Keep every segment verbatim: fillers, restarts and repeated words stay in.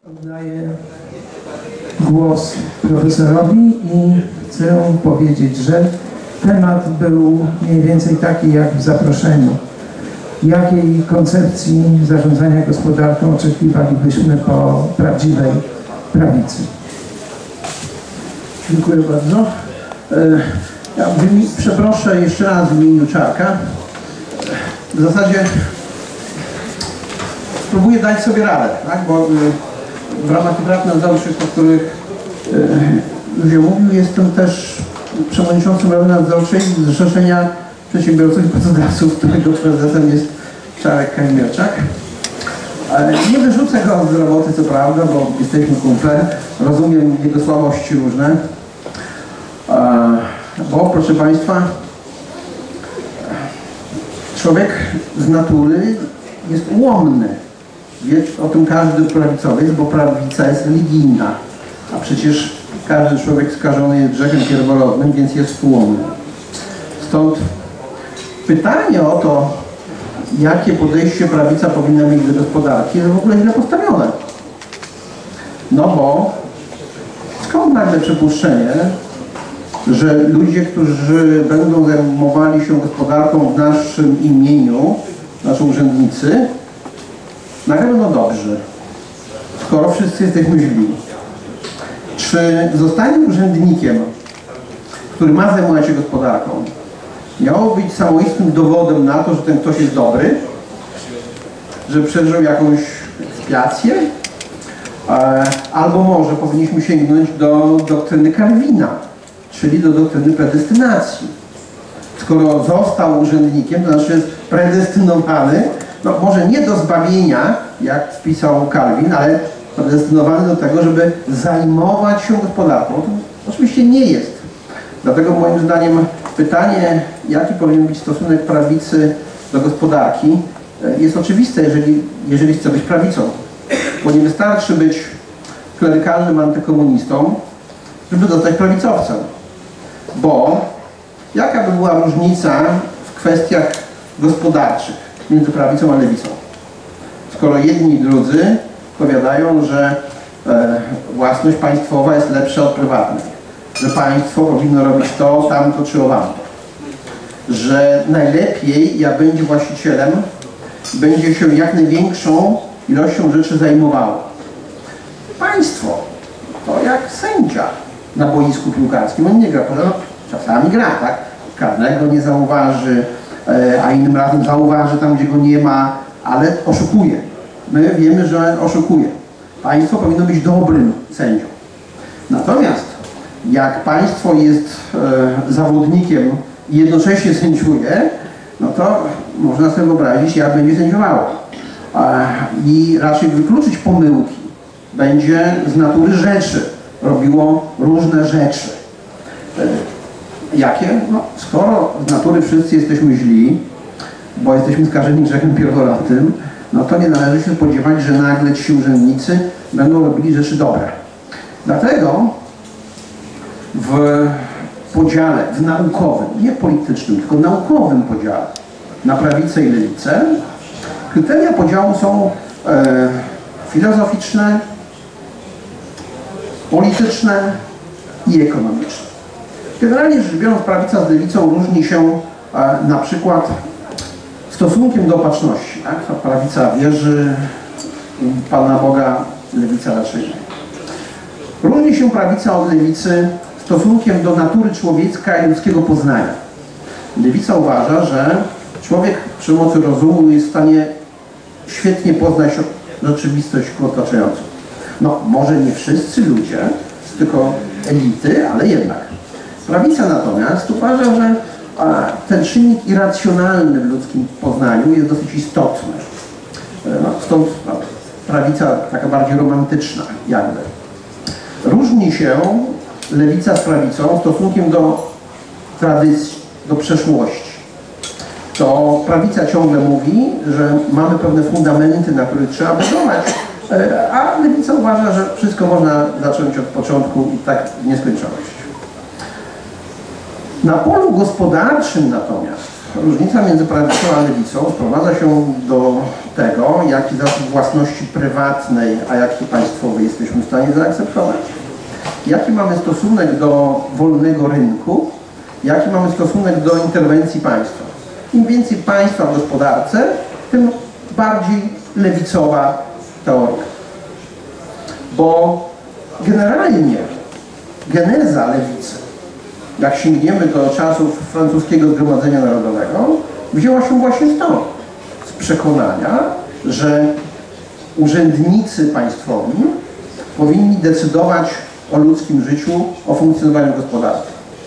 Oddaję głos profesorowi i chcę powiedzieć, że temat był mniej więcej taki jak w zaproszeniu. Jakiej koncepcji zarządzania gospodarką oczekiwalibyśmy po prawdziwej prawicy? Dziękuję bardzo. Ja przeproszę jeszcze raz w imieniu Czarka. W zasadzie spróbuję dać sobie radę, tak? Bo w ramach tych rad nadzorczych, o których już mówił, jestem też przewodniczącym Rady Nadzorczej Zrzeszenia Przedsiębiorców i Pracodawców, którego prezesem jest Czarek Kazimierczak. Nie wyrzucę go z roboty, co prawda, bo jesteśmy kumple, rozumiem jego słabości różne, bo proszę Państwa, człowiek z natury jest ułomny. Wie o tym każdy prawicowiec, bo prawica jest religijna, a przecież każdy człowiek skażony jest grzechem pierworodnym, więc jest ułomny. Stąd pytanie o to, jakie podejście prawica powinna mieć do gospodarki, jest w ogóle źle postawione. No bo skąd nagle przypuszczenie, że ludzie, którzy będą zajmowali się gospodarką w naszym imieniu, nasi urzędnicy, nagle będą dobrzy, skoro wszyscy jesteśmy źli. Czy zostanie urzędnikiem, który ma zajmować się gospodarką, miało być samoistnym dowodem na to, że ten ktoś jest dobry, że przeżył jakąś ekspiację? Albo może powinniśmy sięgnąć do doktryny Kalwina, czyli do doktryny predestynacji. Skoro został urzędnikiem, to znaczy jest predestynowany, no może nie do zbawienia, jak wpisał Kalwin, ale predestynowany do tego, żeby zajmować się gospodarką. To oczywiście nie jest. Dlatego moim zdaniem pytanie, jaki powinien być stosunek prawicy do gospodarki, jest oczywiste, jeżeli, jeżeli chce być prawicą. Bo nie wystarczy być klerykalnym antykomunistą, żeby zostać prawicowcem. Bo jaka by była różnica w kwestiach gospodarczych między prawicą a lewicą? Skoro jedni i drudzy powiadają, że e, własność państwowa jest lepsza od prywatnej, że państwo powinno robić to, tamto czy owamto, że najlepiej, jak będzie właścicielem, będzie się jak największą ilością rzeczy zajmowało. Państwo to jak sędzia na boisku piłkarskim, on nie gra, no, czasami gra, tak? Karnego nie zauważy, a innym razem zauważy tam, gdzie go nie ma, ale oszukuje. My wiemy, że oszukuje. Państwo powinno być dobrym sędzią. Natomiast jak państwo jest e, zawodnikiem i jednocześnie sędziuje, no to można sobie wyobrazić, jak będzie sędziowało. E, I raczej wykluczyć pomyłki. Będzie z natury rzeczy robiło różne rzeczy. E, jakie? No, skoro z natury wszyscy jesteśmy źli, bo jesteśmy skażeni grzechem pierworodnym, no to nie należy się spodziewać, że nagle ci urzędnicy będą robili rzeczy dobre. Dlatego w podziale, w naukowym, nie politycznym, tylko naukowym podziale na prawicę i lewicę, kryteria podziału są e, filozoficzne, polityczne i ekonomiczne. Generalnie rzecz biorąc, prawica z lewicą różni się e, na przykład stosunkiem do opatrzności. Tak? Prawica wierzy w Pana Boga, lewica raczej nie. Różni się prawica od lewicy stosunkiem do natury człowieka i ludzkiego poznania. Lewica uważa, że człowiek przy pomocy rozumu jest w stanie świetnie poznać rzeczywistość otaczającą. No, może nie wszyscy ludzie, tylko elity, ale jednak. Prawica natomiast uważa, że a, ten czynnik irracjonalny w ludzkim poznaniu jest dosyć istotny. No, stąd no, prawica taka bardziej romantyczna jakby. Różni się lewica z prawicą stosunkiem do tradycji, do przeszłości. To prawica ciągle mówi, że mamy pewne fundamenty, na których trzeba budować, a lewica uważa, że wszystko można zacząć od początku i tak w nieskończoność. Na polu gospodarczym natomiast różnica między prawicą a lewicą sprowadza się do tego, jaki zasób własności prywatnej, a jaki państwowej jesteśmy w stanie zaakceptować? Jaki mamy stosunek do wolnego rynku? Jaki mamy stosunek do interwencji państwa? Im więcej państwa w gospodarce, tym bardziej lewicowa teoria. Bo generalnie geneza lewicy, jak sięgniemy do czasów francuskiego Zgromadzenia Narodowego, wzięła się właśnie stąd, z przekonania, że urzędnicy państwowi powinni decydować o ludzkim życiu, o funkcjonowaniu gospodarki.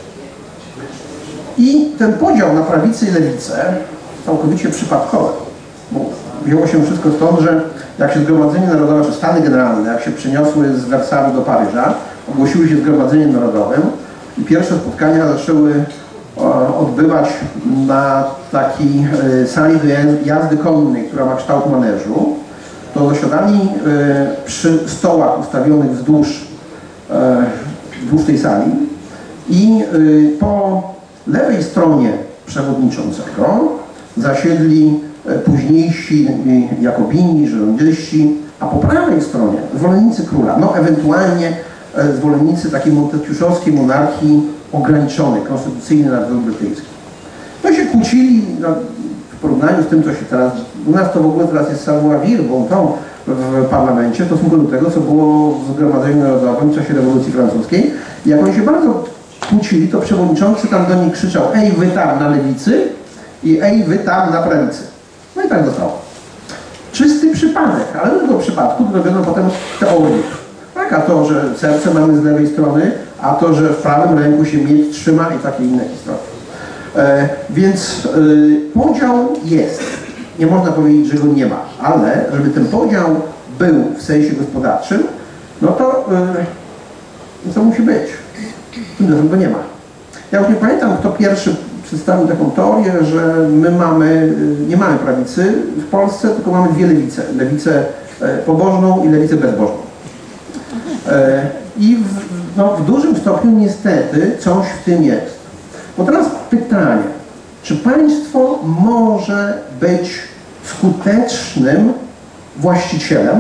I ten podział na prawicę i lewicę całkowicie przypadkowy, bo wzięło się wszystko stąd, że jak się Zgromadzenie Narodowe, czy Stany Generalne, jak się przeniosły z Wersalu do Paryża, ogłosiły się Zgromadzeniem Narodowym i pierwsze spotkania zaczęły odbywać na takiej sali do jazdy konnej, która ma kształt maneżu, to zasiadali przy stołach ustawionych wzdłuż, wzdłuż tej sali i po lewej stronie przewodniczącego zasiedli późniejsi jakobini, żyrondyści, a po prawej stronie zwolennicy króla, no ewentualnie zwolennicy takiej montesquieuowskiej monarchii ograniczonej, konstytucyjny nadzór brytyjski. No się kłócili no, w porównaniu z tym, co się teraz, u nas to w ogóle teraz jest savoir-vivre, bon ton w parlamencie w stosunku do tego, co było w Zgromadzeniu Narodowym w czasie rewolucji francuskiej. I jak oni się bardzo kłócili, to przewodniczący tam do nich krzyczał: ej wy tam na lewicy i ej wy tam na prawicy. No i tak zostało. Czysty przypadek, ale do tego przypadku robiono potem teorię. Tak, a to, że serce mamy z lewej strony, a to, że w prawym ręku się miecz trzyma i takie inne historie. E, więc e, podział jest. Nie można powiedzieć, że go nie ma, ale żeby ten podział był w sensie gospodarczym, no to e, co musi być? Tymczasem go nie ma. Ja już nie pamiętam, kto pierwszy przedstawił taką teorię, że my mamy, nie mamy prawicy w Polsce, tylko mamy dwie lewice. Lewicę pobożną i lewicę bezbożną. I w, no, w dużym stopniu niestety coś w tym jest. Bo teraz pytanie, czy państwo może być skutecznym właścicielem,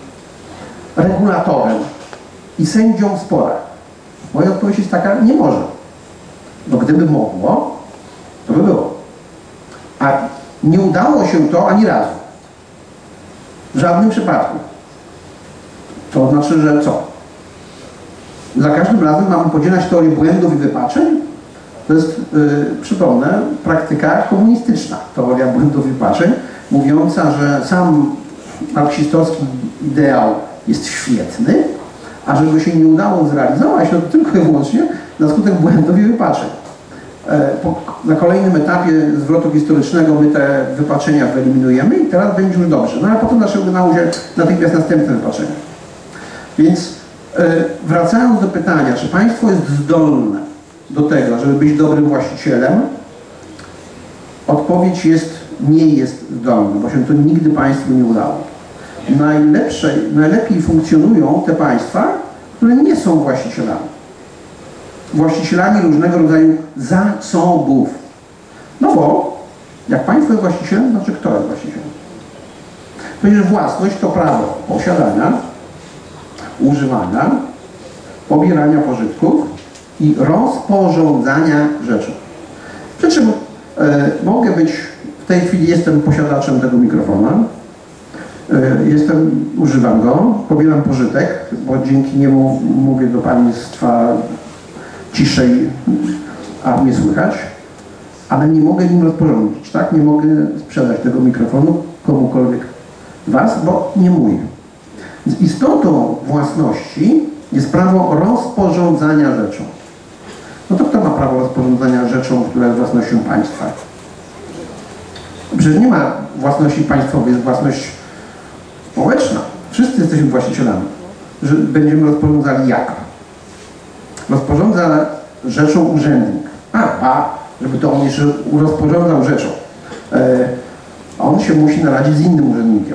regulatorem i sędzią w sporach? Moja odpowiedź jest taka: nie może. No gdyby mogło, to by było. A nie udało się to ani razu. W żadnym przypadku. To znaczy, że co? Za każdym razem mamy podzielać teorię błędów i wypaczeń? To jest, yy, przypomnę, praktyka komunistyczna. Teoria błędów i wypaczeń, mówiąca, że sam marksistowski ideał jest świetny, a żeby się nie udało zrealizować, no to tylko i wyłącznie na skutek błędów i wypaczeń. Po, na kolejnym etapie zwrotu historycznego my te wypaczenia wyeliminujemy i teraz będzie już dobrze. No ale potem naszego na udzie natychmiast następne wypaczenia. Więc wracając do pytania, czy państwo jest zdolne do tego, żeby być dobrym właścicielem, odpowiedź jest: nie jest zdolne, bo się to nigdy państwu nie udało. Najlepsze, najlepiej funkcjonują te państwa, które nie są właścicielami. Właścicielami różnego rodzaju zasobów. No bo jak państwo jest właścicielem, to znaczy kto jest właścicielem? Przecież własność to prawo posiadania, używania, pobierania pożytków i rozporządzania rzeczą. Przy czym e, mogę być, w tej chwili jestem posiadaczem tego mikrofona, e, jestem, używam go, pobieram pożytek, bo dzięki niemu mówię do państwa ciszej, a mnie słychać, ale nie mogę nim rozporządzić, tak? Nie mogę sprzedać tego mikrofonu komukolwiek z was, bo nie mój. Więc istotą własności jest prawo rozporządzania rzeczą. No to kto ma prawo rozporządzania rzeczą, która jest własnością państwa? Przecież nie ma własności państwowej, jest własność społeczna. Wszyscy jesteśmy właścicielami. Że będziemy rozporządzali jak? Rozporządza rzeczą urzędnik. A, a żeby to on jeszcze rozporządzał rzeczą. E, on się musi naradzić z innym urzędnikiem.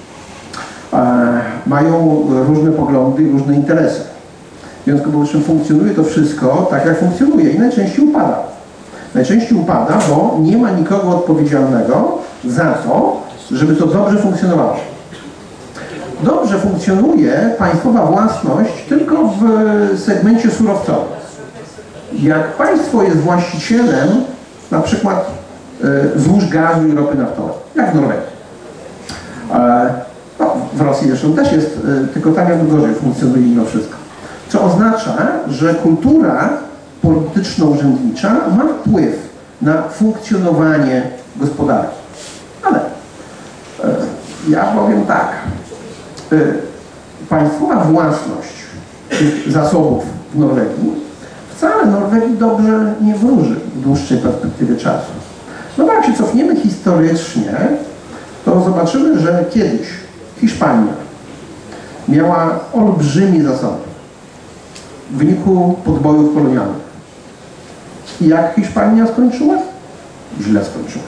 E, mają różne poglądy i różne interesy. W związku z czym funkcjonuje to wszystko tak, jak funkcjonuje i najczęściej upada. Najczęściej upada, bo nie ma nikogo odpowiedzialnego za to, żeby to dobrze funkcjonowało. Dobrze funkcjonuje państwowa własność tylko w segmencie surowcowym. Jak państwo jest właścicielem na przykład y, złóż gazu i ropy naftowej, jak w Norwegii. E, no, w Rosji zresztą też jest, y, tylko tam jak gorzej funkcjonuje mimo wszystko. Co oznacza, że kultura polityczno-urzędnicza ma wpływ na funkcjonowanie gospodarki. Ale y, ja powiem tak, y, państwowa własność tych zasobów w Norwegii wcale Norwegii dobrze nie wróży w dłuższej perspektywie czasu. No bo jak się cofniemy historycznie, to zobaczymy, że kiedyś Hiszpania miała olbrzymie zasoby w wyniku podbojów kolonialnych. I jak Hiszpania skończyła? Źle skończyła.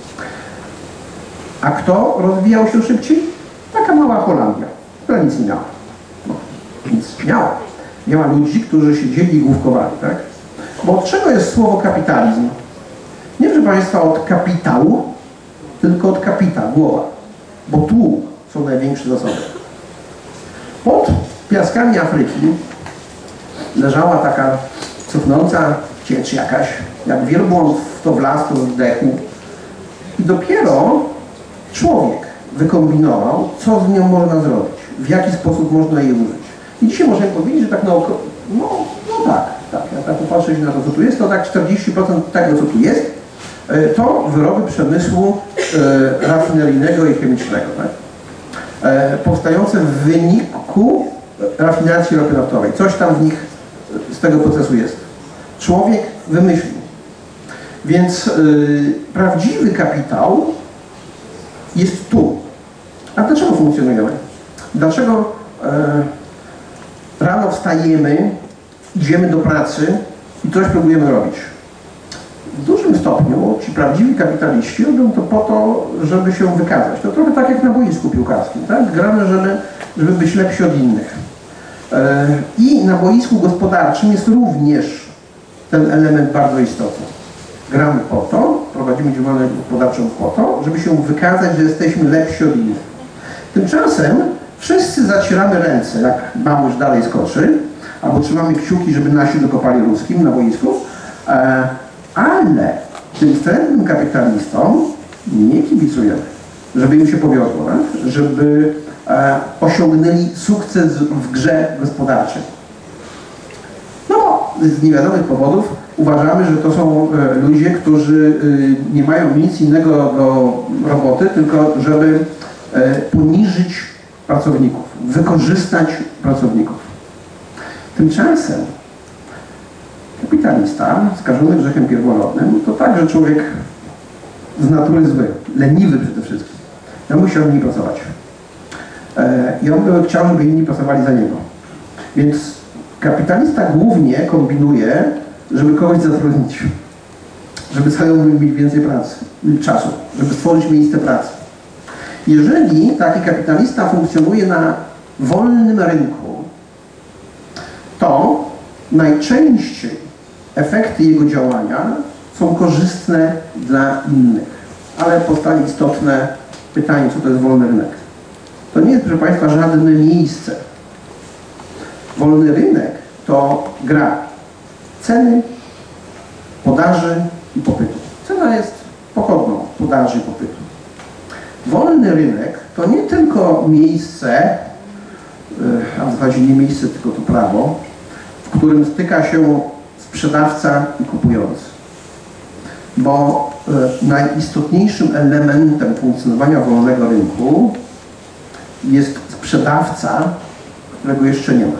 A kto rozwijał się szybciej? Taka mała Holandia, która nic nie miała. No, nic miała. Miała ludzi, którzy siedzieli i główkowali, tak? Bo od czego jest słowo kapitalizm? Nie, proszę Państwa, od kapitału, tylko od kapita, głowa. Bo tu są największe zasoby. Pod piaskami Afryki leżała taka cuchnąca ciecz jakaś, jak wielbłąd w to wlazł, to zdechł. I dopiero człowiek wykombinował, co z nią można zrobić, w jaki sposób można jej użyć. I dzisiaj możemy powiedzieć, że tak na oko, no, no tak, tak, jak tak popatrzeć na to, co tu jest, to tak czterdzieści procent tego, co tu jest, to wyroby przemysłu e, rafineryjnego i chemicznego, tak? e, powstające w wyniku rafinacji ropy naftowej. Coś tam w nich z tego procesu jest. Człowiek wymyślił. Więc e, prawdziwy kapitał jest tu. A dlaczego funkcjonujemy? Dlaczego e, rano wstajemy, idziemy do pracy i coś próbujemy robić? W dużym stopniu ci prawdziwi kapitaliści robią to po to, żeby się wykazać. To trochę tak jak na boisku piłkarskim, tak? Gramy, żeby, żeby być lepsi od innych. E, I na boisku gospodarczym jest również ten element bardzo istotny. Gramy po to, prowadzimy działalność gospodarczą po to, żeby się wykazać, że jesteśmy lepsi od innych. Tymczasem wszyscy zacieramy ręce, jak mamuś dalej skoczy, albo trzymamy kciuki, żeby nasi dokopali ruskim na boisku, e, ale tym wstrętnym kapitalistom nie kibicujemy, żeby im się powiodło, tak? Żeby e, osiągnęli sukces w grze gospodarczej. No, z niewiadomych powodów uważamy, że to są e, ludzie, którzy e, nie mają nic innego do roboty, tylko żeby e, poniżyć pracowników, wykorzystać pracowników. Tymczasem kapitalista skażony grzechem pierworodnym to także człowiek z natury zły, leniwy przede wszystkim. Ja musiał mniej pracować. E, I on by chciał, żeby inni pracowali za niego. Więc kapitalista głównie kombinuje, żeby kogoś zatrudnić, żeby zajął mieć więcej pracy, czasu, żeby stworzyć miejsce pracy. Jeżeli taki kapitalista funkcjonuje na wolnym rynku, to najczęściej efekty jego działania są korzystne dla innych. Ale powstaje istotne pytanie, co to jest wolny rynek. To nie jest, proszę Państwa, żadne miejsce. Wolny rynek to gra ceny, podaży i popytu. Cena jest pochodną podaży i popytu. Wolny rynek to nie tylko miejsce, a w zasadzie nie miejsce, tylko to prawo, w którym styka się sprzedawca i kupujący. Bo y, najistotniejszym elementem funkcjonowania wolnego rynku jest sprzedawca, którego jeszcze nie ma,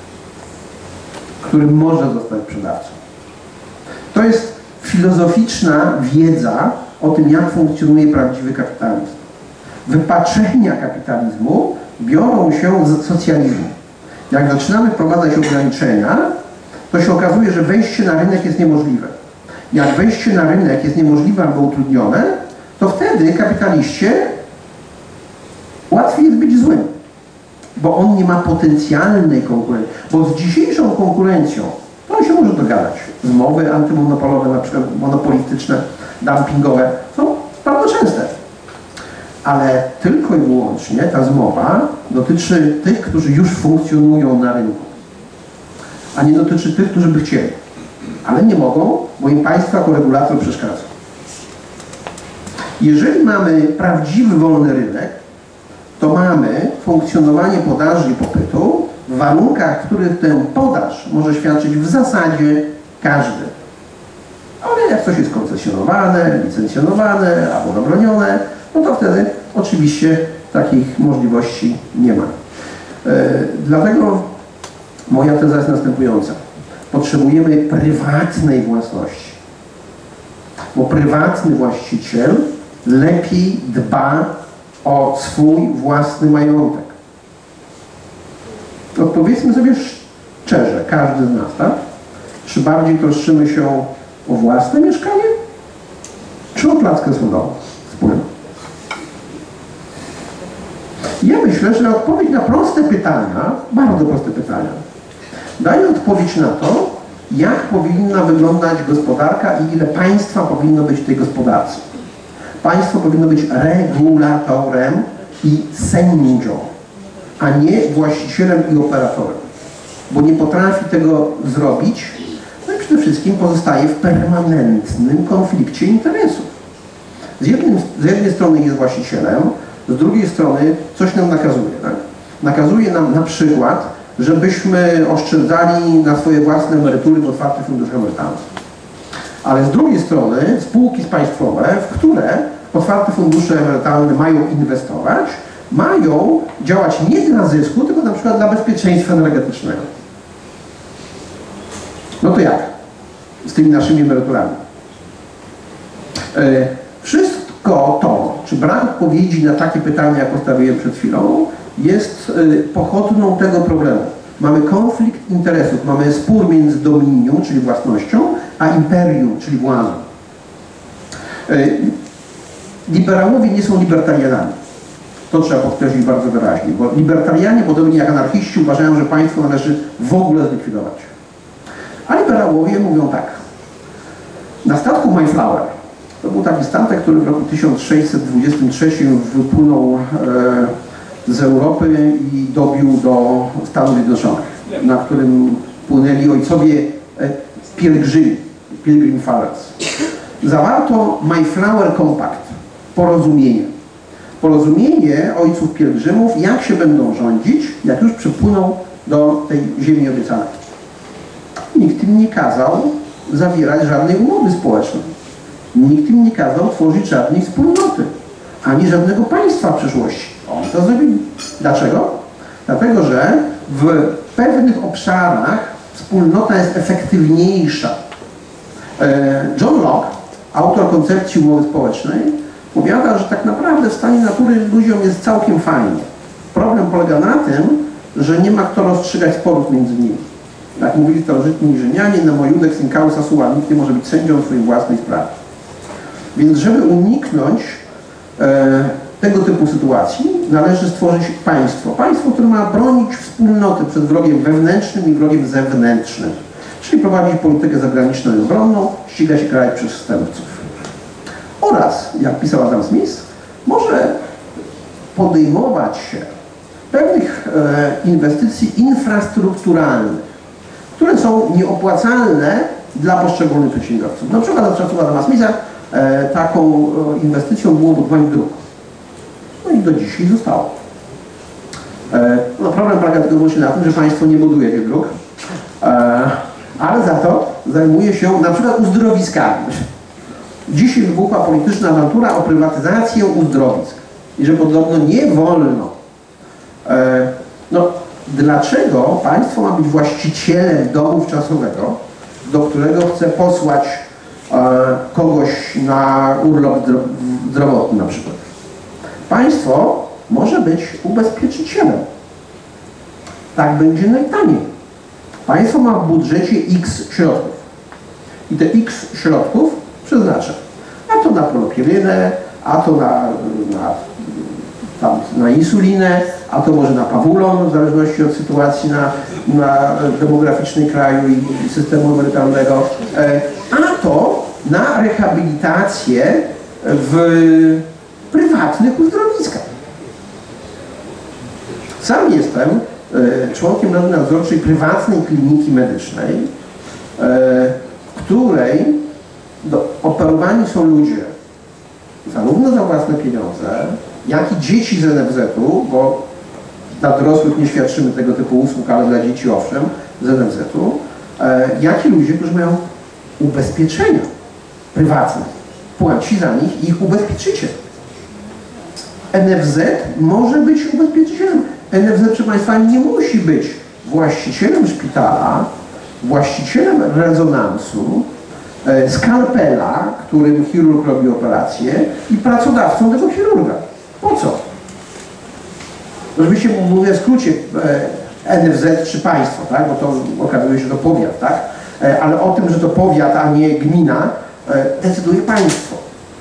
który może zostać sprzedawcą. To jest filozoficzna wiedza o tym, jak funkcjonuje prawdziwy kapitalizm. Wypaczenia kapitalizmu biorą się z socjalizmu. Jak zaczynamy wprowadzać ograniczenia, to się okazuje, że wejście na rynek jest niemożliwe. Jak wejście na rynek jest niemożliwe albo utrudnione, to wtedy kapitaliście łatwiej jest być złym, bo on nie ma potencjalnej konkurencji. Bo z dzisiejszą konkurencją to on się może dogadać. Zmowy antymonopolowe, na przykład monopolistyczne, dumpingowe są bardzo częste. ale tylko i wyłącznie ta zmowa dotyczy tych, którzy już funkcjonują na rynku, a nie dotyczy tych, którzy by chcieli, ale nie mogą, bo im państwo jako regulator przeszkadza. Jeżeli mamy prawdziwy wolny rynek, to mamy funkcjonowanie podaży i popytu w warunkach, w których tę podaż może świadczyć w zasadzie każdy. Ale jak coś jest koncesjonowane, licencjonowane albo zabronione, no to wtedy oczywiście takich możliwości nie ma. E, dlatego moja teza jest następująca. Potrzebujemy prywatnej własności, bo prywatny właściciel lepiej dba o swój własny majątek. Odpowiedzmy sobie szczerze, każdy z nas, tak? Czy bardziej troszczymy się o własne mieszkanie, czy o klatkę schodową wspólną? Ja myślę, że odpowiedź na proste pytania, bardzo proste pytania, daje odpowiedź na to, jak powinna wyglądać gospodarka i ile państwa powinno być w tej gospodarce. Państwo powinno być regulatorem i sędzią, a nie właścicielem i operatorem, bo nie potrafi tego zrobić, no i przede wszystkim pozostaje w permanentnym konflikcie interesów. Z, jednym, z jednej strony jest właścicielem, z drugiej strony coś nam nakazuje. Tak? Nakazuje nam na przykład, żebyśmy oszczędzali na swoje własne emerytury w otwartych funduszach emerytalnych. Ale z drugiej strony spółki państwowe, w które otwarte fundusze emerytalne mają inwestować, mają działać nie dla zysku, tylko na przykład dla bezpieczeństwa energetycznego. No to jak z tymi naszymi emeryturami? E, wszystko to, czy brak odpowiedzi na takie pytania, jak postawiłem przed chwilą, jest e, pochodną tego problemu. Mamy konflikt interesów, mamy spór między dominium, czyli własnością, a imperium, czyli władzą. E, liberałowie nie są libertarianami. To trzeba podkreślić bardzo wyraźnie, bo libertarianie, podobnie jak anarchiści, uważają, że państwo należy w ogóle zlikwidować. A liberałowie mówią tak. Na statku Mayflower, to był taki statek, który w roku tysiąc sześćset dwudziestym trzecim wypłynął e, z Europy i dobił do Stanów Zjednoczonych, na którym płynęli ojcowie e, pielgrzymi, Pilgrim Fathers. Zawarto Mayflower Compact, porozumienie. Porozumienie ojców pielgrzymów, jak się będą rządzić, jak już przypłyną do tej ziemi obiecanej. Nikt im nie kazał zawierać żadnej umowy społecznej. Nikt im nie kazał tworzyć żadnej wspólnoty, ani żadnego państwa w przyszłości. Oni to zrobili. Dlaczego? Dlatego, że w pewnych obszarach wspólnota jest efektywniejsza. John Locke, autor koncepcji umowy społecznej, powiada, że tak naprawdę w stanie natury ludziom jest całkiem fajnie. Problem polega na tym, że nie ma kto rozstrzygać sporów między nimi. Jak mówili starożytni Rzymianie, na mojunek sin causa sua, nikt nie może być sędzią swojej własnej sprawy. Więc żeby uniknąć e, tego typu sytuacji, należy stworzyć państwo. Państwo, które ma bronić wspólnoty przed wrogiem wewnętrznym i wrogiem zewnętrznym. Czyli prowadzić politykę zagraniczną i obronną, ścigać i karać przestępców. Oraz, jak pisał Adam Smith, może podejmować się pewnych e, inwestycji infrastrukturalnych, które są nieopłacalne dla poszczególnych przedsiębiorców. Na przykład za czasów Adama Smitha e, taką e, inwestycją było budowanie dróg. No i do dzisiaj zostało. E, no problem polega tylko wyłącznie na tym, że państwo nie buduje tych dróg, e, ale za to zajmuje się na przykład uzdrowiskami. Dzisiaj wybuchła polityczna awantura o prywatyzację uzdrowisk i że podobno nie wolno. E, no, dlaczego państwo ma być właścicielem domu wczasowego, do którego chce posłać e, kogoś na urlop zdrowotny na przykład? Państwo może być ubezpieczycielem. Tak będzie najtaniej. Państwo ma w budżecie X środków. I te X środków przeznacza. A to na polopirynę, a to na, na, tam, na insulinę, a to może na pawulon, w zależności od sytuacji na, na demograficznej kraju i systemu emerytalnego, a to na rehabilitację w prywatnych uzdrowiskach. Sam jestem e, członkiem Rady Nadzorczej prywatnej kliniki medycznej, e, w której do, operowani są ludzie zarówno za własne pieniądze, jak i dzieci z N F Z-u, bo dla dorosłych nie świadczymy tego typu usług, ale dla dzieci owszem, z N F Z-u, e, jak i ludzie, którzy mają ubezpieczenia prywatne. Płaci za nich ich ubezpieczyciel. N F Z może być ubezpieczycielem. N F Z, proszę Państwa, nie musi być właścicielem szpitala, właścicielem rezonansu, e, skalpela, którym chirurg robi operację, i pracodawcą tego chirurga. Po co? Oczywiście mówię w skrócie e, N F Z czy państwo, tak? Bo to okazuje się, że to powiat, tak? E, ale o tym, że to powiat, a nie gmina, e, decyduje państwo.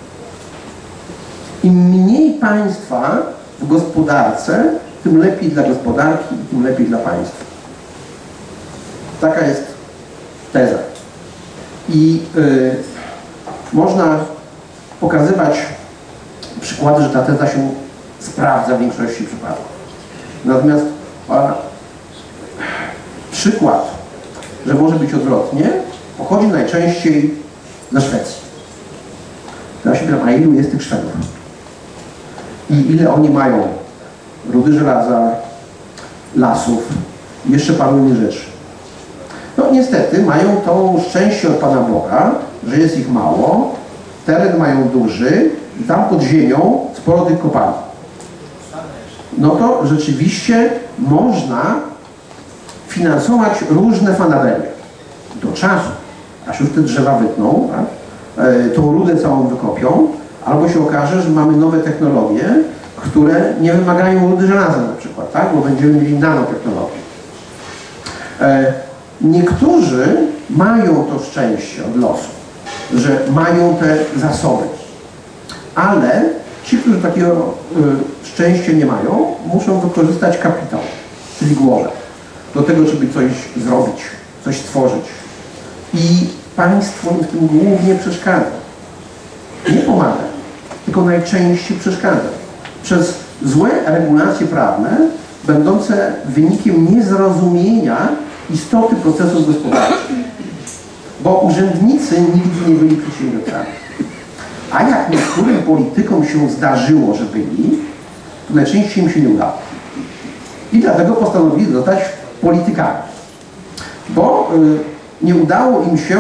Im mniej państwa w gospodarce, tym lepiej dla gospodarki i tym lepiej dla państwa. Taka jest teza. I y, można pokazywać przykłady, że ta teza się sprawdza w większości przypadków. Natomiast a, przykład, że może być odwrotnie, pochodzi najczęściej ze Szwecji. Ja się pytam, a ilu jest tych Szwedów? I ile oni mają rudy żelaza, lasów i jeszcze paru innych rzeczy. No niestety mają to szczęście od Pana Boga, że jest ich mało, teren mają duży i tam pod ziemią sporo tych kopalni. No to rzeczywiście można finansować różne fanaberie. Do czasu, aż już te drzewa wytną, tak? Tą rudę całą wykopią, albo się okaże, że mamy nowe technologie, które nie wymagają rudy żelaza na przykład, tak? Bo będziemy mieli nanotechnologię. E, niektórzy mają to szczęście od losu, że mają te zasoby, ale ci, którzy takiego y, szczęścia nie mają, muszą wykorzystać kapitał, czyli głowę, do tego, żeby coś zrobić, coś stworzyć. I państwo im w tym głównie przeszkadza. Nie pomaga, tylko najczęściej przeszkadza. Przez złe regulacje prawne, będące wynikiem niezrozumienia istoty procesów gospodarczych. Bo urzędnicy nigdy nie byli przedsiębiorcami. A jak niektórym politykom się zdarzyło, że byli, to najczęściej im się nie udało. I dlatego postanowili zostać politykami. Bo y, nie udało im się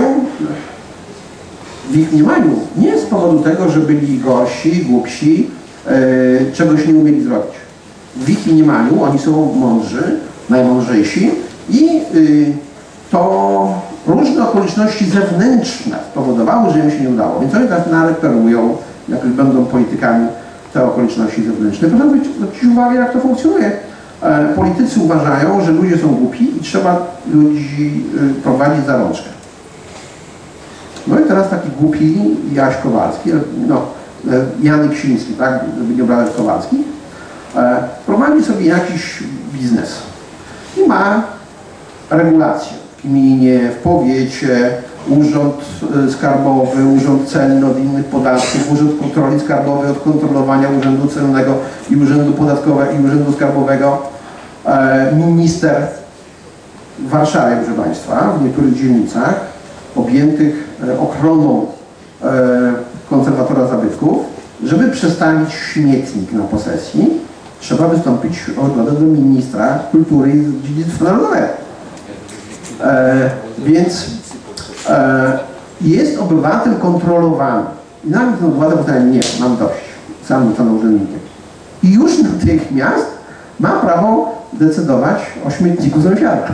w ich mniemaniu nie z powodu tego, że byli gorsi, głupsi, y, czegoś nie umieli zrobić. W ich mniemaniu oni są mądrzy, najmądrzejsi i y, to różne okoliczności zewnętrzne spowodowały, że im się nie udało. Więc oni teraz nareperują, jak już będą politykami, te okoliczności zewnętrzne. Proszę zwrócić uwagę, jak to funkcjonuje. E, politycy uważają, że ludzie są głupi i trzeba ludzi y, prowadzić za rączkę. No i teraz taki głupi Jaś Kowalski, no, Janek Siński, tak, żeby nie obrażać Kowalski, e, prowadzi sobie jakiś biznes i ma regulację. W gminie, w powiecie, urząd skarbowy, urząd celny od innych podatków, urząd kontroli skarbowej od kontrolowania urzędu celnego i urzędu podatkowego i urzędu skarbowego, e, minister w Warszawie, proszę Państwa, w niektórych dzielnicach objętych e, ochroną e, konserwatora zabytków, żeby przestawić śmietnik na posesji, trzeba wystąpić o zgodę do ministra kultury i dziedzictwa narodowego. E, więc e, jest obywatel kontrolowany. I nawet ten obywatel powie, nie, mam dość, sam zostanę urzędnikiem. I już natychmiast ma prawo decydować o śmietniku sąsiada.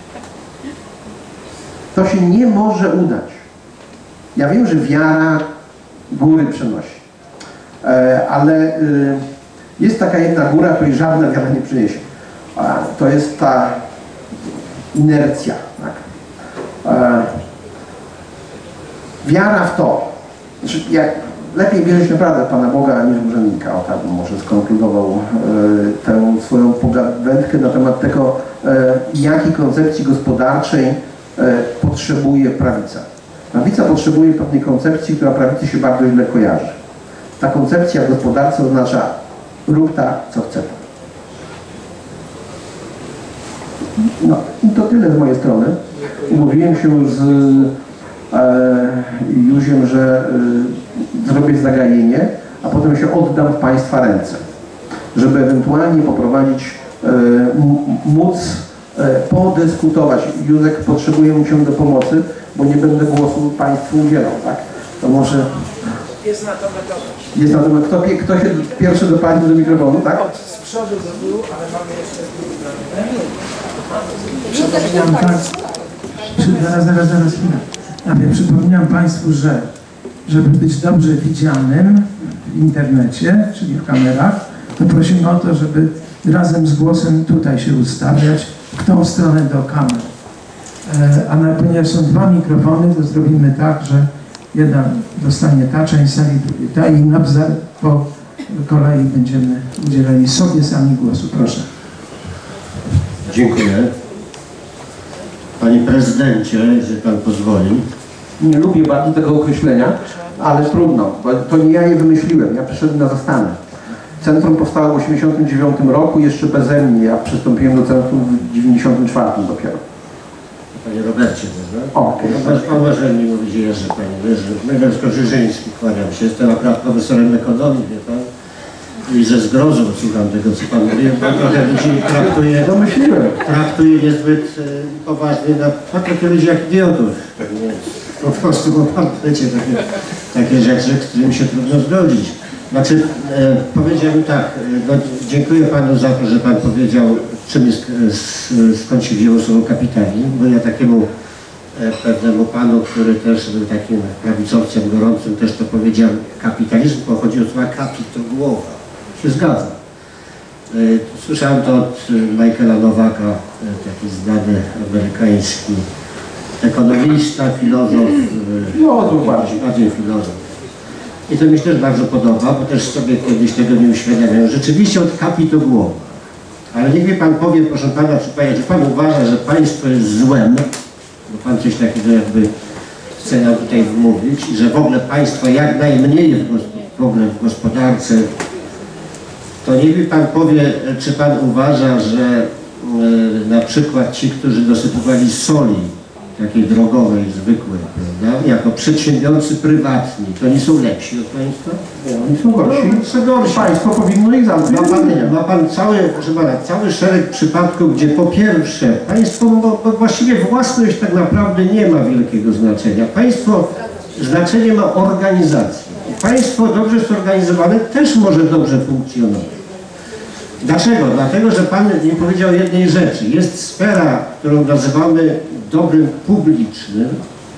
To się nie może udać. Ja wiem, że wiara góry przenosi. E, ale e, jest taka jedna góra, której żadna wiara nie przyniesie. A to jest ta inercja. Tak? E, wiara w to, znaczy jak lepiej wierzyć naprawdę w Pana Boga niż w urzędnika. O tak bym może skonkludował e, tę swoją pogawędkę na temat tego, e, jakiej koncepcji gospodarczej e, potrzebuje prawica. Prawica potrzebuje pewnej koncepcji, która prawicy się bardzo źle kojarzy. Ta koncepcja w gospodarce oznacza rób tak, co chce. No i to tyle z mojej strony. Umówiłem się z e, Józiem, że e, zrobię zagajenie, a potem się oddam w Państwa ręce, żeby ewentualnie poprowadzić, e, móc e, podyskutować. Józek, potrzebuję Cię do pomocy, bo nie będę głosu Państwu udzielał, tak? To może... Jest na to metoda. Jest na to metoda. Kto, kto się pierwszy dopadnie do mikrofonu, tak? Od z przodu do tyłu, ale mamy jeszcze... Przypominam Państwu, zaraz, zaraz, zaraz, chwilę. Ja wiem, przypominam Państwu, że żeby być dobrze widzianym w internecie, czyli w kamerach, to prosimy o to, żeby razem z głosem tutaj się ustawiać, w tą stronę do kamer. E, a na, ponieważ są dwa mikrofony, to zrobimy tak, że jedna dostanie ta część sali, ta i nawzajem po kolei będziemy udzielali sobie sami głosu. Proszę. Dziękuję. Panie prezydencie, jeżeli pan pozwoli. Nie lubię bardzo tego określenia, ale trudno, bo to nie ja je wymyśliłem, ja przyszedłem na zastane. Centrum powstało w tysiąc dziewięćset osiemdziesiątym dziewiątym roku, jeszcze beze mnie, ja przystąpiłem do centrum w tysiąc dziewięćset dziewięćdziesiątym czwartym dopiero. Panie Robercie, prawda? O, okay. Pan może mi mówi, że jeżdżę, panie Jerzy. Mężko-Żyżyński, kłaniam się. Jestem akurat profesorem ekonomii, wie pan. I ze zgrozą słucham tego, co pan mówi. Pan trochę ludzi traktuje, Domyśliłem. traktuje niezbyt e, poważnie. Na, pan traktuje ludzi jak idiotów. Pewnie. Po prostu, bo pan wiecie, takie, takie rzeczy, z którymi się trudno zgodzić. Znaczy, e, powiedziałbym tak, e, no, dziękuję panu za to, że pan powiedział, czym jest, e, skąd się wzięło słowo kapitalizm, bo ja takiemu e, pewnemu panu, który też był takim prawicowcem gorącym, też to powiedział, kapitalizm pochodzi od słowa kapito, głowa. Się zgadza. E, słyszałem to od Michaela Nowaka, e, taki znany amerykański ekonomista, filozof, e, Filozof bardziej. bardziej filozof. I to mi się też bardzo podoba, bo też sobie kiedyś tego nie uświadamiałem. Rzeczywiście od kapito głowa. Ale niech mi pan powie, proszę pana, czy, pan, czy pan uważa, że państwo jest złem, bo pan coś takiego jakby chce nam tutaj wmówić, i że w ogóle państwo jak najmniej w, w ogóle w gospodarce, to niech mi pan powie, czy pan uważa, że e, na przykład ci, którzy dosypywali soli takiej drogowej, zwykłej, prawda, jako przedsiębiorcy prywatni, to nie są lepsi od państwa? Oni są gorsi. No, są gorsi. Państwo powinno ich zamknąć. Ma pan, ma pan cały, proszę pana, cały szereg przypadków, gdzie po pierwsze państwo, bo, bo właściwie własność tak naprawdę nie ma wielkiego znaczenia. Państwo, znaczenie ma organizacja. I państwo dobrze zorganizowane też może dobrze funkcjonować. Dlaczego? Dlatego, że pan nie powiedział jednej rzeczy. Jest sfera, którą nazywamy dobrem publicznym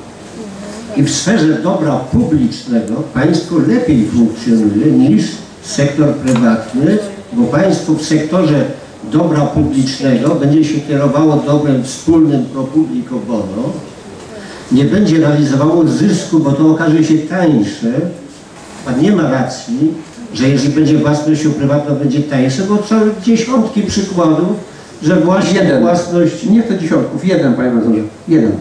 i w sferze dobra publicznego państwo lepiej funkcjonuje niż sektor prywatny, bo państwo w sektorze dobra publicznego będzie się kierowało dobrem wspólnym pro publico bono, nie będzie realizowało zysku, bo to okaże się tańsze. Pan nie ma racji, że jeżeli będzie własnością prywatną, będzie tańsze, bo są dziesiątki przykładów, że właśnie jeden. własność... Nie chcę dziesiątków, jeden, panie profesorze. Jeden.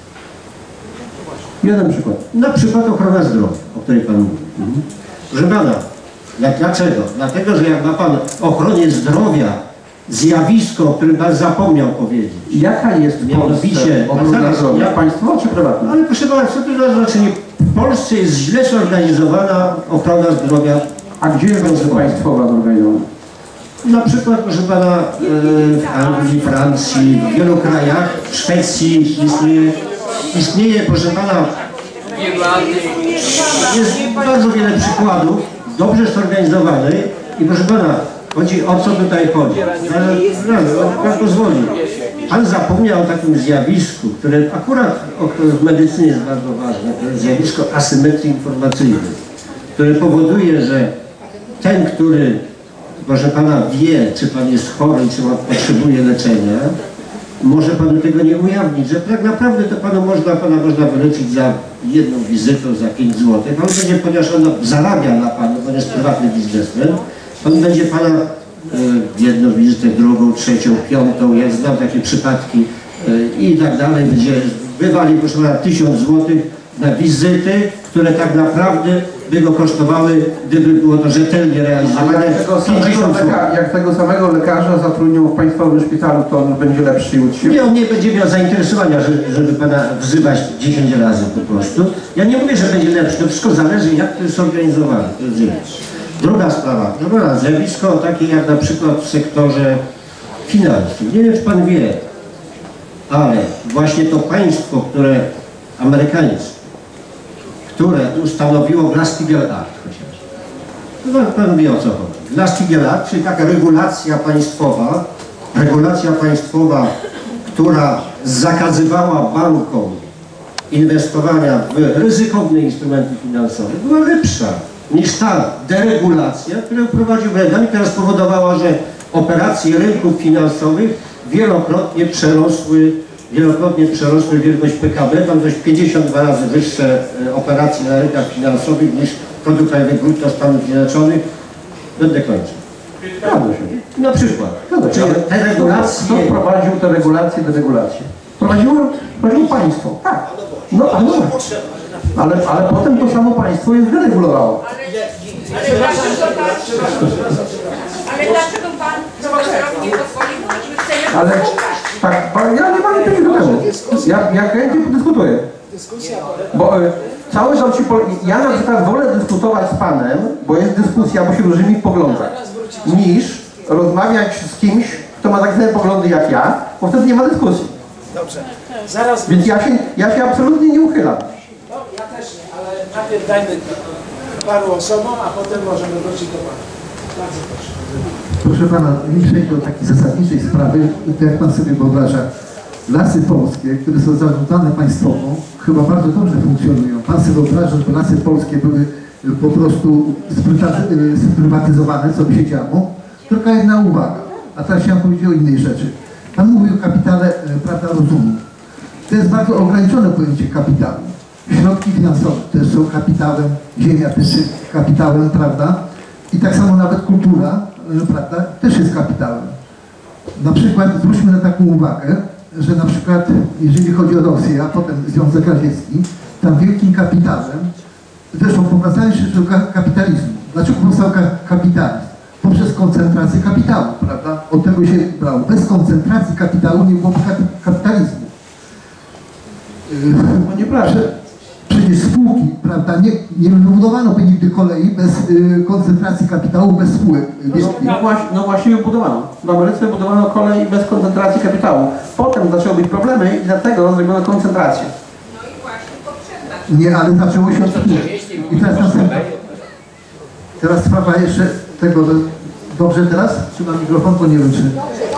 Jeden przykład. Na przykład ochrona zdrowia, o której pan mówi. Mhm. Proszę pana, dlaczego? Dlatego, że jak ma pan ochronie zdrowia zjawisko, o którym pan zapomniał powiedzieć. Jaka jest w Mianowicie, Polsce ochrona zdrowia? Państwowa czy prywatna? Ale proszę pana, co to za znaczenie? W Polsce jest źle zorganizowana ochrona zdrowia. A gdzie jest państwowa zorganizowana? Na przykład, proszę pana, w Anglii, Francji, w wielu krajach, w Szwecji istnieje, istnieje proszę pana, jest bardzo wiele przykładów dobrze zorganizowanych i proszę pana, chodzi o co tutaj chodzi. Pan pozwoli. Pan zapomniał o takim zjawisku, które akurat w medycynie jest bardzo ważne, to jest zjawisko asymetrii informacyjnej, które powoduje, że ten, który proszę pana wie, czy pan jest chory, czy pan potrzebuje leczenia, może panu tego nie ujawnić, że tak naprawdę to panu można, pana można wyleczyć za jedną wizytę, za pięć złotych, on będzie, ponieważ on zarabia na panu, bo jest prywatny biznesmen, on będzie pana y, jedną wizytę, drugą, trzecią, piątą, ja znam takie przypadki y, i tak dalej, będzie wywali proszę pana tysiąc złotych na wizyty, które tak naprawdę by go kosztowały, gdyby było to rzetelnie A realizowane, jak tego, samego pięćdziesiąt złotych. leka, jak tego samego lekarza zatrudnią w państwowym szpitalu, to on będzie lepszy i uczciwy? Nie, on nie będzie miał zainteresowania, że- żeby pana wzywać dziesięć razy po prostu. Ja nie mówię, że będzie lepszy, to wszystko zależy, jak to jest zorganizowane. To jest jedna. Druga sprawa, dobra, zjawisko takie jak na przykład w sektorze finansów. Nie wiem, czy pan wie, ale właśnie to państwo, które amerykańskie, które ustanowiło Glass-Steagall Act chociaż. No pan, pan wie, o co chodzi. Glass-Steagall Act, czyli taka regulacja państwowa, regulacja państwowa, która zakazywała bankom inwestowania w ryzykowne instrumenty finansowe, była lepsza niż ta deregulacja, którą wprowadził Reagan, która spowodowała, że operacje rynków finansowych wielokrotnie przerosły, wielokrotnie przerosły wielkość P K B, tam dość pięćdziesiąt dwa razy wyższe e, operacje na rynkach finansowych niż produkt krajowy brutto Stanów Zjednoczonych. Będę kończył. Zgadza się. Na przykład. Zgadza się. Czyli te Kto regulacje... wprowadził te regulacje, te regulacje? Prowadziło, prowadziło państwo. Tak. No, ale, ale, ale potem to samo państwo je zderegulowało. Ale dlaczego pan, ale dlaczego pan profesorowi nie pozwolił, żeby chcemy Ale tak, pan- ja nie mam nic do tego. Ja, ja chętnie podyskutuję. Bo y, cały rząd się... pol- Ja na przykład wolę dyskutować z panem, bo jest dyskusja, bo się różnimy w poglądach, niż rozmawiać z kimś, kto ma takie same poglądy jak ja, bo wtedy nie ma dyskusji. Dobrze, zaraz, Więc ja się, ja się absolutnie nie uchylam. no, ja też nie, ale najpierw dajmy paru osobom, a potem możemy wrócić do Pana. Bardzo proszę. Proszę pana, nie przejdę do takiej zasadniczej sprawy, to jak pan sobie wyobraża, Lasy Polskie, które są zarządzane państwowo, chyba bardzo dobrze funkcjonują. Pan sobie wyobraża, że Lasy Polskie były po prostu sprywatyzowane, co by się działo? Tylko jedna uwaga, a teraz chciałem powiedzieć o innej rzeczy. Pan mówił o kapitale, prawda, rozumu. To jest bardzo ograniczone pojęcie kapitału. Środki finansowe też są kapitałem, ziemia też jest kapitałem, prawda? I tak samo nawet kultura, prawda, też jest kapitałem. Na przykład zwróćmy na taką uwagę, że na przykład jeżeli chodzi o Rosję, a potem Związek Radziecki, tam wielkim kapitałem, zresztą powracając się do kapitalizmu. Dlaczego powstał kapitalizm? Poprzez koncentrację kapitału, prawda? Od tego się brało. Bez koncentracji kapitału nie byłoby kapitalizmu. To nieprawda. Przecież spółki, prawda, nie, nie wybudowano by nigdy kolei bez y, koncentracji kapitału, bez spółek. Wiesz, No właśnie, no właśnie budowano. W Ameryce budowano kolej bez koncentracji kapitału. Potem zaczęły być problemy i dlatego zrobiono koncentrację. No i właśnie potrzebna. nie, ale zaczęło się od spółek. I teraz następna. Teraz sprawa jeszcze tego, że dobrze teraz? Trzymam mikrofon, to nie wiem czy...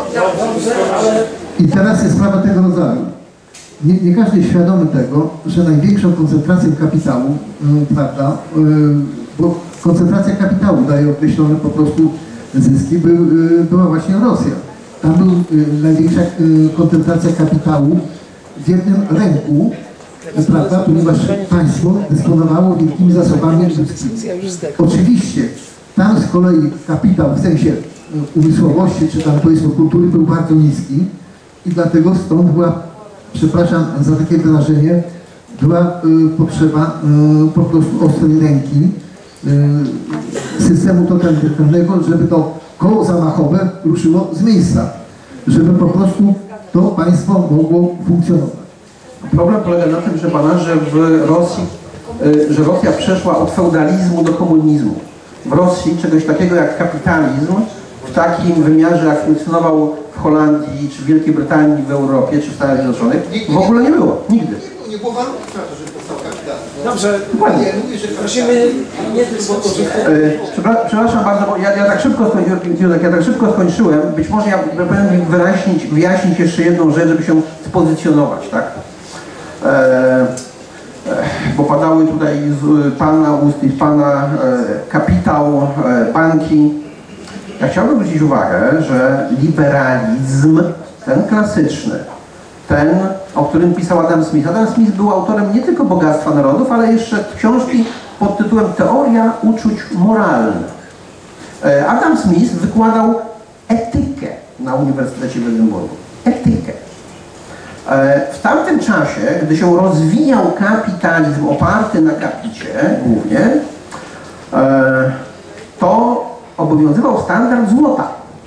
I teraz jest sprawa tego rodzaju. Nie, nie każdy jest świadomy tego, że największą koncentracją kapitału, y, prawda, y, bo koncentracja kapitału daje określone po prostu zyski, by, y, była właśnie Rosja. Tam była y, największa y, koncentracja kapitału w jednym ręku, y, prawda, ponieważ państwo dysponowało wielkimi zasobami ludzkimi. Oczywiście tam z kolei kapitał w sensie y, umysłowości, czy tam powiedzmy kultury był bardzo niski i dlatego stąd była, przepraszam za takie wyrażenie, była y, potrzeba y, po prostu ostrej ręki y, systemu totalitarnego, żeby to koło zamachowe ruszyło z miejsca, żeby po prostu to państwo mogło funkcjonować. Problem polega na tym, że pana, że w Rosji, y, że Rosja przeszła od feudalizmu do komunizmu. W Rosji czegoś takiego jak kapitalizm w takim wymiarze, jak funkcjonował w Holandii, czy w Wielkiej Brytanii, w Europie, czy w Stanach Zjednoczonych, w ogóle nie było. Nigdy. Nie było warunków na to, żeby powstał kapitalizm. Dobrze, Dokładnie. prosimy nie dyskutować. Y, przepra- Przepraszam bardzo, bo ja, ja, tak szybko skończyłem, ja tak szybko skończyłem. Być może ja powinienem wyjaśnić, wyjaśnić jeszcze jedną rzecz, żeby się spozycjonować, tak? E, e, bo padały tutaj z pana ust i z pana e, kapitał, e, banki. Ja chciałbym zwrócić uwagę, że liberalizm, ten klasyczny, ten, o którym pisał Adam Smith. Adam Smith był autorem nie tylko Bogactwa Narodów, ale jeszcze książki pod tytułem Teoria uczuć moralnych. Adam Smith wykładał etykę na Uniwersytecie w Edynburgu. Etykę. W tamtym czasie, gdy się rozwijał kapitalizm oparty na kapicie głównie, to obowiązywał standard złota,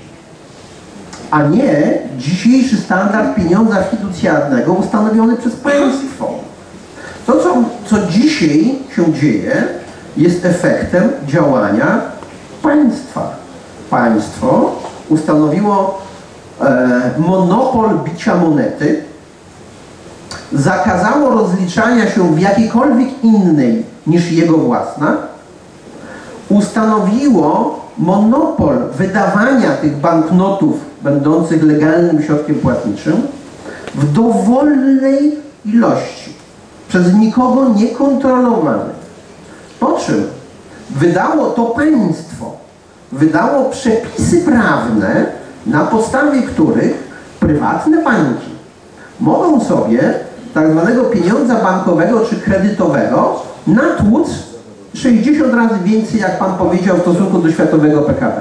a nie dzisiejszy standard pieniądza fiducjarnego ustanowiony przez państwo. To, co, co dzisiaj się dzieje, jest efektem działania państwa. Państwo ustanowiło e, monopol bicia monety, zakazało rozliczania się w jakiejkolwiek innej niż jego własna, ustanowiło monopol wydawania tych banknotów będących legalnym środkiem płatniczym w dowolnej ilości, przez nikogo niekontrolowany. Po czym wydało to państwo, wydało przepisy prawne, na podstawie których prywatne banki mogą sobie tak zwanego pieniądza bankowego czy kredytowego natłuc sześćdziesiąt razy więcej, jak pan powiedział, w stosunku do światowego P K B.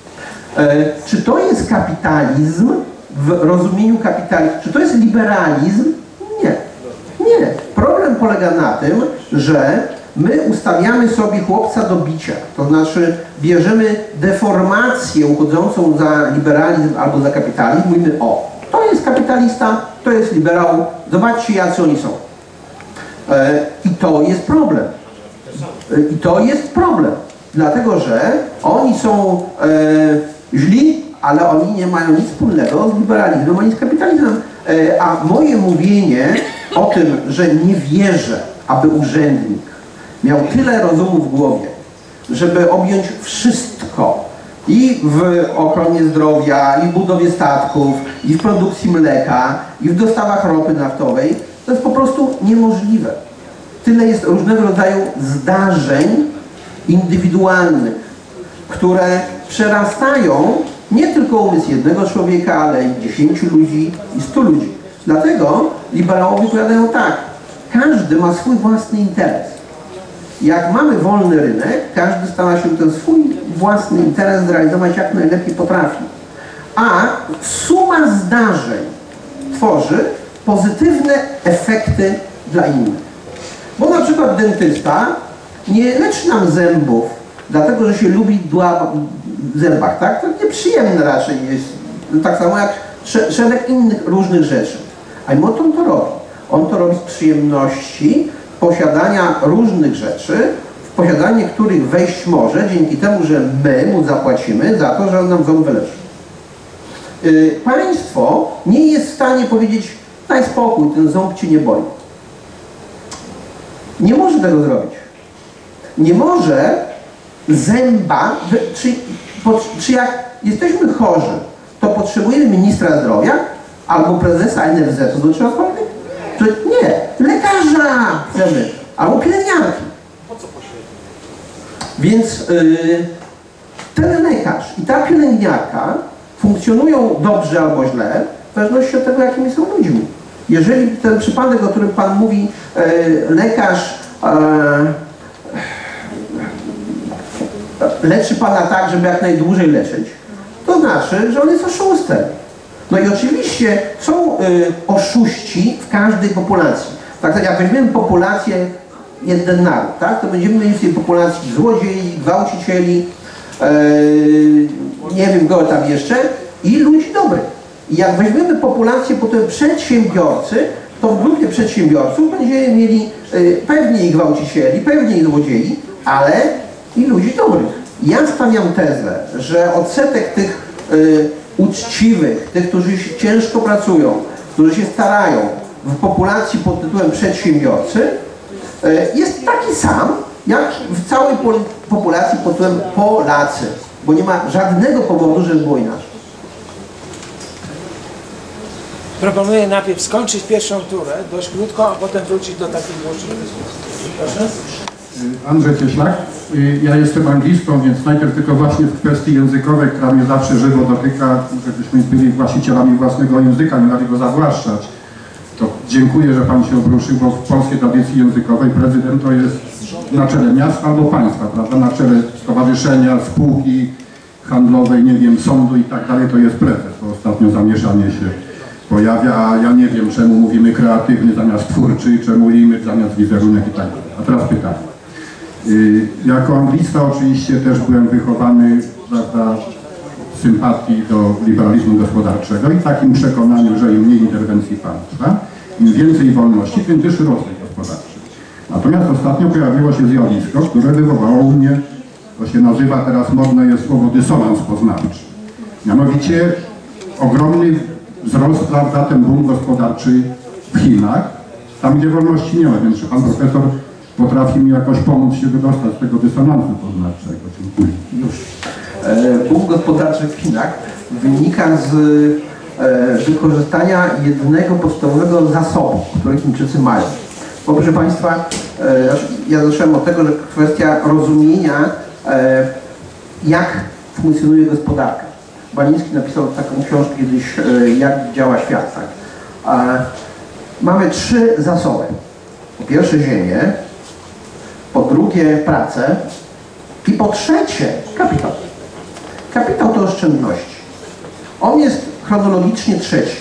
E, czy to jest kapitalizm w rozumieniu kapitalizmu? Czy to jest liberalizm? Nie. Nie. Problem polega na tym, że my ustawiamy sobie chłopca do bicia. To znaczy bierzemy deformację uchodzącą za liberalizm albo za kapitalizm. Mówimy, o, to jest kapitalista, to jest liberał, zobaczcie, jacy oni są. E, I to jest problem. I to jest problem, dlatego że oni są e, źli, ale oni nie mają nic wspólnego z liberalizmem ani z kapitalizmem. E, a moje mówienie o tym, że nie wierzę, aby urzędnik miał tyle rozumu w głowie, żeby objąć wszystko i w ochronie zdrowia, i w budowie statków, i w produkcji mleka, i w dostawach ropy naftowej, to jest po prostu niemożliwe. Tyle jest różnego rodzaju zdarzeń indywidualnych, które przerastają nie tylko umysł jednego człowieka, ale i dziesięciu ludzi i stu ludzi. Dlatego liberałowie powiadają tak, każdy ma swój własny interes. Jak mamy wolny rynek, każdy stara się ten swój własny interes zrealizować jak najlepiej potrafi. A suma zdarzeń tworzy pozytywne efekty dla innych. Bo na przykład dentysta nie leczy nam zębów, dlatego że się lubi dła w zębach, tak? To nieprzyjemne raczej jest, tak samo jak szereg innych różnych rzeczy. A mimo to on to robi. On to robi z przyjemności posiadania różnych rzeczy, w posiadanie których wejść może dzięki temu, że my mu zapłacimy za to, że on nam ząb wyleczy. Yy, państwo nie jest w stanie powiedzieć, daj spokój, ten ząb ci nie boli. Nie może tego zrobić. Nie może zęba, czy, czy jak jesteśmy chorzy, to potrzebujemy ministra zdrowia albo prezesa N F Z-u do czegokolwiek? Nie, lekarza chcemy, albo pielęgniarki. Więc yy, ten lekarz i ta pielęgniarka funkcjonują dobrze albo źle, w zależności od tego, jakimi są ludźmi. Jeżeli ten przypadek, o którym pan mówi, yy, lekarz yy, leczy pana tak, żeby jak najdłużej leczyć, to znaczy, że on jest oszustem. No i oczywiście są y, oszuści w każdej populacji. Tak jak weźmiemy populację, jeden naród, tak, to będziemy mieli w tej populacji złodziei, gwałcicieli, yy, nie wiem go tam jeszcze, i ludzi dobrych. I jak weźmiemy populację potem przedsiębiorcy, to w grupie przedsiębiorców będziemy mieli y, pewnie i gwałcicieli, pewnie i złodziei, ale i ludzi dobrych. Ja stawiam tezę, że odsetek tych y, uczciwych, tych, którzy ciężko pracują, którzy się starają w populacji pod tytułem przedsiębiorcy, jest taki sam, jak w całej populacji pod tytułem Polacy, bo nie ma żadnego powodu, żeby było inaczej. Proponuję najpierw skończyć pierwszą turę, dość krótko, a potem wrócić do takich dłuższych dyskusji. Proszę. Andrzej Cieślak. Ja jestem anglistą, więc najpierw tylko właśnie w kwestii językowej, która mnie zawsze żywo dotyka, żebyśmy byli właścicielami własnego języka, nie dali go zawłaszczać. To dziękuję, że Pan się obruszył, bo w polskiej tradycji językowej prezydent to jest na czele miasta albo państwa, prawda? Na czele stowarzyszenia, spółki handlowej, nie wiem, sądu i tak dalej, to jest prezes. To ostatnio zamieszanie się pojawia, a ja nie wiem, czemu mówimy kreatywny zamiast twórczy, czemu limit zamiast wizerunek i tak dalej. A teraz pytanie. Y, Jako anglista oczywiście też byłem wychowany, prawda, w sympatii do liberalizmu gospodarczego i takim przekonaniu, że im mniej interwencji państwa, im więcej wolności, tym wyższy rozwój gospodarczy. Natomiast ostatnio pojawiło się zjawisko, które wywołało u mnie, to się nazywa teraz modne jest słowo dysonans poznawczy. Mianowicie ogromny wzrost, prawda, ten boom gospodarczy w Chinach, tam gdzie wolności nie ma, więc czy pan profesor potrafi mi jakoś pomóc się wydostać z tego dysonansu poznawczego? Dziękuję. Już. E, boom gospodarczy w Chinach wynika z e, wykorzystania jednego podstawowego zasobu, który Chińczycy mają. Bo proszę Państwa, e, ja zacząłem od tego, że kwestia rozumienia, e, jak funkcjonuje gospodarka. Baniński napisał taką książkę kiedyś, e, jak działa świat. Tak? E, mamy trzy zasoby. Po pierwsze ziemię, po drugie pracę i po trzecie kapitał. Kapitał to oszczędności. On jest chronologicznie trzeci.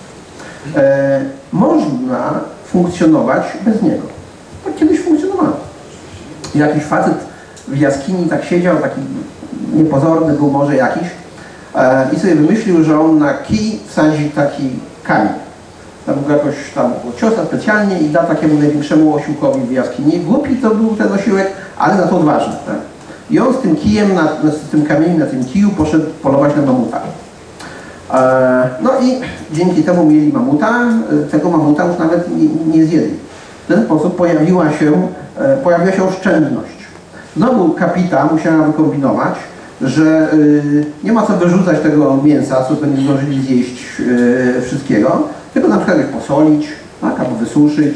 E, można funkcjonować bez niego. Tak kiedyś funkcjonowano. Jakiś facet w jaskini tak siedział, taki niepozorny był może jakiś e, i sobie wymyślił, że on na kij wsadzi taki kamień. Tam go jakoś tam ciosa specjalnie i da takiemu największemu osiłkowi w jaskini. Głupi to był ten osiłek, ale za to odważny. Tak? I on z tym kijem, na, z tym kamieniem na tym kiju poszedł polować na mamuta. E, no i dzięki temu mieli mamuta, tego mamuta już nawet nie, nie zjedli. W ten sposób pojawiła się, e, pojawiła się oszczędność. Znowu kapita musiała wykombinować, że y, nie ma co wyrzucać tego mięsa, co by nie zdążyli zjeść y, wszystkiego, tylko na przykład je posolić, tak, albo wysuszyć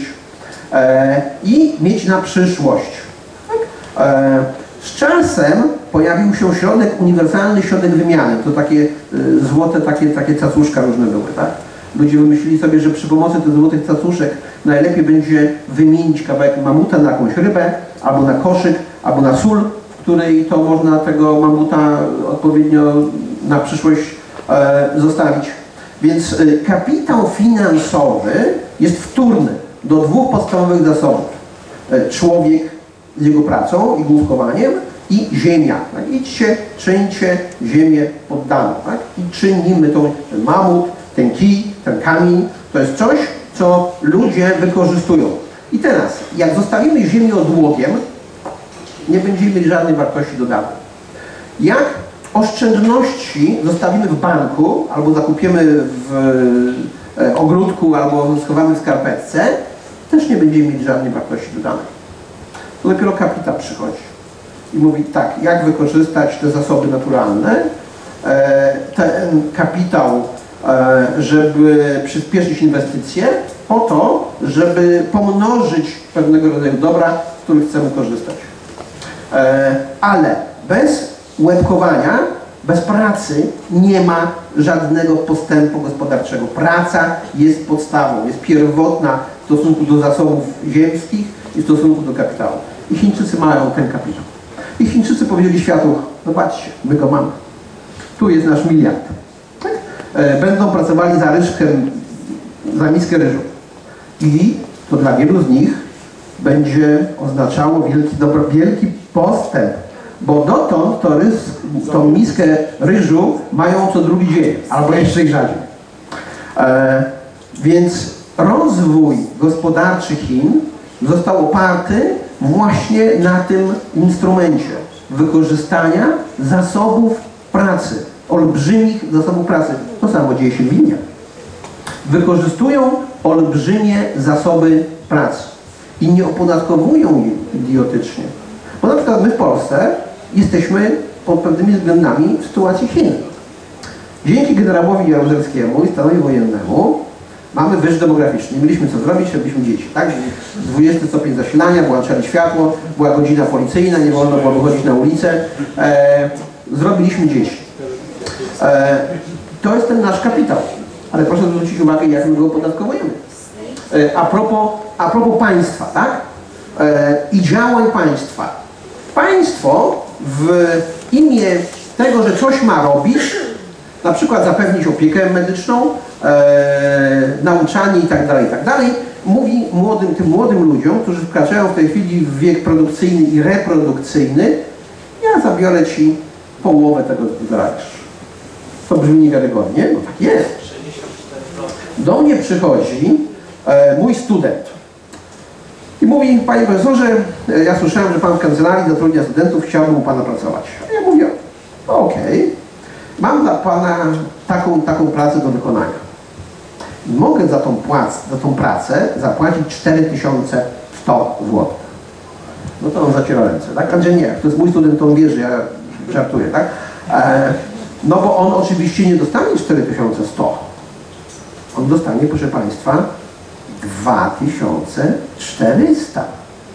e, i mieć na przyszłość. Tak? E, z czasem pojawił się środek, uniwersalny środek wymiany. To takie y, złote, takie, takie cacuszka różne były. Tak? Ludzie wymyślili sobie, że przy pomocy tych złotych cacuszek najlepiej będzie wymienić kawałek mamuta na jakąś rybę, albo na koszyk, albo na sól, w której to można tego mamuta odpowiednio na przyszłość e, zostawić. Więc e, kapitał finansowy jest wtórny do dwóch podstawowych zasobów. E, człowiek z jego pracą i główkowaniem i ziemia. Tak? Idźcie, czyńcie ziemię poddaną. Tak? I czynimy tą, ten mamut, ten kij, ten kamień. To jest coś, co ludzie wykorzystują. I teraz, jak zostawimy ziemię odłogiem, nie będziemy mieli żadnej wartości dodanej. Jak oszczędności zostawimy w banku, albo zakupimy w e, ogródku, albo schowamy w skarpetce, też nie będziemy mieli żadnej wartości dodanej. To dopiero kapitał przychodzi i mówi tak, jak wykorzystać te zasoby naturalne, e, ten kapitał, e, żeby przyspieszyć inwestycje, po to, żeby pomnożyć pewnego rodzaju dobra, z których chcemy korzystać. E, ale bez łebkowania, bez pracy nie ma żadnego postępu gospodarczego. Praca jest podstawą, jest pierwotna w stosunku do zasobów ziemskich i w stosunku do kapitału. I Chińczycy mają ten kapitał. I Chińczycy powiedzieli światu, zobaczcie, my go mamy. Tu jest nasz miliard. Tak? E, będą pracowali za ryżkę, za miskę ryżu. I to dla wielu z nich będzie oznaczało wielki, dobro, wielki postęp, bo dotąd to rys, tą miskę ryżu mają co drugi dzień, albo jeszcze i rzadziej. E, więc rozwój gospodarczy Chin został oparty właśnie na tym instrumencie wykorzystania zasobów pracy, olbrzymich zasobów pracy. To samo dzieje się w Indiach. Wykorzystują olbrzymie zasoby pracy i nie opodatkowują ich idiotycznie. Bo na przykład my w Polsce jesteśmy pod pewnymi względami w sytuacji Chin. Dzięki generałowi Jaruzelskiemu i stanowi wojennemu mamy wyż demograficzny. Nie mieliśmy co zrobić, robiliśmy dzieci. Tak? dwudziesty stopień zasilania, włączali światło, była godzina policyjna, nie wolno było wychodzić na ulicę. E, zrobiliśmy dzieci. E, to jest ten nasz kapitał. Ale proszę zwrócić uwagę, jak my go opodatkowujemy. E, a, propos, a propos państwa, tak? E, i działań państwa. Państwo w imię tego, że coś ma robić, na przykład zapewnić opiekę medyczną, e, nauczanie itd., itd., mówi młodym, tym młodym ludziom, którzy wkraczają w tej chwili w wiek produkcyjny i reprodukcyjny, ja zabiorę ci połowę tego, co zarabiasz. To brzmi niewiarygodnie, no tak jest. Do mnie przychodzi e, mój student i mówi: panie profesorze, e, ja słyszałem, że pan w kancelarii zatrudnia studentów, chciałbym u pana pracować. A ja mówię: okej, okay, mam dla pana taką, taką pracę do wykonania. Mogę za tą, płac, za tą pracę zapłacić cztery tysiące sto złotych. No to on zaciera ręce, tak? Andrzej, nie, to jest mój student, to on wie, że ja żartuję, tak? E, no bo on oczywiście nie dostanie cztery tysiące sto. On dostanie, proszę państwa, dwa tysiące czterysta.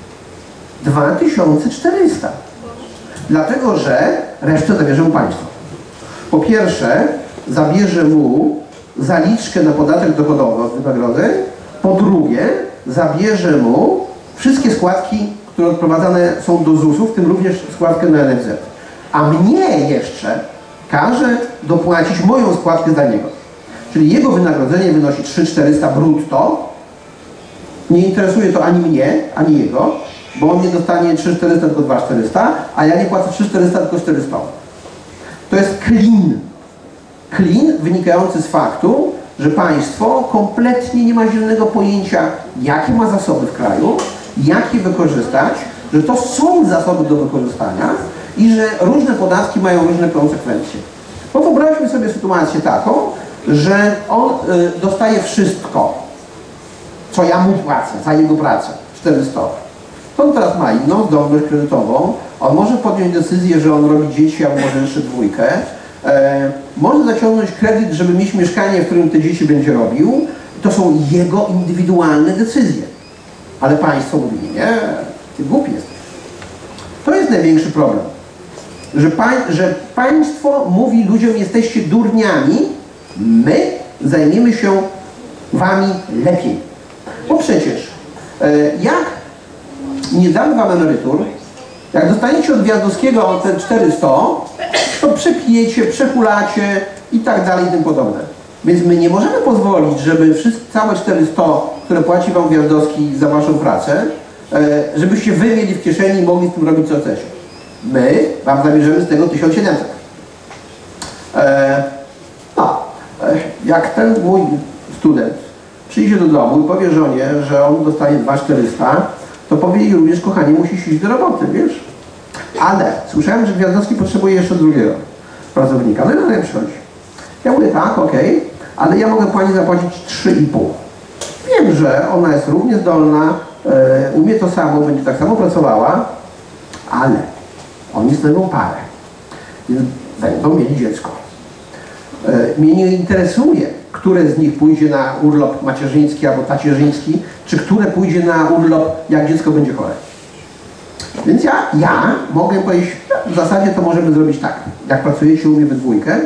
dwa tysiące czterysta. Dlatego, że resztę zabierze mu państwo. Po pierwsze, zabierze mu zaliczkę na podatek dochodowy od wynagrodzeń. Po drugie, zabierze mu wszystkie składki, które odprowadzane są do zusu, w tym również składkę na N F Z. A mnie jeszcze każe dopłacić moją składkę za niego. Czyli jego wynagrodzenie wynosi trzy tysiące czterysta brutto. Nie interesuje to ani mnie, ani jego, bo on nie dostanie trzy tysiące czterysta, tylko dwa tysiące czterysta, a ja nie płacę trzy tysiące czterysta, tylko czterysta. To jest clean. Clean wynikający z faktu, że państwo kompletnie nie ma zielonego pojęcia, jakie ma zasoby w kraju, jak je wykorzystać, że to są zasoby do wykorzystania i że różne podatki mają różne konsekwencje. Bo wyobraźmy sobie sytuację taką, że on y, dostaje wszystko, co ja mu płacę za jego pracę, czterysta. To on teraz ma inną zdolność kredytową, on może podjąć decyzję, że on robi dzieci, albo może jeszcze dwójkę, e, może zaciągnąć kredyt, żeby mieć mieszkanie, w którym te dzieci będzie robił. To są jego indywidualne decyzje. Ale państwo mówi: nie, ty głupi jesteś. To jest największy problem. Że, pań, że państwo mówi ludziom: jesteście durniami, my zajmiemy się wami lepiej. Bo przecież e, jak nie dam wam emerytur, jak dostaniecie od Gwiazdowskiego te czterysta, to przepijecie, przehulacie i tak dalej i tym podobne. Więc my nie możemy pozwolić, żeby wszystkie, całe czterysta, które płaci wam Gwiazdowski za waszą pracę, e, żebyście wy mieli w kieszeni i mogli z tym robić co chcecie. My wam zabierzemy z tego tysiąc siedemset. E, no, e, jak ten mój student przyjdzie do domu i powie żonie, że on dostanie dwa tysiące czterysta, to powie jej również: kochanie, musisz iść do roboty, wiesz? Ale słyszałem, że Gwiazdowski potrzebuje jeszcze drugiego pracownika. No i na mnie przychodzi. Ja mówię: tak, okej, okay, ale ja mogę pani zapłacić trzy i pół. Wiem, że ona jest równie zdolna, e, umie to samo, będzie tak samo pracowała, ale oni znajdą parę. Więc będą mieli dziecko. E, mnie nie interesuje, które z nich pójdzie na urlop macierzyński albo tacierzyński, czy które pójdzie na urlop, jak dziecko będzie chore. Więc ja, ja mogę powiedzieć: w zasadzie to możemy zrobić tak. Jak pracujecie u mnie we dwójkę,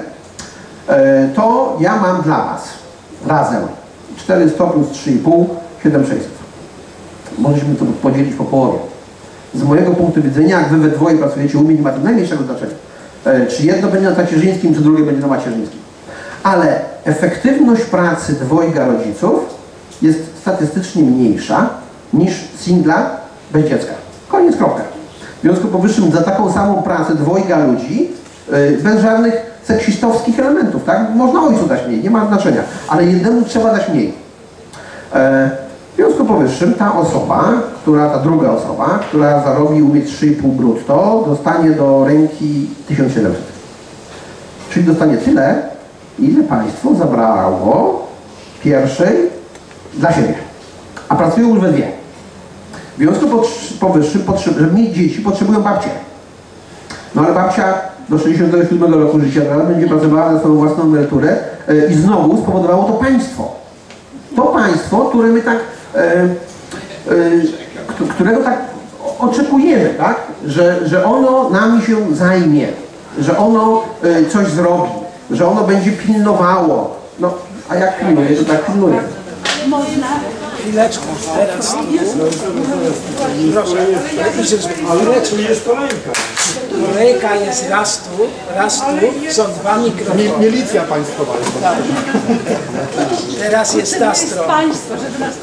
to ja mam dla was razem czterysta plus trzy i pół, siedem tysięcy sześćset. Możemy to podzielić po połowie. Z mojego punktu widzenia, jak wy we dwoje pracujecie u mnie, nie ma to najmniejszego znaczenia. Czy jedno będzie na tacierzyńskim, czy drugie będzie na macierzyńskim. Ale efektywność pracy dwojga rodziców jest statystycznie mniejsza niż singla bez dziecka. Koniec, kropka. W związku powyższym za taką samą pracę dwojga ludzi, yy, bez żadnych seksistowskich elementów, tak? Można ojcu dać mniej, nie ma znaczenia, ale jednemu trzeba dać mniej. E, w związku powyższym ta osoba, która, ta druga osoba, która zarobi u mnie trzy i pół brutto, dostanie do ręki tysiąc siedemset. Czyli dostanie tyle, ile państwo zabrało pierwszej dla siebie. A pracują już we dwie. W związku powyższym, żeby mieć dzieci, potrzebują babcie. No ale babcia do sześćdziesiątego siódmego roku życia teraz będzie pracowała na swoją własną emeryturę yy, i znowu spowodowało to państwo. To państwo, które my tak, yy, yy, którego tak oczekujemy, tak? Że, że ono nami się zajmie, że ono yy, coś zrobi, że ono będzie pilnowało. No, a jak pilnuje, to tak pilnuje. Można Chwileczkę, teraz tu. Proszę, chwileczkę. Jest kolejka. Kolejka jest raz tu, raz tu, są dwa mikrofony. Milicja państwowa jest. Tak. Teraz jest ta strona. Państwo, żeby nas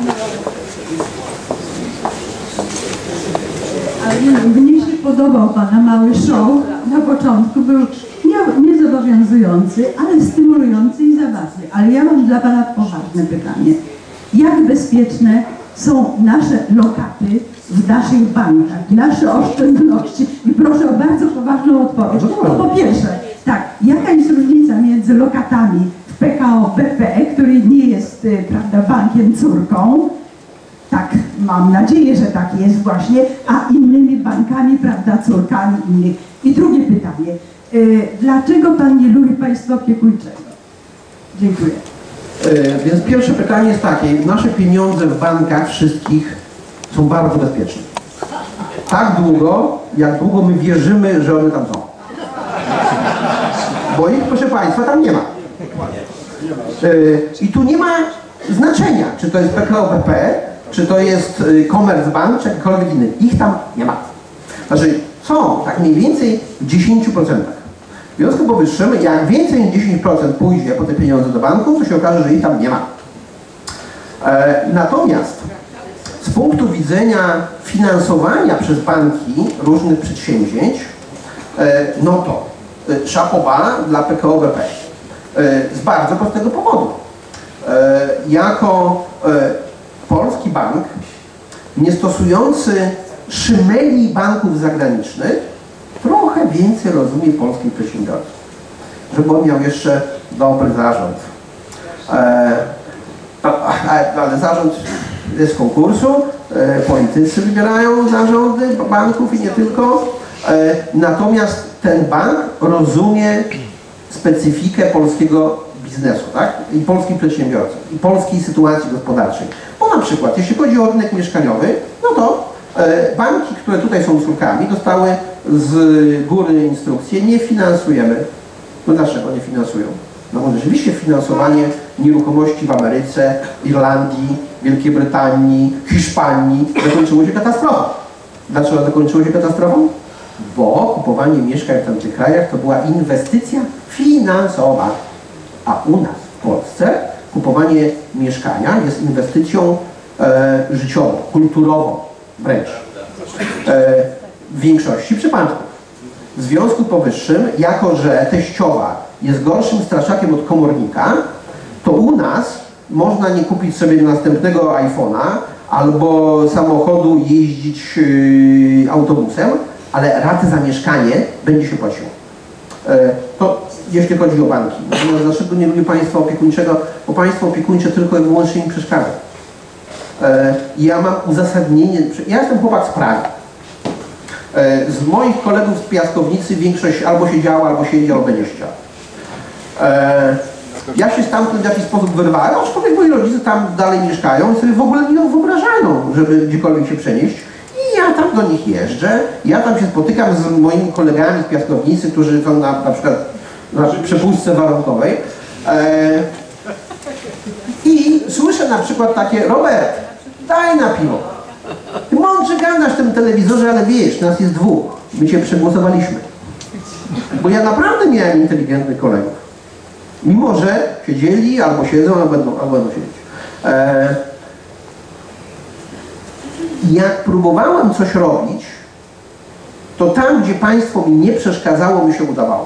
Ale nie, mnie się podobał Pana mały show. Na początku był nie, niezobowiązujący, ale stymulujący i zabawny. Ale ja mam dla Pana poważne pytanie. Jak bezpieczne są nasze lokaty w naszych bankach, nasze oszczędności? I proszę o bardzo poważną odpowiedź. No, po pierwsze, tak, jaka jest różnica między lokatami w P K O B P, który nie jest, prawda, bankiem córką, tak, mam nadzieję, że tak jest właśnie, a innymi bankami, prawda, córkami innych. I drugie pytanie. Yy, dlaczego Pan nie lubi państwa opiekuńczego? Dziękuję. Yy, więc pierwsze pytanie jest takie. Nasze pieniądze w bankach wszystkich są bardzo bezpieczne. Tak długo, jak długo my wierzymy, że one tam są. Bo ich, proszę Państwa, tam nie ma. Yy, I tu nie ma znaczenia, czy to jest P K O B P, czy to jest Commerzbank, czy jakikolwiek inny. Ich tam nie ma. Znaczy są tak mniej więcej w dziesięciu procentach. W związku z powyższym, jak więcej niż dziesięć procent pójdzie po te pieniądze do banku, to się okaże, że ich tam nie ma. E, natomiast z punktu widzenia finansowania przez banki różnych przedsięwzięć, e, no to e, szapoba dla P K O B P. E, z bardzo prostego powodu. E, jako e, polski bank, nie stosujący szymeli banków zagranicznych, trochę więcej rozumie polskich przedsiębiorców. Żeby on miał jeszcze dobry zarząd. E, ale zarząd jest konkursu, e, politycy wybierają zarządy banków i nie tylko. E, natomiast ten bank rozumie specyfikę polskiego biznesu, tak? I polskich przedsiębiorców, i polskiej sytuacji gospodarczej. Bo na przykład, jeśli chodzi o rynek mieszkaniowy, no to e, banki, które tutaj są córkami, dostały z góry instrukcje, nie finansujemy. No dlaczego nie finansują? No bo rzeczywiście finansowanie nieruchomości w Ameryce, Irlandii, Wielkiej Brytanii, Hiszpanii zakończyło się katastrofą. Dlaczego zakończyło się katastrofą? Bo kupowanie mieszkań w tamtych krajach to była inwestycja finansowa. A u nas w Polsce kupowanie mieszkania jest inwestycją e, życiową, kulturową wręcz. E, w większości przypadków. W związku z powyższym, jako że teściowa jest gorszym straszakiem od komornika, to u nas można nie kupić sobie następnego iPhone'a albo samochodu i jeździć yy, autobusem, ale raty za mieszkanie będzie się płaciło. E, to jeśli chodzi o banki. Natomiast dlaczego nie lubię państwa opiekuńczego? Bo państwo opiekuńcze tylko i wyłącznie mi przeszkadza. E, ja mam uzasadnienie, ja jestem chłopak z Pragi. E, z moich kolegów z piaskownicy większość albo siedziała, albo siedzi, albo będzie siedziała. E, ja się stamtąd w jakiś sposób wyrwałem, aczkolwiek moi rodzice tam dalej mieszkają i sobie w ogóle nie wyobrażają, żeby gdziekolwiek się przenieść. I ja tam do nich jeżdżę, ja tam się spotykam z moimi kolegami z piaskownicy, którzy są na, na przykład na przepustce warunkowej. E, I słyszę na przykład takie: Robert, daj na piwo. Ty mądrze gadasz w tym telewizorze, ale wiesz, nas jest dwóch. My cię przegłosowaliśmy. Bo ja naprawdę miałem inteligentnych kolegów. Mimo że siedzieli, albo siedzą, albo będą, albo będą siedzieć. E, jak próbowałem coś robić, to tam, gdzie państwo mi nie przeszkadzało, mi się udawało.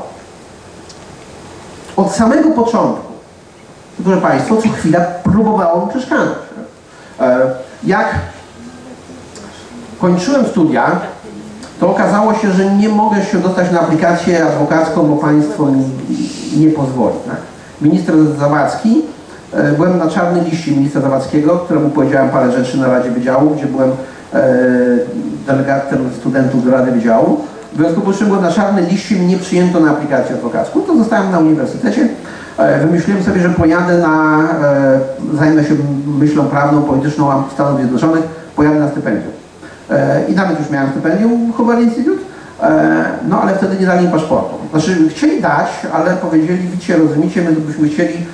Od samego początku, proszę Państwa, co chwila próbowało mi przeszkadzać. E, jak kończyłem studia, to okazało się, że nie mogę się dostać na aplikację adwokacką, bo państwo mi nie pozwoli. Tak? Minister Zawadzki, e, byłem na czarnej liście ministra Zawadzkiego, któremu powiedziałem parę rzeczy na Radzie Wydziału, gdzie byłem e, delegatem studentów do Rady Wydziału. W związku z powyższym byłem na czarnej liście, mnie nie przyjęto na aplikację adwokacką. To zostałem na uniwersytecie. E, wymyśliłem sobie, że pojadę na, e, zajmę się myślą prawną, polityczną Stanów Zjednoczonych, pojadę na stypendium. I nawet już miałem stypendium Hoover Institute, no ale wtedy nie dali mi paszportu. Znaczy chcieli dać, ale powiedzieli: widzicie, rozumiecie, my byśmy chcieli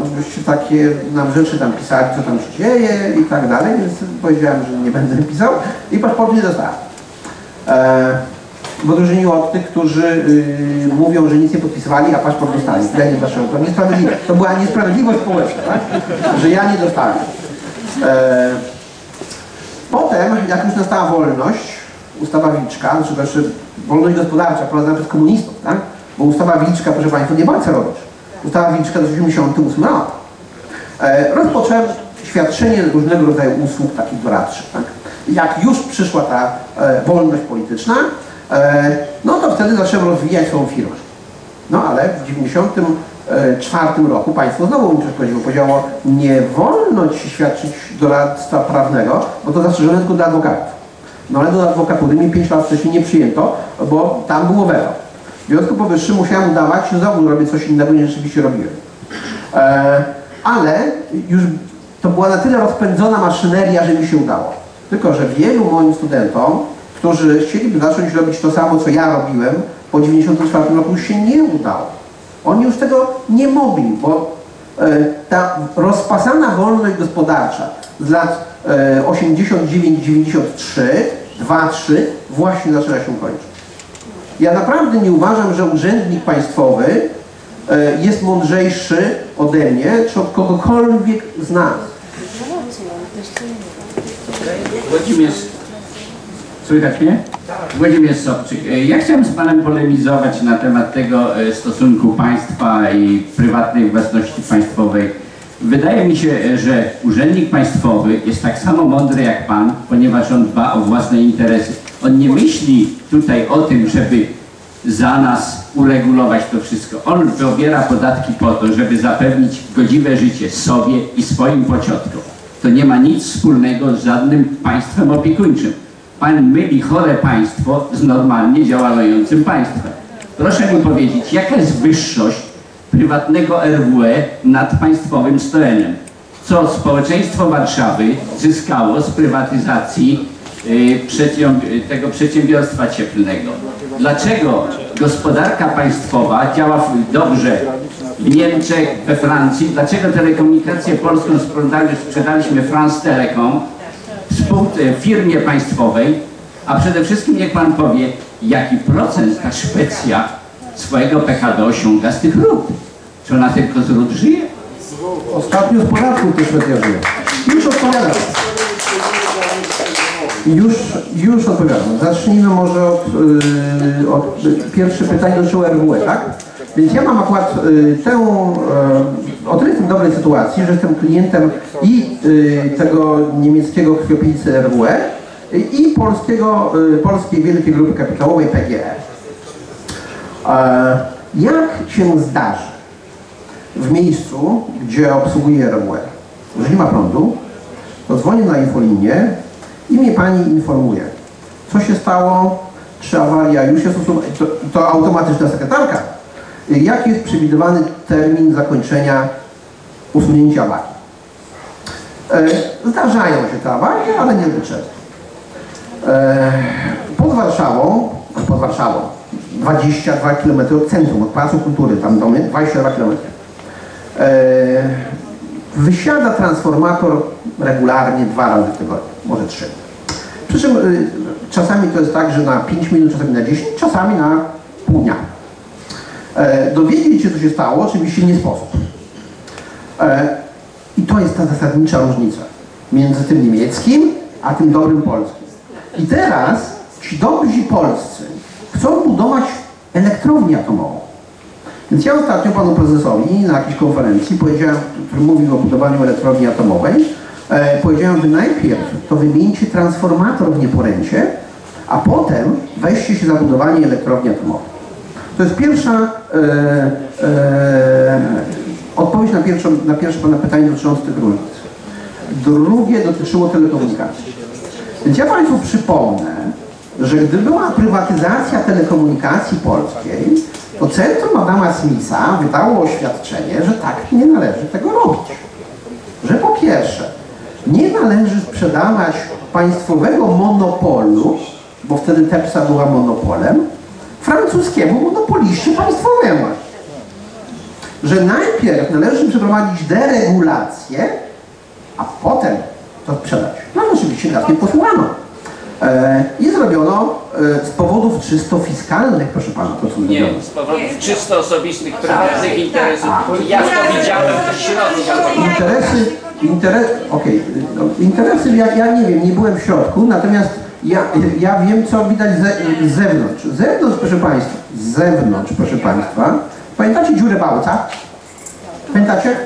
byście takie nam rzeczy tam pisali, co tam się dzieje i tak dalej, więc powiedziałem, że nie będę pisał i paszportu nie dostałem. E, w odróżnieniu od tych, którzy y, mówią, że nic nie podpisywali, a paszport dostali. Ja nie dlaczego. To, niesprawiedli to była niesprawiedliwość społeczna, tak? Że ja nie dostałem. E, potem, jak już nastała wolność, ustawa Wilczka, znaczy też wolność gospodarcza prowadzona przez komunistów, tak? Bo ustawa Wilczka, proszę Państwa, nie była Cerowicz. Ustawa Wilczka to osiemdziesiąty ósmy rok. E, rozpocząłem świadczenie różnego rodzaju usług takich doradczych. Tak? Jak już przyszła ta e, wolność polityczna, e, no to wtedy zacząłem rozwijać swoją firmę. No ale w dziewięćdziesiątym czwartym roku państwo znowu mi przeszkodziło. Powiedziało, nie wolno ci świadczyć doradztwa prawnego, bo to zastrzeżone tylko dla adwokatów. No ale do adwokatury mi pięć lat wcześniej nie przyjęto, bo tam było weto. W związku powyższym musiałem udawać, że znowu robię coś innego niż rzeczywiście robiłem. E, ale już to była na tyle rozpędzona maszyneria, że mi się udało. Tylko że wielu moim studentom, którzy chcieliby zacząć robić to samo, co ja robiłem, po dziewięćdziesiątym czwartym roku już się nie udało. Oni już tego nie mogli, bo e, ta rozpasana wolność gospodarcza z lat e, osiemdziesiąt dziewięć dziewięćdziesiąt trzy, dwa trzy właśnie zaczyna się kończyć. Ja naprawdę nie uważam, że urzędnik państwowy e, jest mądrzejszy ode mnie, czy od kogokolwiek z nas. Włodzimierz, słychać mnie? Włodzimierz Sobczyk. Ja chciałem z Panem polemizować na temat tego stosunku państwa i prywatnej własności państwowej. Wydaje mi się, że urzędnik państwowy jest tak samo mądry jak Pan, ponieważ on dba o własne interesy. On nie myśli tutaj o tym, żeby za nas uregulować to wszystko. On pobiera podatki po to, żeby zapewnić godziwe życie sobie i swoim pociotkom. To nie ma nic wspólnego z żadnym państwem opiekuńczym. Pan myli chore państwo z normalnie działającym państwem. Proszę mi powiedzieć, jaka jest wyższość prywatnego R W E nad państwowym stoleniem? Co społeczeństwo Warszawy zyskało z prywatyzacji y, tego przedsiębiorstwa cieplnego? Dlaczego gospodarka państwowa działa dobrze w Niemczech, we Francji? Dlaczego telekomunikację polską sprzedaliśmy France Telecom, firmie państwowej, a przede wszystkim niech Pan powie, jaki procent ta Szwecja swojego P K D osiąga z tych ród? Czy ona tylko z ród żyje? Ostatnio z podatków też Szwecja żyje. Już odpowiadam. Już, już odpowiadam. Zacznijmy może od, yy, od pierwsze pytanie dotyczyło R W E, tak? Więc ja mam akurat y, tę, y, o tyle jestem w dobrej sytuacji, że jestem klientem i y, tego niemieckiego krwiopijcy R W E y, i polskiego, y, polskiej wielkiej grupy kapitałowej P G E. E, jak się zdarzy w miejscu, gdzie obsługuję R W E, że nie ma prądu, to dzwonię na infolinię i mnie pani informuje, co się stało, czy awaria już jest usuwana, to, to automatyczna sekretarka. Jaki jest przewidywany termin zakończenia usunięcia awarii? E, zdarzają się te awarie, ale niezbyt często. E, pod Warszawą, pod Warszawą, dwadzieścia dwa kilometry od centrum, od Pałacu Kultury, tam domy, dwadzieścia dwa kilometry. E, wysiada transformator regularnie dwa razy w tygodniu, może trzy. Przy czym y, czasami to jest tak, że na pięć minut, czasami na dziesięć, czasami na pół dnia. E, dowiedzieć się, co się stało, oczywiście nie sposób. E, I to jest ta zasadnicza różnica między tym niemieckim, a tym dobrym polskim. I teraz ci dobrzy polscy chcą budować elektrownię atomową. Więc ja ostatnio panu prezesowi na jakiejś konferencji powiedziałem, który mówił o budowaniu elektrowni atomowej, e, powiedziałem, że najpierw to wymieńcie transformator w Nieporęcie, a potem weźcie się za budowanie elektrowni atomowej. To jest pierwsza e, e, odpowiedź na, pierwszą, na pierwsze pana pytanie dotyczące tych różnic. Drugie dotyczyło telekomunikacji. Więc ja Państwu przypomnę, że gdy była prywatyzacja telekomunikacji polskiej, to Centrum Adama Smitha wydało oświadczenie, że tak nie należy tego robić. Że po pierwsze, nie należy sprzedawać państwowego monopolu, bo wtedy Tepsa była monopolem, francuskiemu monopoliście państwowemu. że najpierw należy przeprowadzić deregulację, a potem to sprzedać. No oczywiście nas nie posłuchano. E, I zrobiono e, z powodów czysto fiskalnych, proszę pana, to co Nie, z powodów czysto osobistych, prywatnych interesów. Ja to widziałem w środku. Interesy, interes, okej, no, interesy ja, ja nie wiem, nie byłem w środku, natomiast ja, ja wiem, co widać ze, z zewnątrz. Z zewnątrz, proszę państwa, z zewnątrz, proszę państwa, pamiętacie dziurę Bałca? Pamiętacie?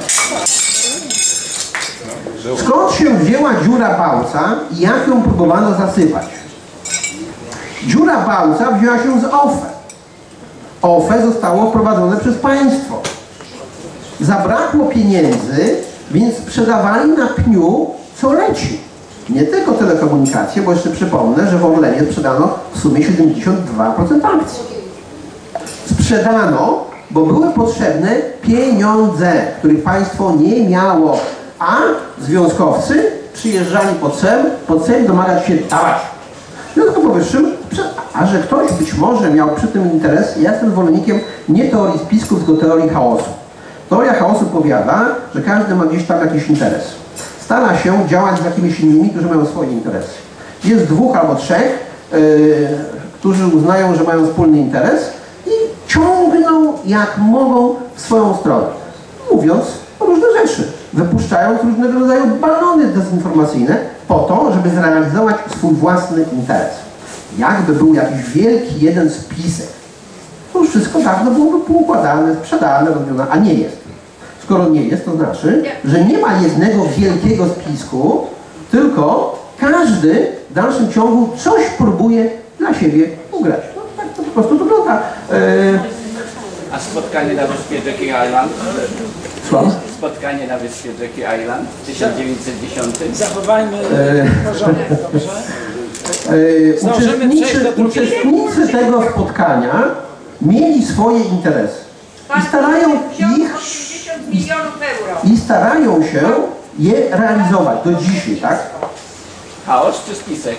Skąd się wzięła dziura Bałca i jak ją próbowano zasypać? Dziura Bałca wzięła się z O F E. O F E zostało wprowadzone przez państwo. Zabrakło pieniędzy, więc sprzedawali na pniu, co leci. Nie tylko telekomunikacje, bo jeszcze przypomnę, że w Orlenie sprzedano w sumie siedemdziesiąt dwa procent akcji. Sprzedano, bo były potrzebne pieniądze, których państwo nie miało, a związkowcy przyjeżdżali pod Sejm, pod Sejm domagać się dawać. W związku z powyższym, a że ktoś być może miał przy tym interes, ja jestem zwolennikiem nie teorii spisków, tylko teorii chaosu. Teoria chaosu powiada, że każdy ma gdzieś tam jakiś interes. Stara się działać z jakimiś innymi, którzy mają swoje interesy. Jest dwóch albo trzech, yy, którzy uznają, że mają wspólny interes i ciągną jak mogą w swoją stronę, mówiąc różne rzeczy, wypuszczając różnego rodzaju balony dezinformacyjne po to, żeby zrealizować swój własny interes. Jakby był jakiś wielki jeden spisek, to już wszystko dawno byłoby poukładane, sprzedane, rozwiązane, a nie jest. Skoro nie jest, to znaczy, że nie ma jednego wielkiego spisku, tylko każdy w dalszym ciągu coś próbuje dla siebie ugrać. No, tak to po prostu wygląda. Eee... A spotkanie na wyspie Jackie Island? Słucham? Spotkanie na wyspie Jackie Island w tysiąc dziewięćset dziesiątym. Zachowajmy Eee... porządek, dobrze? Eee, uczestnicy, uczestnicy tego spotkania mieli swoje interesy i starają ich i starają się je realizować do dzisiaj, tak? Chaos czy spisek?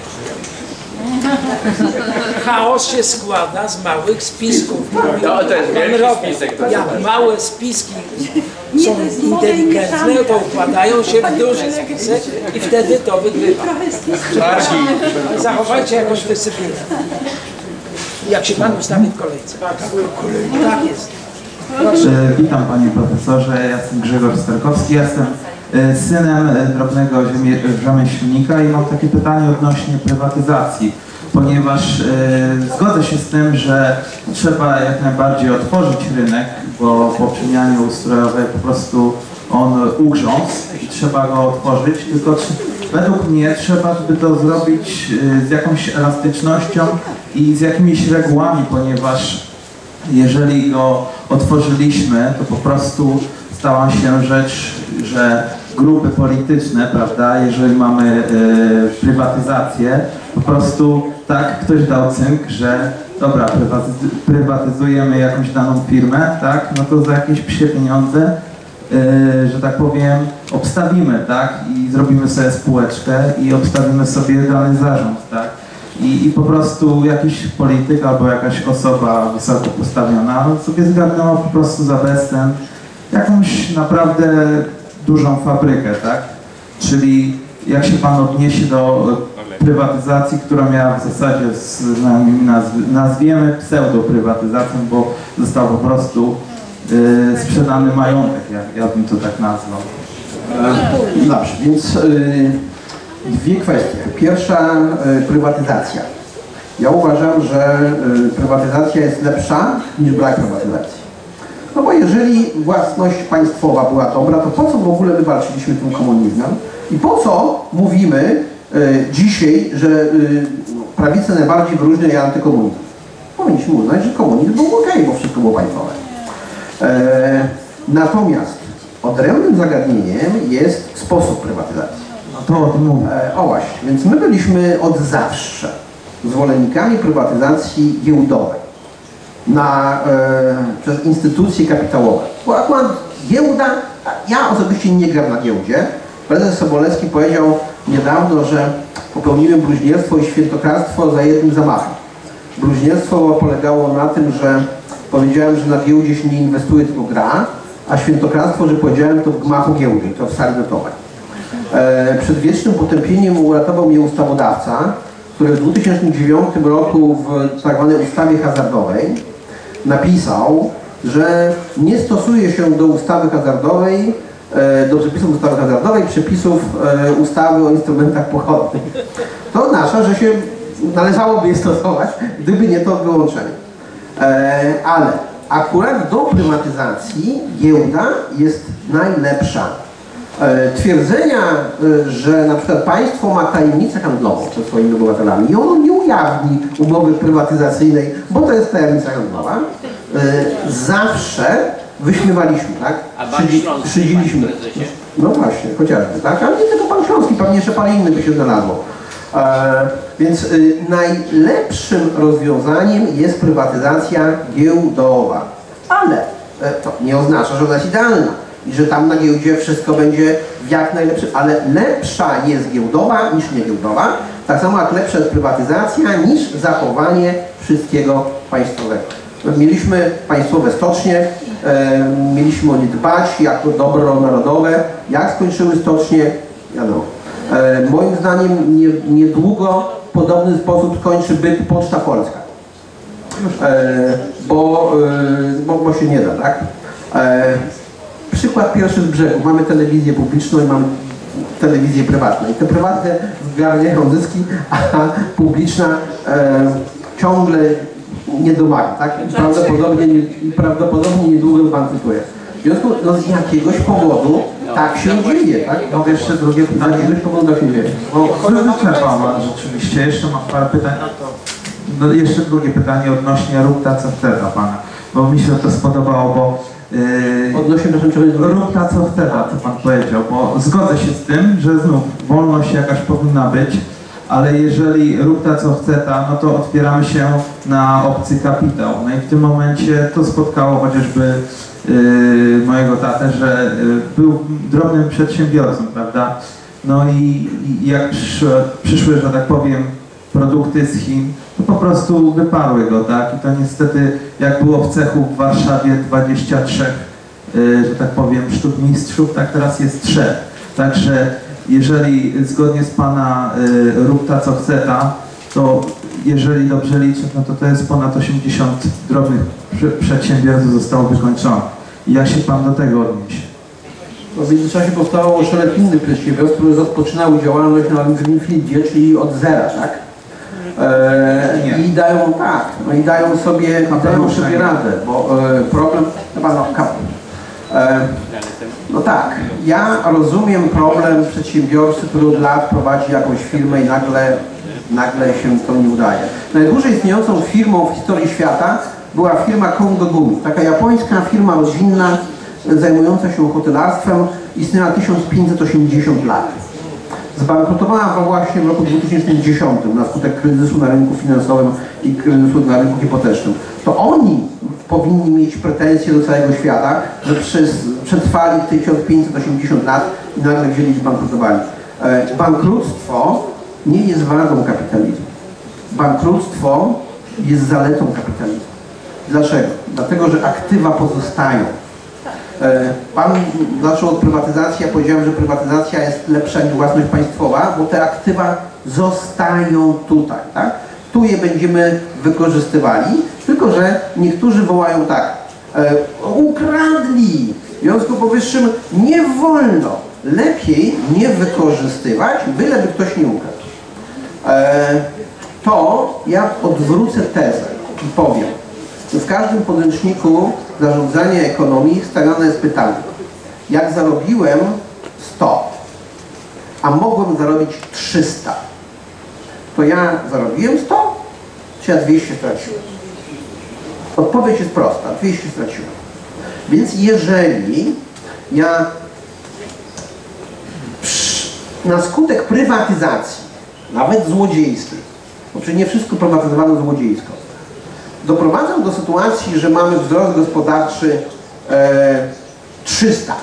Chaos się składa z małych spisków. No to jest wielki spisek. To jak małe spiski są inteligentne, to układają się w duży spisek i wtedy to wygrywa. Zachowajcie jakąś dyscyplinę. Jak się pan ustawi w kolejce. Tak jest. Proszę. Witam panie profesorze, ja jestem Grzegorz Starkowski, jestem synem drobnego rzemieślnika i mam takie pytanie odnośnie prywatyzacji, ponieważ e, zgodzę się z tym, że trzeba jak najbardziej otworzyć rynek, bo po przemianie ustrojowej po prostu on ugrzązł i trzeba go otworzyć, tylko według mnie trzeba by to zrobić z jakąś elastycznością i z jakimiś regułami, ponieważ jeżeli go otworzyliśmy, to po prostu stała się rzecz, że grupy polityczne, prawda, jeżeli mamy y, prywatyzację, po prostu tak ktoś dał cynk, że dobra, prywatyz prywatyzujemy jakąś daną firmę, tak, no to za jakieś psie pieniądze, y, że tak powiem, obstawimy, tak, i zrobimy sobie spółeczkę i obstawimy sobie dany zarząd, tak. I, I po prostu jakiś polityk albo jakaś osoba wysoko postawiona sobie zgarnęła po prostu za bezcen jakąś naprawdę dużą fabrykę, tak? Czyli jak się pan odniesie do prywatyzacji, która miała w zasadzie, z, nazw, nazwiemy pseudoprywatyzacją, bo został po prostu yy, sprzedany majątek, ja, ja bym to tak nazwał. E, dobrze, więc yy... dwie kwestie. Pierwsza, y, prywatyzacja. Ja uważam, że y, prywatyzacja jest lepsza niż brak prywatyzacji. No bo jeżeli własność państwowa była dobra, to po co w ogóle wywalczyliśmy tym komunizmem? I po co mówimy y, dzisiaj, że y, prawica najbardziej wyróżnia antykomunizm? Powinniśmy uznać, że komunizm był ok, bo wszystko było państwowe. E, natomiast odrębnym zagadnieniem jest sposób prywatyzacji. To o tym mówię. E, o właśnie, więc my byliśmy od zawsze zwolennikami prywatyzacji giełdowej na, e, przez instytucje kapitałowe. Bo akurat giełda, ja osobiście nie gram na giełdzie. Prezes Sobolewski powiedział niedawno, że popełniłem bluźnierstwo i świętokradztwo za jednym zamachem. Bluźnierstwo polegało na tym, że Powiedziałem, że na giełdzie się nie inwestuje, tylko gra, a świętokradztwo, że powiedziałem to w gmachu giełdy, to w sali notowej. E, przed wiecznym potępieniem uratował mnie ustawodawca, który w dwa tysiące dziewiątym roku w tak zwanej ustawie hazardowej napisał, że nie stosuje się do ustawy hazardowej, e, do przepisów ustawy hazardowej, przepisów e, ustawy o instrumentach pochodnych. To oznacza, że się należałoby je stosować, gdyby nie to wyłączenie. E, ale akurat do prywatyzacji giełda jest najlepsza. E, twierdzenia, e, że na przykład państwo ma tajemnicę handlową przed swoimi obywatelami i ono nie ujawni umowy prywatyzacyjnej, bo to jest tajemnica handlowa, e, zawsze wyśmiewaliśmy, tak? Szydziliśmy. No właśnie, chociażby, tak? Ale nie tylko Pan Śląski, pewnie jeszcze parę innych by się znalazło. E, więc y, najlepszym rozwiązaniem jest prywatyzacja giełdowa. Ale e, to nie oznacza, że ona jest idealna i że tam na giełdzie wszystko będzie w jak najlepszym, ale lepsza jest giełdowa niż niegiełdowa, tak samo jak lepsza jest prywatyzacja niż zachowanie wszystkiego państwowego. Mieliśmy państwowe stocznie, e, mieliśmy o nie dbać jako dobro narodowe. Jak skończyły stocznie? Wiadomo. E, moim zdaniem nie, niedługo w podobny sposób kończy byt Poczta Polska. E, bo, e, bo, bo się nie da, tak? E, przykład pierwszy z brzegu. Mamy telewizję publiczną i mamy telewizję prywatną. I te prywatne zgarniają zyski, a publiczna e, ciągle nie domaga, tak? I prawdopodobnie, i prawdopodobnie niedługo zbankrutuje. W związku no, z jakiegoś powodu tak się dzieje, tak? No jeszcze drugie pytanie. Z jakiegoś powodu tak się dzieje. Bo wyczerpała rzeczywiście, jeszcze mam parę pytań. No jeszcze drugie pytanie odnośnie rób ta co chce dla Pana. Bo mi się to spodobało, bo yy, odnośnie do czego rób ta co chce, co Pan powiedział, bo zgodzę się z tym, że znów wolność jakaś powinna być, ale jeżeli rób ta co chce ta, no to otwieramy się na obcy kapitał. No i w tym momencie to spotkało chociażby Yy, mojego tatę, że yy, był drobnym przedsiębiorcą, prawda? No i, i jak przyszły, przyszły, że tak powiem, produkty z Chin, to po prostu wyparły go, tak? I to niestety, jak było w cechu w Warszawie dwadzieścia trzy, yy, że tak powiem, sztuk mistrzów, tak teraz jest trzech. Także jeżeli zgodnie z Pana yy, rób ta co chce ta, to jeżeli dobrze liczę, no to to jest ponad osiemdziesiąt drobnych przedsiębiorców zostało wykończonych. I jak się Pan do tego odniesie? No w międzyczasie powstało szereg innych przedsiębiorstw, które rozpoczynały działalność na Greenfieldzie, czyli od zera, tak? E, I dają tak, no i dają sobie, dają sobie radę, bo e, problem, chyba no, e, no tak, ja rozumiem problem przedsiębiorcy, który od lat prowadzi jakąś firmę i nagle nagle się to nie udaje. Najdłużej istniejącą firmą w historii świata była firma Kongo Gumi. Taka japońska firma rodzinna zajmująca się hotelarstwem istniała tysiąc pięćset osiemdziesiąt lat. Zbankrutowała właśnie w roku dwa tysiące dziesiątym na skutek kryzysu na rynku finansowym i kryzysu na rynku hipotecznym. To oni powinni mieć pretensje do całego świata, że przez, przetrwali tysiąc pięćset osiemdziesiąt lat i nagle wzięli i zbankrutowali. E, bankructwo nie jest wadą kapitalizmu. Bankructwo jest zaletą kapitalizmu. Dlaczego? Dlatego, że aktywa pozostają. Pan zaczął od prywatyzacji, ja powiedziałem, że prywatyzacja jest lepsza niż własność państwowa, bo te aktywa zostają tutaj, tak? Tu je będziemy wykorzystywali, tylko że niektórzy wołają tak, e, ukradli, w związku powyższym nie wolno, lepiej nie wykorzystywać, byleby ktoś nie ukradł. E, to ja odwrócę tezę i powiem, że w każdym podręczniku zarządzania ekonomii stawiane jest pytanie, jak zarobiłem sto, a mogłem zarobić trzysta, to ja zarobiłem sto, czy ja dwieście straciłem? Odpowiedź jest prosta, dwieście straciłem. Więc jeżeli ja na skutek prywatyzacji, nawet złodziejskiej, bo przecież nie wszystko prywatyzowano złodziejsko, doprowadzam do sytuacji, że mamy wzrost gospodarczy e, trzysta,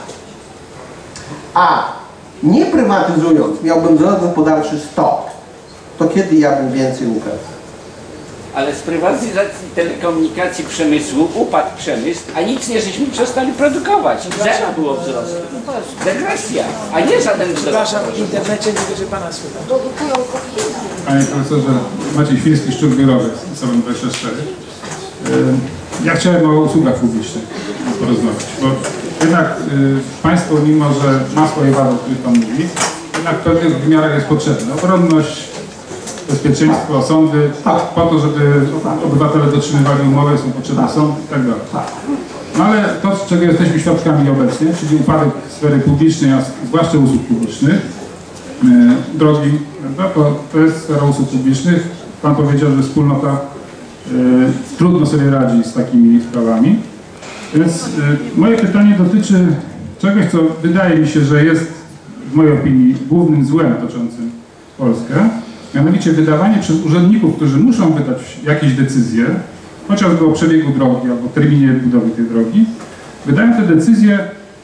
a nie prywatyzując miałbym wzrost gospodarczy sto, to kiedy ja bym więcej ukradł? ale z prywatyzacji telekomunikacji przemysłu upadł przemysł, a nic nie żeśmy przestali produkować. Zero było wzrostu. Degresja, a nie żaden wzrost. Przepraszam, w internecie nie będzie pana słychać. Panie profesorze, Maciej Świński, Szczur Biurowiec, Salon dwadzieścia cztery. Ja chciałem o usługach publicznych porozmawiać, bo jednak państwo, mimo że ma swoje wady, o których pan mówi, jednak w pewnych wymiarach jest potrzebne. Obronność, bezpieczeństwo, sądy, po to, żeby obywatele dotrzymywali umowy, są potrzebne sądy i tak dalej. No ale to, czego jesteśmy świadkami obecnie, czyli upadek sfery publicznej, a zwłaszcza usług publicznych, drogi, to, to jest sfera usług publicznych. Pan powiedział, że wspólnota y, trudno sobie radzi z takimi sprawami. Więc y, moje pytanie dotyczy czegoś, co wydaje mi się, że jest w mojej opinii głównym złem toczącym Polskę. Mianowicie wydawanie przez urzędników, którzy muszą wydać jakieś decyzje, chociażby o przebiegu drogi albo terminie budowy tej drogi, wydają te decyzje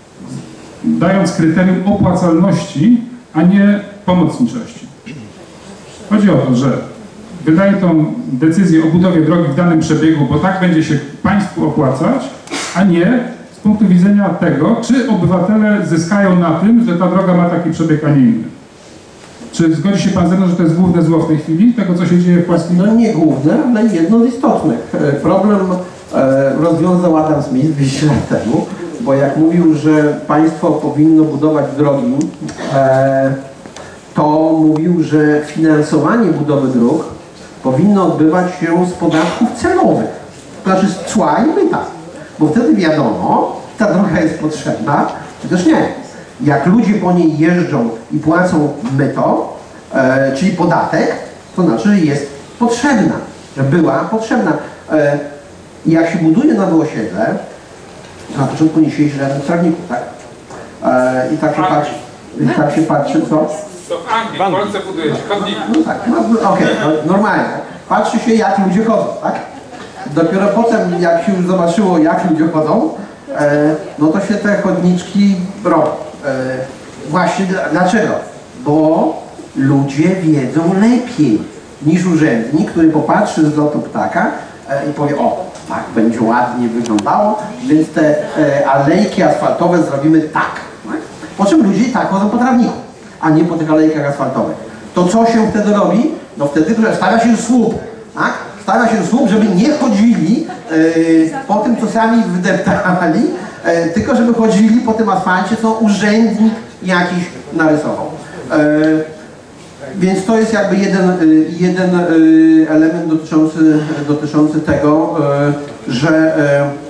dając kryterium opłacalności, a nie pomocniczości. Chodzi o to, że wydaje tą decyzję o budowie drogi w danym przebiegu, bo tak będzie się państwu opłacać, a nie z punktu widzenia tego, czy obywatele zyskają na tym, że ta droga ma taki przebieg, a nie inny. Czy zgodzi się pan ze mną, że to jest główne zło w tej chwili, tego co się dzieje w Płaskim? No nie główne, ale jedno z istotnych. Problem e, rozwiązał Adam Smith dwieście lat temu, bo jak mówił, że państwo powinno budować drogi, e, to mówił, że finansowanie budowy dróg powinno odbywać się z podatków celowych, to znaczy z cła i myta, bo wtedy wiadomo, ta droga jest potrzebna, czy też nie. Jak ludzie po niej jeżdżą i płacą myto, e, czyli podatek, to znaczy, że jest potrzebna, że była potrzebna. E, jak się buduje nowe osiedle, to na początku nie siedzi żadnych trawników, tak? E, I tak się patrzy, i tak się patrzy, co? To w Anglii, w Polsce buduje się chodniki. No tak, no, okej, okay, no, normalnie. Patrzy się, jak ludzie chodzą, tak? Dopiero potem, jak się już zobaczyło, jak ludzie chodzą, e, no to się te chodniczki robią. E, właśnie dlaczego? Bo ludzie wiedzą lepiej niż urzędnik, który popatrzy z lotu ptaka e, i powie, o, tak będzie ładnie wyglądało, więc te e, alejki asfaltowe zrobimy tak. tak. Po czym ludzie i tak chodzą po trawniku, a nie po tych alejkach asfaltowych. To co się wtedy robi? No wtedy stawia się słup, tak? Stawia się słup, żeby nie chodzili e, po tym, co sami wdeptali, e, tylko żeby chodzili po tym asfalcie, co urzędnik jakiś narysował. E, więc to jest jakby jeden, jeden element dotyczący, dotyczący tego, że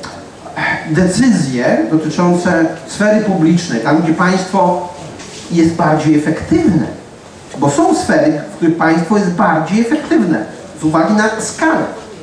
decyzje dotyczące sfery publicznej, tam gdzie państwo jest bardziej efektywne, bo są sfery, w których państwo jest bardziej efektywne z uwagi na skalę.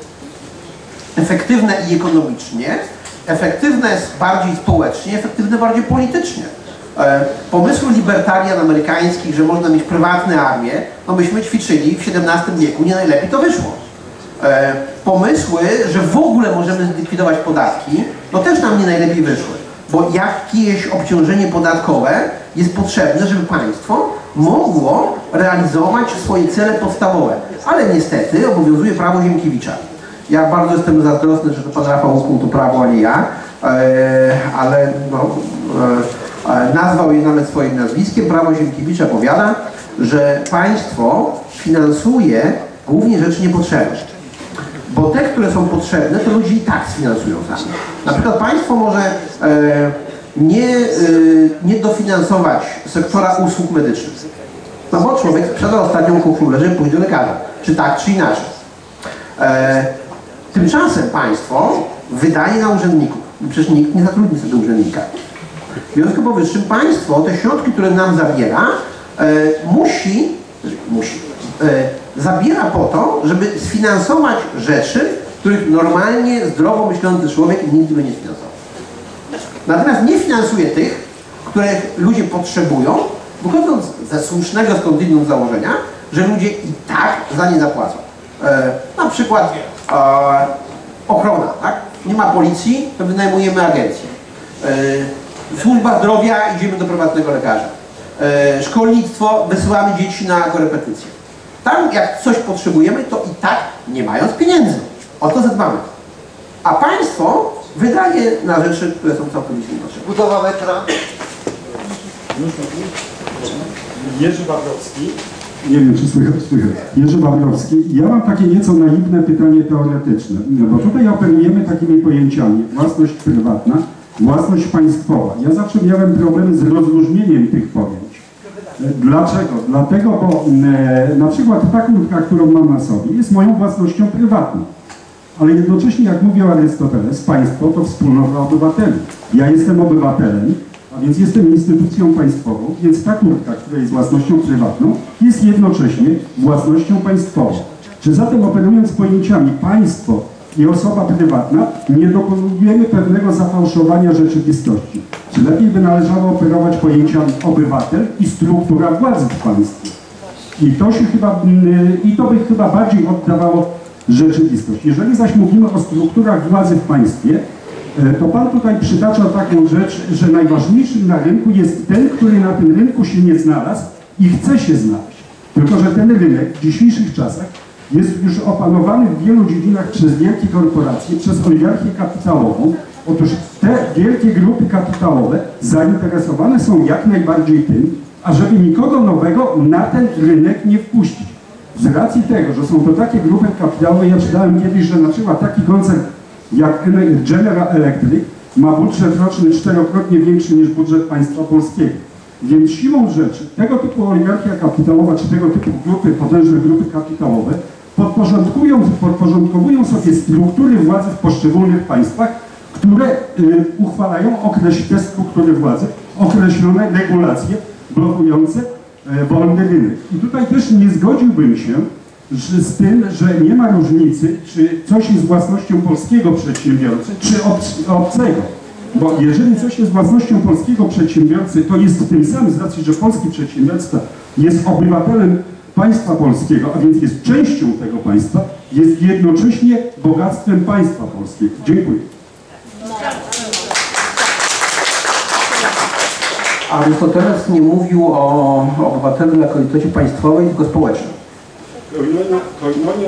Efektywne i ekonomicznie, efektywne jest bardziej społecznie, efektywne bardziej politycznie. Pomysły libertarian amerykańskich, że można mieć prywatne armie, no myśmy ćwiczyli w siedemnastym wieku, nie najlepiej to wyszło. Pomysły, że w ogóle możemy zlikwidować podatki, no też nam nie najlepiej wyszły, bo jakieś obciążenie podatkowe jest potrzebne, żeby państwo mogło realizować swoje cele podstawowe. Ale niestety obowiązuje prawo Ziemkiewicza. Ja bardzo jestem zazdrosny, że to pan Rafał ukuł to prawo, a nie ja, ale no, nazwał je nawet swoim nazwiskiem. Prawo Ziemkiewicza powiada, że państwo finansuje głównie rzeczy niepotrzebne. Bo te, które są potrzebne, to ludzie i tak sfinansują sami. Na przykład państwo może e, nie, e, nie dofinansować sektora usług medycznych. No bo człowiek sprzeda ostatnią koszulę, żeby pójść do lekarza. Czy tak, czy inaczej. E, tymczasem państwo wydaje na urzędników. Przecież nikt nie zatrudni sobie urzędnika. W związku z powyższym państwo te środki, które nam zabiera, e, musi, musi e, zabiera po to, żeby sfinansować rzeczy, których normalnie zdrowo myślący człowiek nigdy by nie sfinansował. Natomiast nie finansuje tych, których ludzie potrzebują, wychodząc ze słusznego skądinąd założenia, że ludzie i tak za nie zapłacą. E, na przykład e, ochrona, tak? Nie ma policji, to wynajmujemy agencję. E, służba zdrowia, idziemy do prywatnego lekarza. E, szkolnictwo, wysyłamy dzieci na korepetycje. Tam jak coś potrzebujemy, to i tak nie mając pieniędzy. O to zadbamy. A państwo wydaje na rzeczy, które są całkowicie niepotrzebne. Budowa metra. Jerzy Wawrowski. Nie wiem, czy słychać, słychać. Jerzy Wawrowski. Ja mam takie nieco naiwne pytanie teoretyczne, no bo tutaj operujemy takimi pojęciami: własność prywatna, własność państwowa. Ja zawsze miałem problemy z rozróżnieniem tych pojęć. Dlaczego? Dlatego, bo e, na przykład ta kurtka, którą mam na sobie, jest moją własnością prywatną. Ale jednocześnie, jak mówił Arystoteles, państwo to wspólnota obywateli. Ja jestem obywatelem, a więc jestem instytucją państwową, więc ta kurtka, która jest własnością prywatną, jest jednocześnie własnością państwową. Czy zatem, operując pojęciami państwo i osoba prywatna, nie dokonujemy pewnego zafałszowania rzeczywistości? Czy lepiej by należało operować pojęciami obywatel i struktura władzy w państwie? I to się chyba, i to by chyba bardziej oddawało rzeczywistość. Jeżeli zaś mówimy o strukturach władzy w państwie, to Pan tutaj przytacza taką rzecz, że najważniejszym na rynku jest ten, który na tym rynku się nie znalazł i chce się znaleźć. Tylko że ten rynek w dzisiejszych czasach jest już opanowany w wielu dziedzinach przez wielkie korporacje, przez oligarchię kapitałową. Otóż te wielkie grupy kapitałowe zainteresowane są jak najbardziej tym, ażeby nikogo nowego na ten rynek nie wpuścić. Z racji tego, że są to takie grupy kapitałowe, ja czytałem kiedyś, że na przykład taki koncern jak General Electric ma budżet roczny czterokrotnie większy niż budżet państwa polskiego. Więc siłą rzeczy tego typu oligarchia kapitałowa, czy tego typu grupy, potężne grupy kapitałowe podporządkują, podporządkowują sobie struktury władzy w poszczególnych państwach, które y, uchwalają określ, te struktury władzy, określone regulacje blokujące y, wolny rynek. I tutaj też nie zgodziłbym się że z tym, że nie ma różnicy, czy coś jest własnością polskiego przedsiębiorcy, czy obcego. Bo jeżeli coś jest własnością polskiego przedsiębiorcy, to jest tym samym, z racji, że polski przedsiębiorca jest obywatelem państwa polskiego, a więc jest częścią tego państwa, jest jednocześnie bogactwem państwa polskiego. Dziękuję. Arystoteles nie mówił o obywatelu jako istocie państwowej, tylko społecznej. Koinonia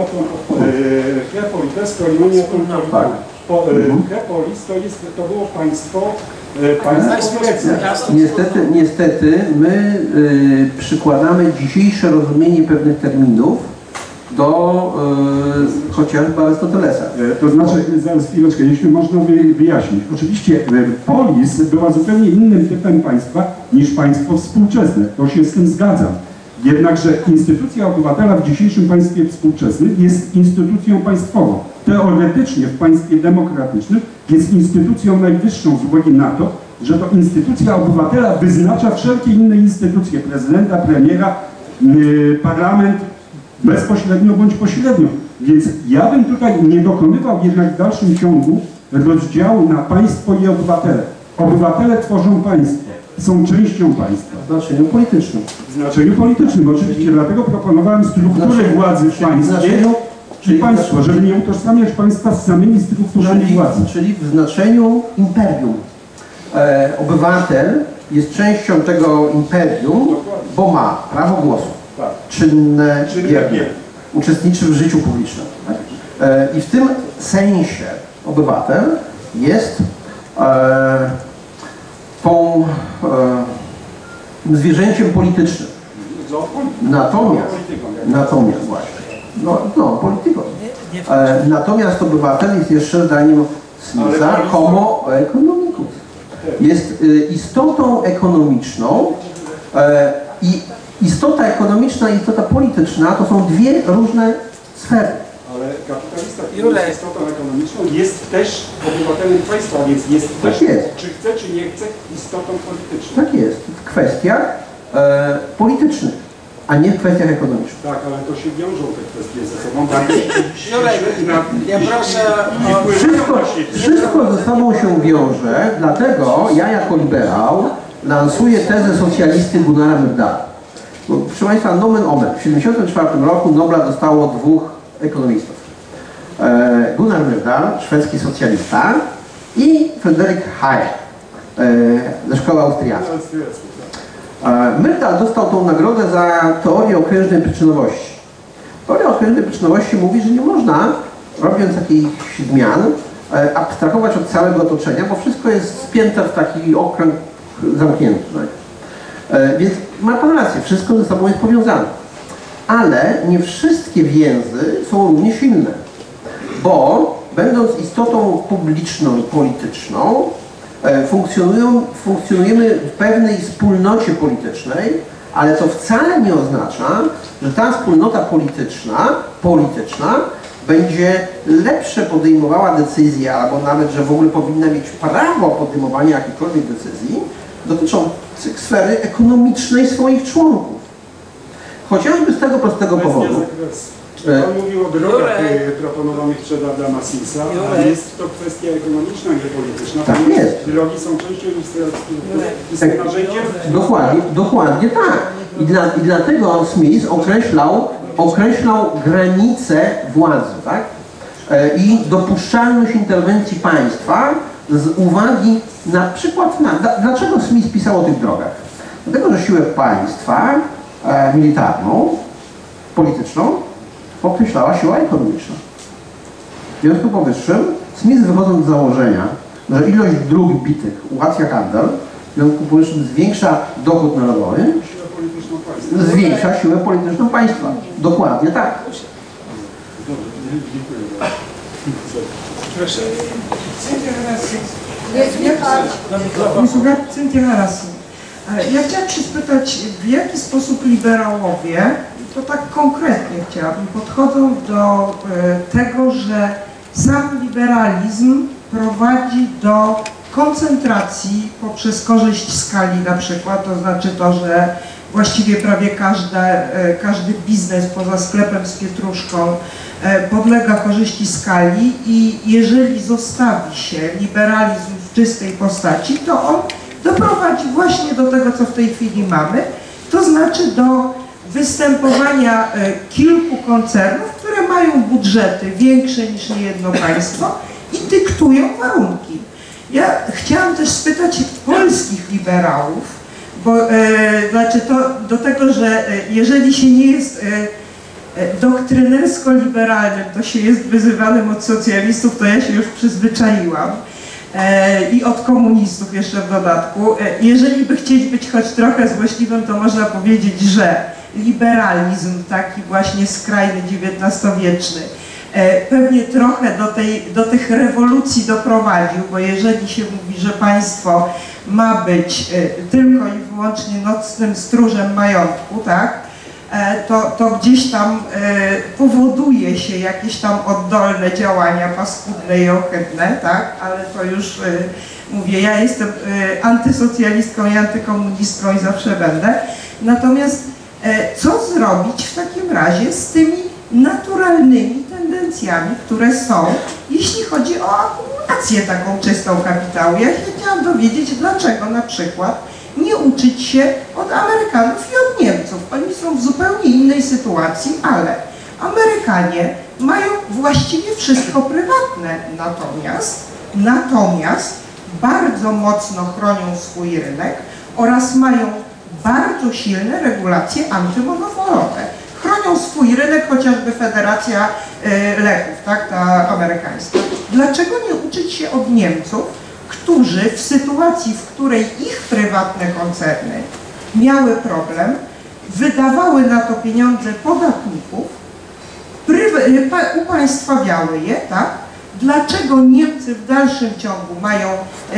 Hepolis, koinonia Tak. Hepolis to jest, to było państwo, państwo greckie. Niestety, niestety my y, przykładamy dzisiejsze rozumienie pewnych terminów do y, chociażby Arystotelesa. To znaczy, zaraz chwileczkę, jeśli można by wyjaśnić. Oczywiście polis była zupełnie innym typem państwa niż państwo współczesne. To się z tym zgadzam. Jednakże instytucja obywatela w dzisiejszym państwie współczesnym jest instytucją państwową. Teoretycznie w państwie demokratycznym jest instytucją najwyższą z uwagi na to, że to instytucja obywatela wyznacza wszelkie inne instytucje, prezydenta, premiera, yy, parlament, bezpośrednio bądź pośrednio. Więc ja bym tutaj nie dokonywał jednak w dalszym ciągu rozdziału na państwo i obywatele. Obywatele tworzą państwo, są częścią państwa. W znaczeniu politycznym. W znaczeniu politycznym, oczywiście, dlatego proponowałem strukturę władzy w państwie i państwo, żeby nie utożsamiać państwa z samymi strukturami czyli, władzy. Czyli w znaczeniu imperium. E, obywatel jest częścią tego imperium, bo ma prawo głosu, tak. czynne, bierne, uczestniczy w życiu publicznym. Tak? E, I w tym sensie obywatel jest e, tą e, zwierzęciem politycznym. Natomiast, natomiast właśnie, no, no polityką. E, natomiast obywatel jest jeszcze zdaniem Smitha homo economicus. Jest y, istotą ekonomiczną e, i istota ekonomiczna i istota polityczna to są dwie różne sfery. Ale kapitalista, który jest istotą ekonomiczną, jest też obywatelem państwa, więc jest tak też, jest. czy chce, czy nie chce, istotą polityczną. Tak jest, w kwestiach e, politycznych, a nie w kwestiach ekonomicznych. Tak, ale to się wiążą te kwestie ze sobą. Tak, Jurek, ja proszę o... Wszystko, wszystko ze sobą się wiąże, dlatego ja jako liberał lansuję tezę socjalisty Gunnara Myrdala. Bo, proszę Państwa, nomen omen. W tysiąc dziewięćset siedemdziesiątym czwartym roku Nobla dostało dwóch ekonomistów. E, Gunnar Myrdal, szwedzki socjalista, i Fryderyk Hayek e, ze szkoły austriackiej. E, Myrdal dostał tą nagrodę za teorię okrężnej przyczynowości. Teoria ochronnej bezpieczeństwości mówi, że nie można, robiąc jakichś zmian, abstrahować od całego otoczenia, bo wszystko jest spięte w taki okręg zamknięty. Tak? Więc ma Pan rację, wszystko ze sobą jest powiązane. Ale nie wszystkie więzy są równie silne, bo będąc istotą publiczną i polityczną, funkcjonują, funkcjonujemy w pewnej wspólnocie politycznej, ale to wcale nie oznacza, że ta wspólnota polityczna, polityczna będzie lepsze podejmowała decyzje, albo nawet, że w ogóle powinna mieć prawo podejmowania jakichkolwiek decyzji dotyczących sfery ekonomicznej swoich członków. Chociażby z tego prostego powodu. Pan mówił o drogach proponowanych przez Adama Smitha, a jest to kwestia ekonomiczna, nie polityczna. Tak jest. Drogi są częścią istotnym narzędziem. Dokładnie, dokładnie tak. I, dla, I dlatego Smith określał, określał granice władzy, tak? I dopuszczalność interwencji państwa z uwagi na przykład na... Dlaczego Smith pisał o tych drogach? Dlatego, że siłę państwa e, militarną, polityczną określała siła ekonomiczna. W związku powyższym Smith, wychodząc z założenia, że ilość dróg bitych ułatwia handel, w związku powyższym zwiększa dochód narodowy, zwiększa siłę polityczną państwa. Dokładnie tak. Proszę. Cynthia Harasi. Ja chciałam się spytać, w jaki sposób liberałowie, to tak konkretnie chciałabym, podchodzą do tego, że sam liberalizm prowadzi do koncentracji poprzez korzyść skali na przykład, to znaczy to, że właściwie prawie każda, każdy biznes poza sklepem z pietruszką podlega korzyści skali i jeżeli zostawi się liberalizm w czystej postaci, to on doprowadzi właśnie do tego, co w tej chwili mamy, to znaczy do występowania kilku koncernów, które mają budżety większe niż niejedno państwo i dyktują warunki. Ja chciałam też spytać polskich liberałów, bo e, znaczy to do tego, że e, jeżeli się nie jest e, e, doktrynersko-liberalnym, to się jest wyzywanym od socjalistów, to ja się już przyzwyczaiłam. E, I od komunistów jeszcze w dodatku. E, jeżeli by chcieć być choć trochę złośliwym, to można powiedzieć, że liberalizm taki właśnie skrajny, dziewiętnastowieczny, e, pewnie trochę do, tej, do tych rewolucji doprowadził, bo jeżeli się mówi, że państwo ma być e, tylko i wyłącznie nocnym stróżem majątku, tak, e, to, to gdzieś tam e, powoduje się jakieś tam oddolne działania paskudne i ohydne, tak, ale to już e, mówię, ja jestem e, antysocjalistką i antykomunistką i zawsze będę. Natomiast e, co zrobić w takim razie z tymi naturalnymi tendencjami, które są, jeśli chodzi o akumulację taką czystą kapitału? Ja się chciałam dowiedzieć, dlaczego na przykład nie uczyć się od Amerykanów i od Niemców. Oni są w zupełnie innej sytuacji, ale Amerykanie mają właściwie wszystko prywatne, natomiast, natomiast bardzo mocno chronią swój rynek oraz mają bardzo silne regulacje antymonopolowe. Chronią swój rynek, chociażby Federacja y, Leków, tak, ta amerykańska. Dlaczego nie uczyć się od Niemców, którzy w sytuacji, w której ich prywatne koncerny miały problem, wydawały na to pieniądze podatników, pryw, pa, upaństwawiały je, tak? Dlaczego Niemcy w dalszym ciągu mają,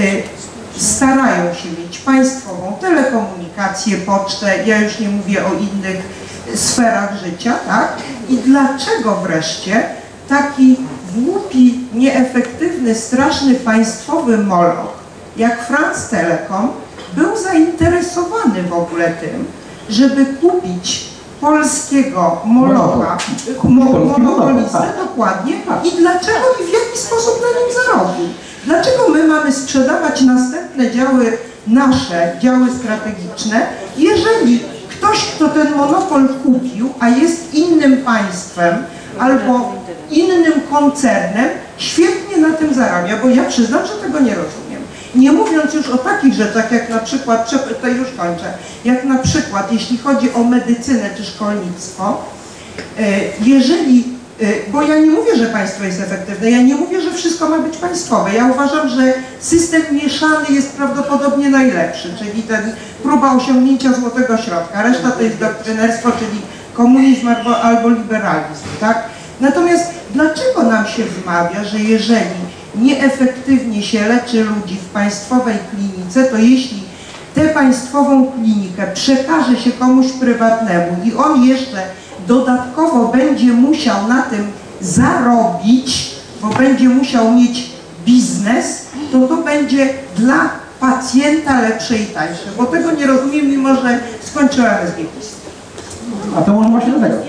y, starają się mieć państwową telekomunikację, pocztę, ja już nie mówię o innych sferach życia, tak? I dlaczego wreszcie taki głupi, nieefektywny, straszny państwowy moloch jak France Telecom był zainteresowany w ogóle tym, żeby kupić polskiego molocha, monopolistę, dokładnie, i dlaczego i w jaki sposób na nim zarobił. Dlaczego my mamy sprzedawać następne działy nasze, działy strategiczne, jeżeli ktoś, kto ten monopol kupił, a jest innym państwem albo innym koncernem, świetnie na tym zarabia, bo ja przyznam, że tego nie rozumiem. Nie mówiąc już o takich rzeczach, jak na przykład, to już kończę, jak na przykład, jeśli chodzi o medycynę czy szkolnictwo, Jeżeli, bo ja nie mówię, że państwo jest efektywne, ja nie mówię, że wszystko ma być państwowe. Ja uważam, że system mieszany jest prawdopodobnie najlepszy, czyli ten próba osiągnięcia złotego środka. Reszta to jest doktrynerstwo, czyli komunizm albo, albo liberalizm, tak? Natomiast dlaczego nam się wmawia, że jeżeli nieefektywnie się leczy ludzi w państwowej klinice, to jeśli tę państwową klinikę przekaże się komuś prywatnemu i on jeszcze dodatkowo będzie musiał na tym zarobić, bo będzie musiał mieć biznes, to to będzie dla pacjenta lepsze i tańsze. Bo tego nie rozumiem, mimo że skończyłam S G P I S. A to może właśnie do tego.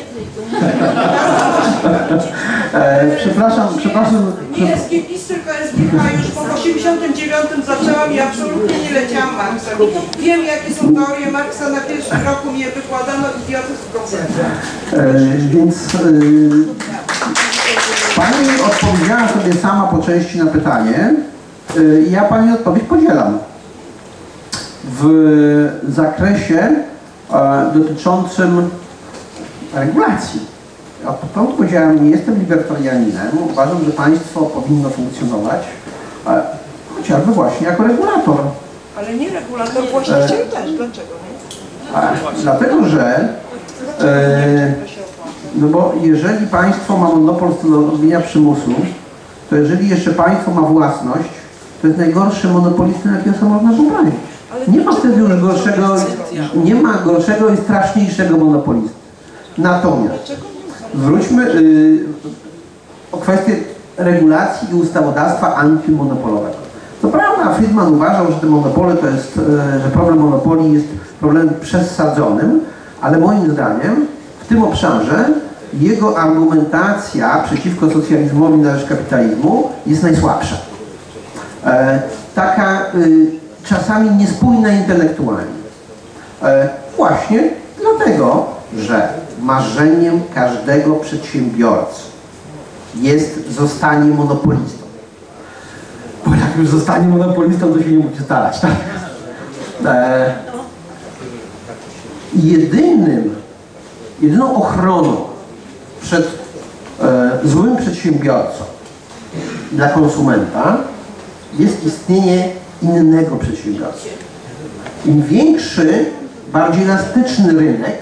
e, przepraszam, przepraszam. Nie S G P I S, tylko S G K. Już po osiemdziesiątym dziewiątym zaczęłam i absolutnie nie leciałam Marksem. Wiem, jakie są teorie Marksa, na pierwszym roku mi je wykładano, idiotyzm kompletny. E, więc e, Pani odpowiedziała sobie sama po części na pytanie e, i ja Pani odpowiedź podzielam. W zakresie e, dotyczącym regulacji. Od początku powiedziałem, nie jestem libertarianinem, uważam, że państwo powinno funkcjonować e, chociażby właśnie jako regulator. Ale nie regulator, właściciel e, też. Dlaczego nie? A, dlatego, że e, no bo jeżeli państwo ma monopol stanowienia przymusu, to jeżeli jeszcze państwo ma własność, to jest najgorszy monopolista, jakiego sobie można wyobrazić. Nie ma wtedy już gorszego, nie ma gorszego i straszniejszego monopolisty. Natomiast wróćmy yy, o kwestię regulacji i ustawodawstwa antymonopolowego. Co prawda Friedman uważał, że te monopole to jest, yy, że problem monopolii jest problemem przesadzonym, ale moim zdaniem w tym obszarze jego argumentacja przeciwko socjalizmowi na rzecz kapitalizmu jest najsłabsza. Yy, taka yy, czasami niespójna intelektualnie. Yy, właśnie dlatego, że marzeniem każdego przedsiębiorcy jest zostanie monopolistą. Bo jak już zostanie monopolistą, to się nie musi starać, tak? E, jedynym, jedyną ochroną przed e, złym przedsiębiorcą dla konsumenta jest istnienie innego przedsiębiorcy. Im większy, bardziej elastyczny rynek,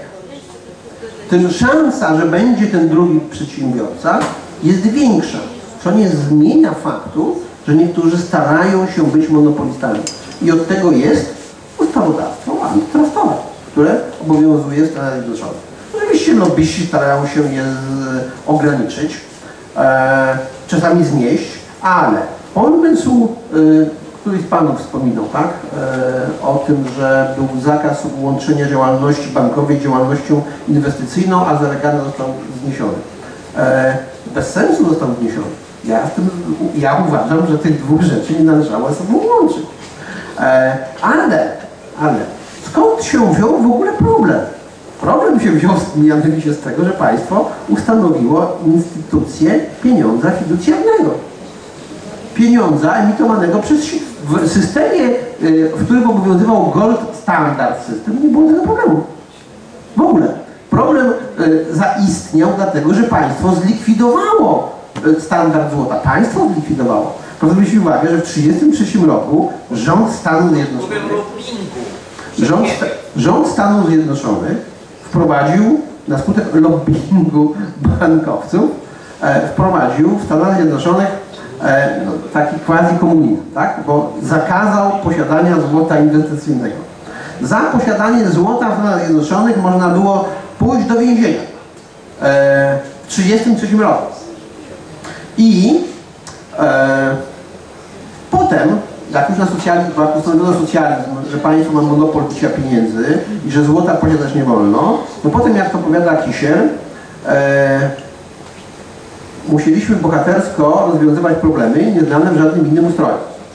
tym szansa, że będzie ten drugi przedsiębiorca, jest większa. Co nie zmienia faktu, że niektórzy starają się być monopolistami. I od tego jest ustawodawstwo antitrustowe, które obowiązuje w Stanach Zjednoczonych. Oczywiście lobbyści starają się je ograniczyć, e, czasami znieść, ale pomysł, e, któryś z Panów wspominał, tak? E, o tym, że był zakaz łączenia działalności bankowej z działalnością inwestycyjną, a zalegany został zniesiony. E, bez sensu został zniesiony. Ja, w tym, ja uważam, że tych dwóch rzeczy nie należało ze sobą łączyć. E, ale, ale skąd się wziął w ogóle problem? Problem się wziął mianowicie z tego, że państwo ustanowiło instytucję pieniądza fiducjarnego. Pieniądza emitowanego przez w systemie, w którym obowiązywał gold standard system, nie było tego problemu. W ogóle. Problem zaistniał dlatego, że państwo zlikwidowało standard złota. Państwo zlikwidowało. Proszę zwrócić uwagę, że w tysiąc dziewięćset trzydziestym trzecim roku rząd Stanów Zjednoczonych rząd, rząd Stanów Zjednoczonych wprowadził na skutek lobbingu bankowców e, wprowadził w Stanach Zjednoczonych e, no, taki quasi-komunizm, tak? Bo zakazał posiadania złota inwestycyjnego. Za posiadanie złota w Stanach Zjednoczonych można było pójść do więzienia e, w tysiąc dziewięćset trzydziestym trzecim roku. I e, potem, jak już na socjalizm, jak ustanowiono socjalizm, że państwo ma monopol bycia pieniędzy i że złota posiadać nie wolno, no potem, jak to powiada Kissiel, e, musieliśmy bohatersko rozwiązywać problemy nieznane w żadnym innym ustroju.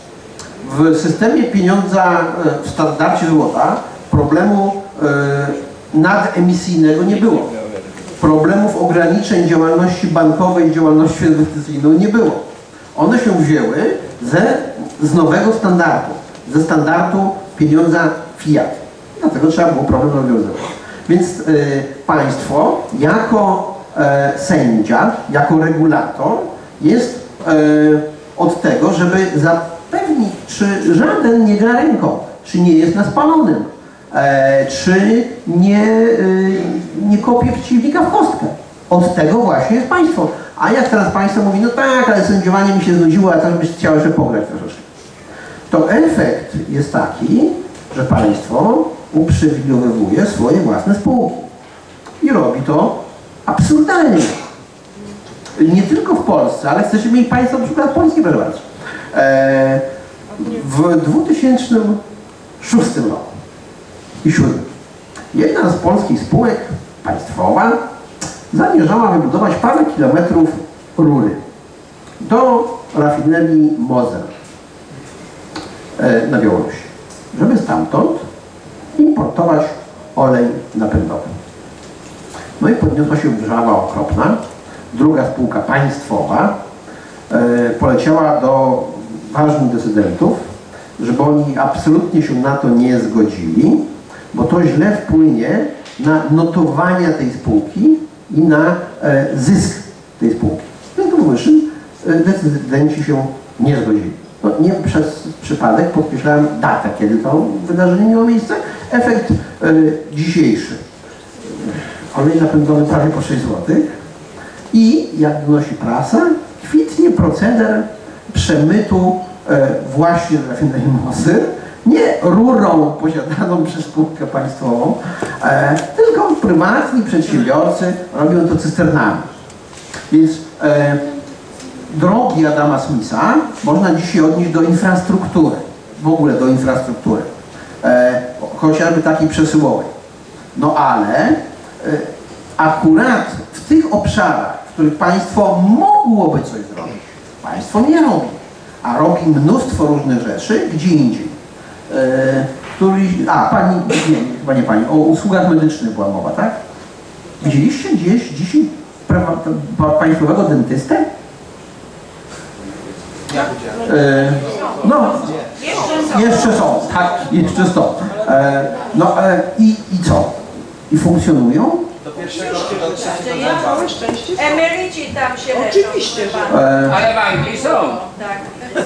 W systemie pieniądza, w standardzie złota, problemu e, nademisyjnego nie było. Problemów ograniczeń działalności bankowej i działalności inwestycyjną nie było. One się wzięły ze, z nowego standardu, ze standardu pieniądza fiat. Dlatego trzeba było problem rozwiązywać. Więc y, państwo jako e, sędzia, jako regulator jest e, od tego, żeby zapewnić, czy żaden nie gra ręką, czy nie jest na spalonym, e, czy nie, e, nie kopie przeciwnika w kostkę. Od tego właśnie jest państwo. A jak teraz państwo mówi, no tak, ale sędziowanie mi się znudziło, a teraz byś chciał jeszcze pograć troszeczkę. To efekt jest taki, że państwo uprzywilejowuje swoje własne spółki. I robi to absurdalnie. Nie tylko w Polsce, ale chcecie mieć państwo przykład polski, proszę bardzo. E, w dwa tysiące szóstym roku i dwa tysiące siódmym jedna z polskich spółek państwowa zamierzała wybudować parę kilometrów rury do rafinerii Mozel na Białorusi, żeby stamtąd importować olej napędowy. No i podniosła się wrzawa okropna. Druga spółka państwowa e, poleciała do ważnych decydentów, żeby oni absolutnie się na to nie zgodzili, bo to źle wpłynie na notowania tej spółki i na e, zysk tej spółki. W związku z czym e, decydenci się nie zgodzili. No, nie przez przypadek podkreślałem datę, kiedy to wydarzenie miało miejsce. Efekt e, dzisiejszy. Olej napędowy prawie po sześć złotych i, jak donosi prasa, kwitnie proceder przemytu e, właśnie w rafinerii Mozyr, nie rurą posiadaną przez spółkę państwową, e, tylko prywatni przedsiębiorcy robią to cysternami. Więc e, drogi Adama Smitha można dzisiaj odnieść do infrastruktury, w ogóle do infrastruktury, e, chociażby takiej przesyłowej. No ale e, akurat w tych obszarach, w których państwo mogłoby coś zrobić, państwo nie robi, a robi mnóstwo różnych rzeczy gdzie indziej. E, który, a, pani, nie, chyba nie pani, o usługach medycznych była mowa, tak? Widzieliście gdzieś dzisiaj prawa, państwowego dentystę? E, no, jeszcze są, tak, jeszcze są. E, no e, i, i co? I funkcjonują? Emeryci tam się leczą. Oczywiście, że E, Ale w Anglii są. Tak.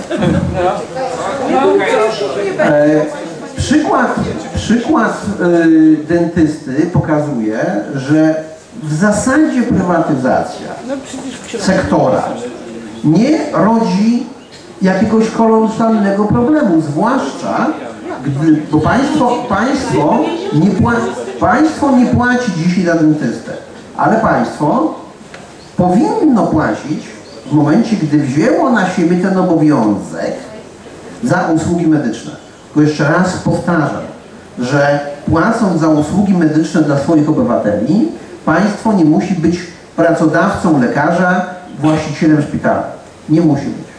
E, przykład przykład y, dentysty pokazuje, że w zasadzie prywatyzacja sektora nie rodzi jakiegoś kolosalnego problemu, zwłaszcza gdy, bo państwo, państwo, nie płaci, państwo nie płaci dzisiaj za dentystę, ale państwo powinno płacić w momencie, gdy wzięło na siebie ten obowiązek za usługi medyczne. Tylko jeszcze raz powtarzam, że płacąc za usługi medyczne dla swoich obywateli, państwo nie musi być pracodawcą lekarza, właścicielem szpitala. Nie musi być.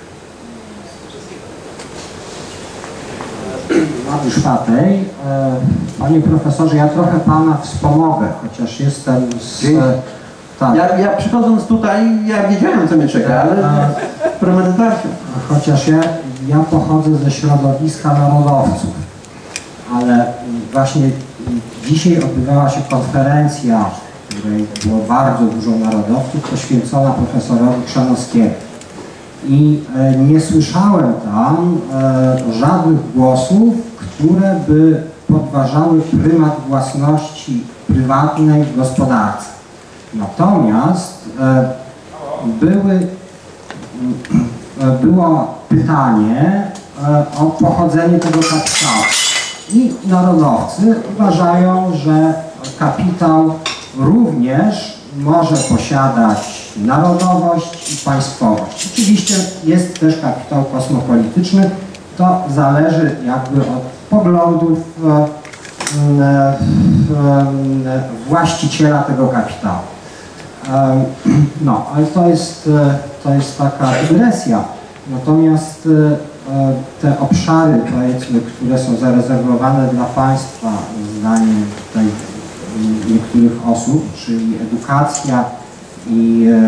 Mariusz Patej. Panie profesorze, ja trochę pana wspomogę, chociaż jestem z... Tak. Ja, ja przychodząc tutaj, ja wiedziałem, co mnie czeka, ale z premedytacją. Chociaż ja, ja pochodzę ze środowiska narodowców, ale właśnie dzisiaj odbywała się konferencja, w której było bardzo dużo narodowców, poświęcona profesorowi Chrzanowskiemu. I e, nie słyszałem tam e, żadnych głosów, które by podważały prymat własności prywatnej w gospodarce. Natomiast e, były, e, było pytanie e, o pochodzenie tego kapitału. I narodowcy uważają, że kapitał również może posiadać narodowość i państwowość. Oczywiście jest też kapitał kosmopolityczny. To zależy jakby od poglądów e, e, e, właściciela tego kapitału. E, no, ale to jest, to jest taka dygresja. Natomiast e, te obszary, powiedzmy, które są zarezerwowane dla państwa, zdaniem tutaj niektórych osób, czyli edukacja i e,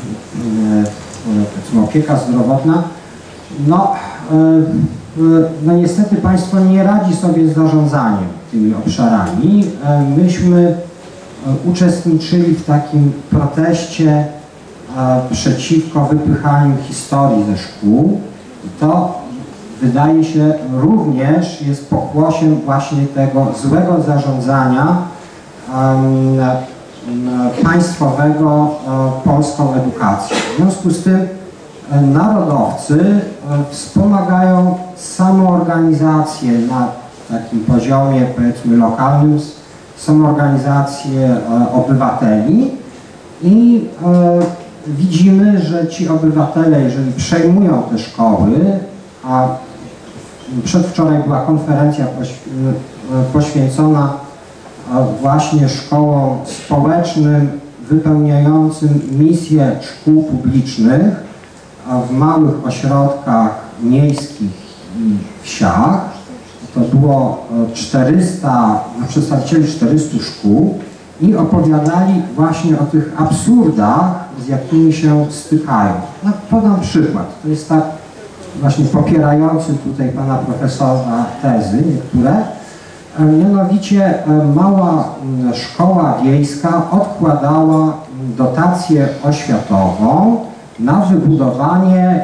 e, opieka zdrowotna, no, e, no niestety państwo nie radzi sobie z zarządzaniem tymi obszarami. E, myśmy uczestniczyli w takim proteście przeciwko wypychaniu historii ze szkół. I to wydaje się również jest pokłosiem właśnie tego złego zarządzania um, państwowego polską edukacją. W związku z tym narodowcy wspomagają samoorganizację na takim poziomie, powiedzmy, lokalnym, samoorganizację obywateli i widzimy, że ci obywatele, jeżeli przejmują te szkoły, a przedwczoraj była konferencja poświęcona właśnie szkołom społecznym wypełniającym misję szkół publicznych w małych ośrodkach miejskich i wsiach. To było czterysta, przedstawicieli czterystu szkół i opowiadali właśnie o tych absurdach, z jakimi się stykają. No, podam przykład. To jest tak właśnie popierający tutaj pana profesora tezy niektóre. Mianowicie mała szkoła wiejska odkładała dotację oświatową na wybudowanie,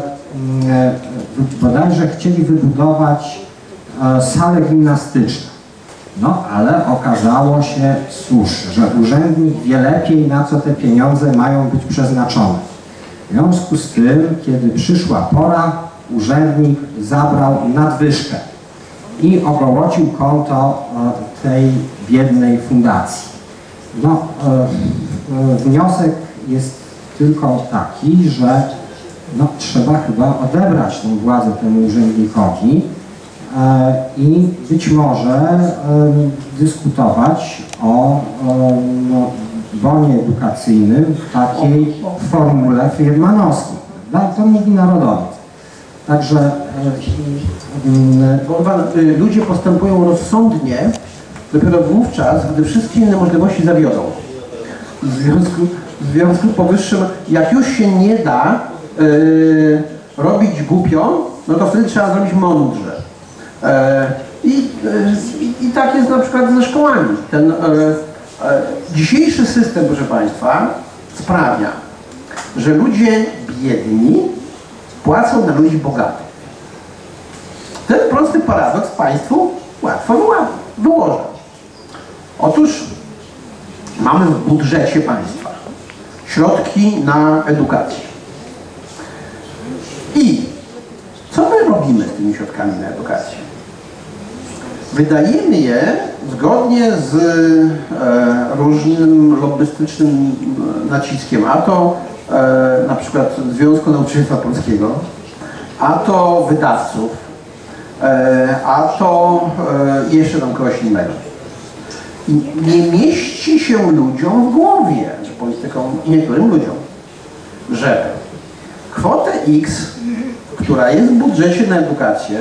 bodajże chcieli wybudować salę gimnastyczną. No ale okazało się, cóż, że urzędnik wie lepiej, na co te pieniądze mają być przeznaczone. W związku z tym, kiedy przyszła pora, urzędnik zabrał nadwyżkę i ogołocił konto tej biednej fundacji. No, wniosek jest tylko taki, że no, trzeba chyba odebrać tę władzę temu urzędnikowi i być może dyskutować o no, bonie edukacyjnym w takiej formule friedmanowskiej. To mówi narodowiec. Także ludzie postępują rozsądnie dopiero wówczas, gdy wszystkie inne możliwości zawiodą. W związku, w związku z powyższym, jak już się nie da yy, robić głupio, no to wtedy trzeba zrobić mądrze. Yy, i, yy, I tak jest na przykład ze szkołami. Ten yy, yy, dzisiejszy system, proszę Państwa, sprawia, że ludzie biedni płacą na ludzi bogatych. Ten prosty paradoks Państwu łatwo wyłożę. Otóż mamy w budżecie państwa środki na edukację. I co my robimy z tymi środkami na edukację? Wydajemy je zgodnie z e, różnym lobbystycznym naciskiem, a to e, na przykład Związku Nauczycielstwa Polskiego, a to wydawców, e, a to e, jeszcze tam kogoś innego. I nie mieści się ludziom w głowie, że politykom i niektórym ludziom, że kwotę X, która jest w budżecie na edukację,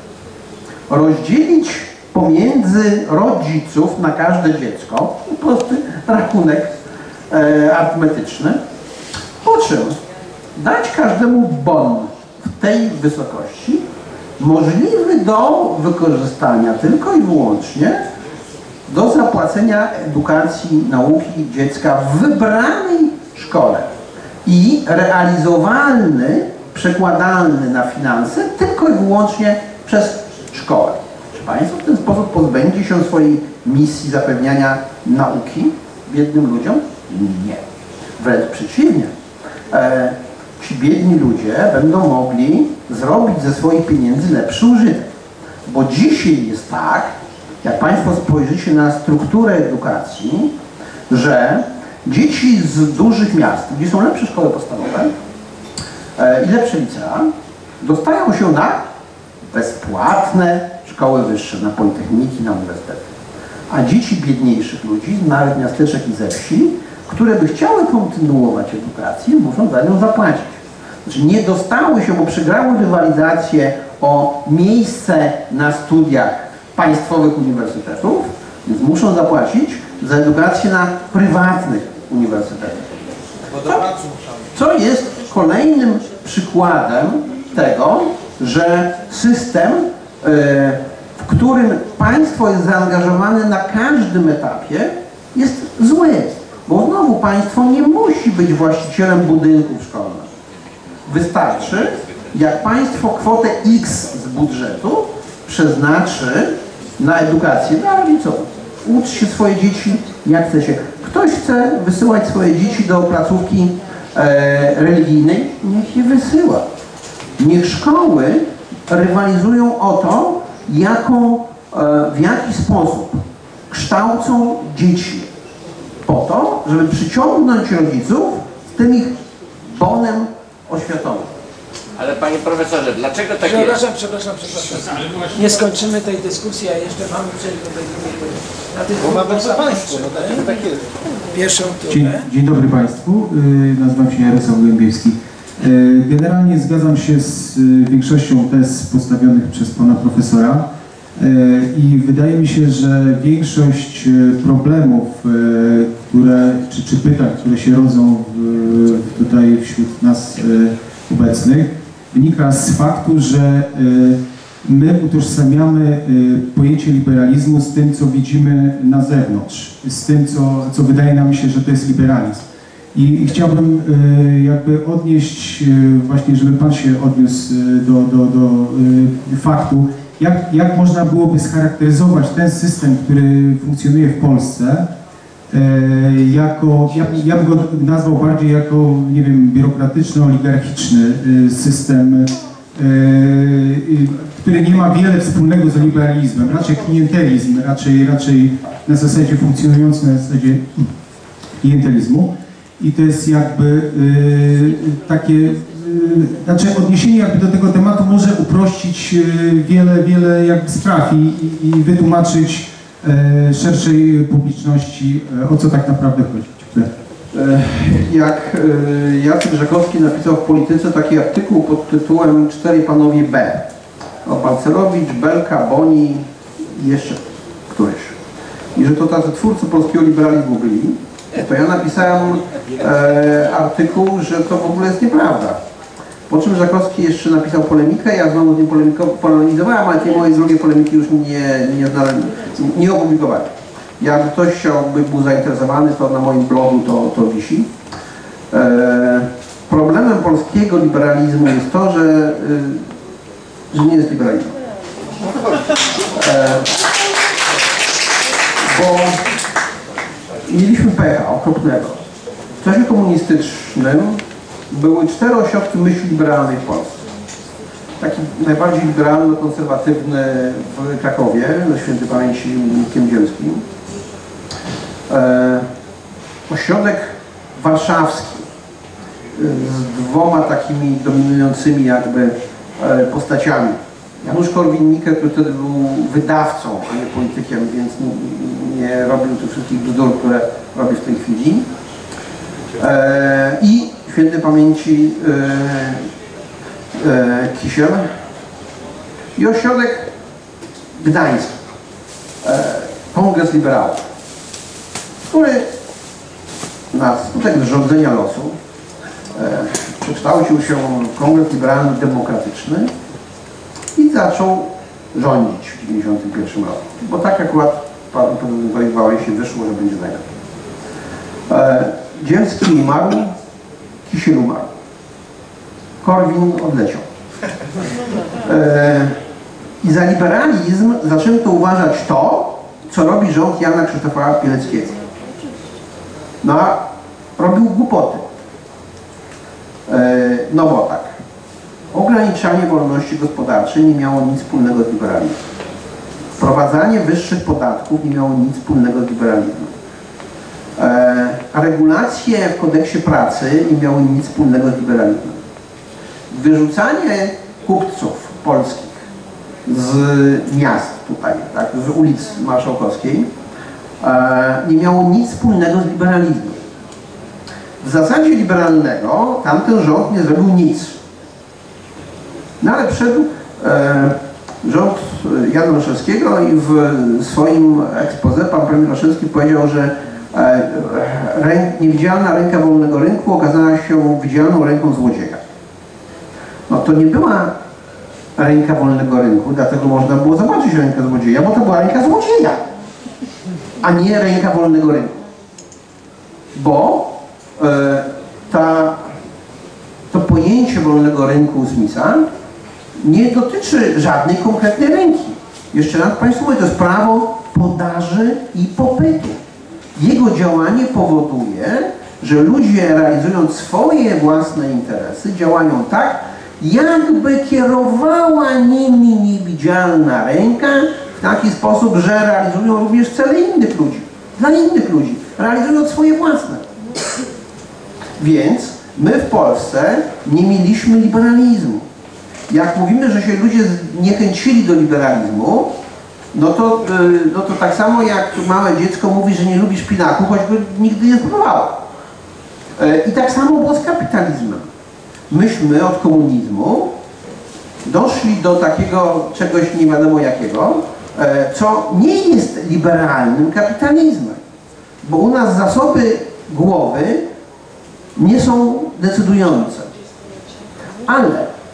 rozdzielić pomiędzy rodziców na każde dziecko, prosty rachunek e, arytmetyczny, po czym dać każdemu bon w tej wysokości możliwy do wykorzystania tylko i wyłącznie do zapłacenia edukacji, nauki dziecka w wybranej szkole i realizowalny, przekładalny na finanse tylko i wyłącznie przez szkołę. Czy Państwo w ten sposób pozbędzie się swojej misji zapewniania nauki biednym ludziom? Nie. Wręcz przeciwnie. E, ci biedni ludzie będą mogli zrobić ze swoich pieniędzy lepszy użytek. Bo dzisiaj jest tak, jak Państwo spojrzycie na strukturę edukacji, że dzieci z dużych miast, gdzie są lepsze szkoły podstawowe e, i lepsze licea, dostają się na bezpłatne szkoły wyższe, na politechniki, na uniwersytety. A dzieci biedniejszych ludzi z małych miasteczek i ze wsi, które by chciały kontynuować edukację, muszą za nią zapłacić. Znaczy nie dostały się, bo przegrały rywalizację o miejsce na studiach państwowych uniwersytetów, więc muszą zapłacić za edukację na prywatnych uniwersytetach. Co, co jest kolejnym przykładem tego, że system, w którym państwo jest zaangażowane na każdym etapie, jest zły, bo znowu państwo nie musi być właścicielem budynków szkolnych. Wystarczy, jak państwo kwotę X z budżetu przeznaczy na edukację dla rodziców. Uczcie swoje dzieci jak chcecie. Ktoś chce wysyłać swoje dzieci do placówki e, religijnej, niech je wysyła. Niech szkoły rywalizują o to, jaką, e, w jaki sposób kształcą dzieci. Po to, żeby przyciągnąć rodziców z tym ich bonem oświatowym. Ale panie profesorze, dlaczego tak Przepraszam, jest? przepraszam, przepraszam. Nie skończymy tej dyskusji, a jeszcze mamy przejść do tej drugiej. Na tych Bo mamy dwóch państwo, no tak, tak jest. Pierwszą Dzień, turę. dzień dobry Państwu, yy, nazywam się Jarosław Głębiewski. Yy, generalnie zgadzam się z yy, większością tez postawionych przez Pana Profesora yy, i wydaje mi się, że większość yy, problemów, yy, które, czy, czy pytań, które się rodzą w, tutaj wśród nas yy, obecnych, wynika z faktu, że yy, my utożsamiamy y, pojęcie liberalizmu z tym, co widzimy na zewnątrz, z tym, co, co wydaje nam się, że to jest liberalizm. I, i chciałbym y, jakby odnieść, y, właśnie, żeby Pan się odniósł y, do, do, do y, faktu, jak, jak można byłoby scharakteryzować ten system, który funkcjonuje w Polsce, y, jako, ja, ja bym go nazwał bardziej jako, nie wiem, biurokratyczno-oligarchiczny y, system, który nie ma wiele wspólnego z liberalizmem, raczej klientelizm, raczej, raczej na zasadzie funkcjonujący na zasadzie klientelizmu. I to jest jakby y, takie, y, znaczy odniesienie jakby do tego tematu może uprościć y, wiele, wiele jakby spraw i, i, i wytłumaczyć y, szerszej publiczności, y, o co tak naprawdę chodzi. Dziękuję. Jak Jacek Rzekowski napisał w Polityce taki artykuł pod tytułem Cztery panowie B. O Balcerowicz, Belka, Boni i jeszcze któryś. I że to tacy twórcy polskiego liberalizmu byli, to ja napisałem e, artykuł, że to w ogóle jest nieprawda. Po czym Rzekowski jeszcze napisał polemikę, ja znowu z nim polemizowałem, ale tej mojej drugiej polemiki już nie, nie, znałem, nie opublikowałem. Jak ktoś chciałby był zainteresowany, to na moim blogu to, to wisi. E, problemem polskiego liberalizmu jest to, że, y, że nie jest liberalizmem. E, bo mieliśmy pecha okropnego. W czasie komunistycznym były cztery ośrodki myśli liberalnej w Polsce. Taki najbardziej liberalno-konserwatywny w Krakowie, na świętej pamięci Unikiem Ziemskim. E, ośrodek warszawski z dwoma takimi dominującymi jakby e, postaciami. Janusz Korwin-Mikke, który wtedy był wydawcą, a nie politykiem, więc nie, nie robił tych wszystkich bzdur, które robi w tej chwili. E, I świętej pamięci e, e, Kisiel i ośrodek gdański, e, Kongres Liberałów, który na skutek zrządzenia losu e, przekształcił się w Kongres Liberalno-Demokratyczny i zaczął rządzić w tysiąc dziewięćset dziewięćdziesiątym pierwszym roku. Bo tak akurat panu prezydentowi Wałęsie wyszło, że będzie najlepiej. E, Dzielski umarł, Kisiel umarł. Korwin odleciał. E, I za liberalizm zaczęto uważać to, co robi rząd Jana Krzysztofa Pileckiego. No a robił głupoty. E, no bo tak. Ograniczanie wolności gospodarczej nie miało nic wspólnego z liberalizmem. Wprowadzanie wyższych podatków nie miało nic wspólnego z liberalizmem. E, a regulacje w kodeksie pracy nie miały nic wspólnego z liberalizmem. Wyrzucanie kupców polskich z miast tutaj, tak, z ulic Marszałkowskiej e, nie miało nic wspólnego z liberalizmem. W zasadzie liberalnego tamten rząd nie zrobił nic. No ale wszedł e, rząd Jana Olszewskiego i w swoim exposé pan premier Olszewski powiedział, że e, rę, niewidzialna ręka wolnego rynku okazała się widzialną ręką złodzieja. No to nie była ręka wolnego rynku, dlatego można było zobaczyć rękę złodzieja, bo to była ręka złodzieja, a nie ręka wolnego rynku. bo e, ta, to pojęcie wolnego rynku Smitha nie dotyczy żadnej konkretnej ręki. Jeszcze raz Państwu mówię, to jest prawo podaży i popytu. Jego działanie powoduje, że ludzie realizując swoje własne interesy działają tak, jakby kierowała nimi niewidzialna ręka w taki sposób, że realizują również cele innych ludzi, dla innych ludzi, realizując swoje własne. Więc my w Polsce nie mieliśmy liberalizmu. Jak mówimy, że się ludzie zniechęcili do liberalizmu, no to, no to tak samo jak małe dziecko mówi, że nie lubi szpinaku, choćby nigdy nie próbowało. I tak samo było z kapitalizmem. Myśmy od komunizmu doszli do takiego czegoś nie wiadomo jakiego, co nie jest liberalnym kapitalizmem. Bo u nas zasoby głowy nie są decydujące. Ale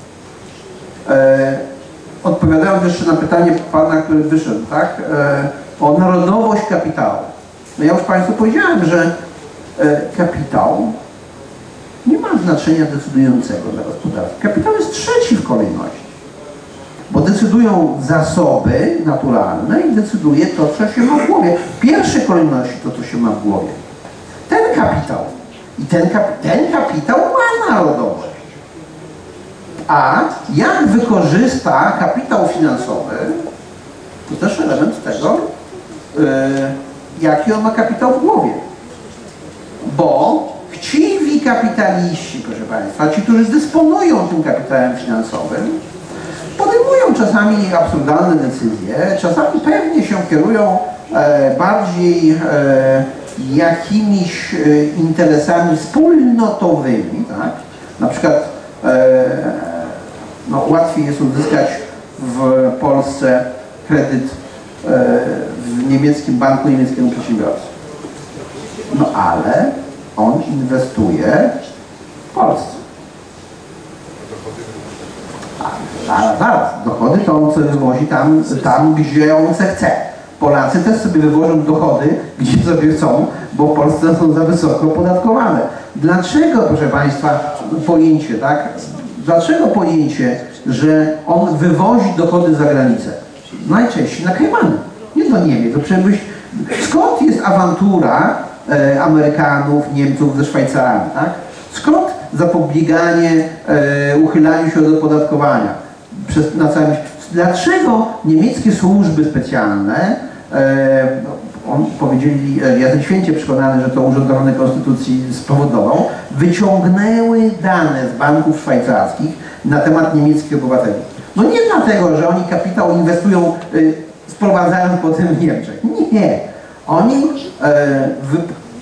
e, odpowiadając jeszcze na pytanie pana, który wyszedł, tak, e, o narodowość kapitału. No ja już Państwu powiedziałem, że e, kapitał nie ma znaczenia decydującego dla gospodarki. Kapitał jest trzeci w kolejności, bo decydują zasoby naturalne i decyduje to, co się ma w głowie. W pierwszej kolejności to, co się ma w głowie. Ten kapitał i ten, kap ten kapitał ma narodowość. A jak wykorzysta kapitał finansowy, to też element tego, yy, jaki on ma kapitał w głowie. Bo chciwi kapitaliści, proszę Państwa, ci, którzy dysponują tym kapitałem finansowym, podejmują czasami absurdalne decyzje, czasami pewnie się kierują e, bardziej e, jakimiś e, interesami wspólnotowymi, tak? Na przykład e, no, łatwiej jest uzyskać w Polsce kredyt e, w niemieckim banku niemieckiemu przedsiębiorcy. No ale on inwestuje w Polsce. Zaraz, zaraz, dochody to on sobie wywozi tam, tam, gdzie on se chce. Polacy też sobie wywożą dochody, gdzie sobie chcą, bo w Polsce są za wysoko opodatkowane. Dlaczego, proszę Państwa, pojęcie, tak? Dlaczego pojęcie, że on wywozi dochody za granicę? Najczęściej na Kajmany, nie do Niemiec. To przecież skąd jest awantura e, Amerykanów, Niemców ze Szwajcarami, tak? Skąd zapobieganie e, uchylaniu się od opodatkowania? Przez, na całym, dlaczego niemieckie służby specjalne, e, on powiedzieli, ja jestem święcie przekonany, że to Urząd Ochrony Konstytucji spowodował, wyciągnęły dane z banków szwajcarskich na temat niemieckich obywateli. No nie dlatego, że oni kapitał inwestują, y, sprowadzając potem w Niemczech. Nie. Oni e, wy,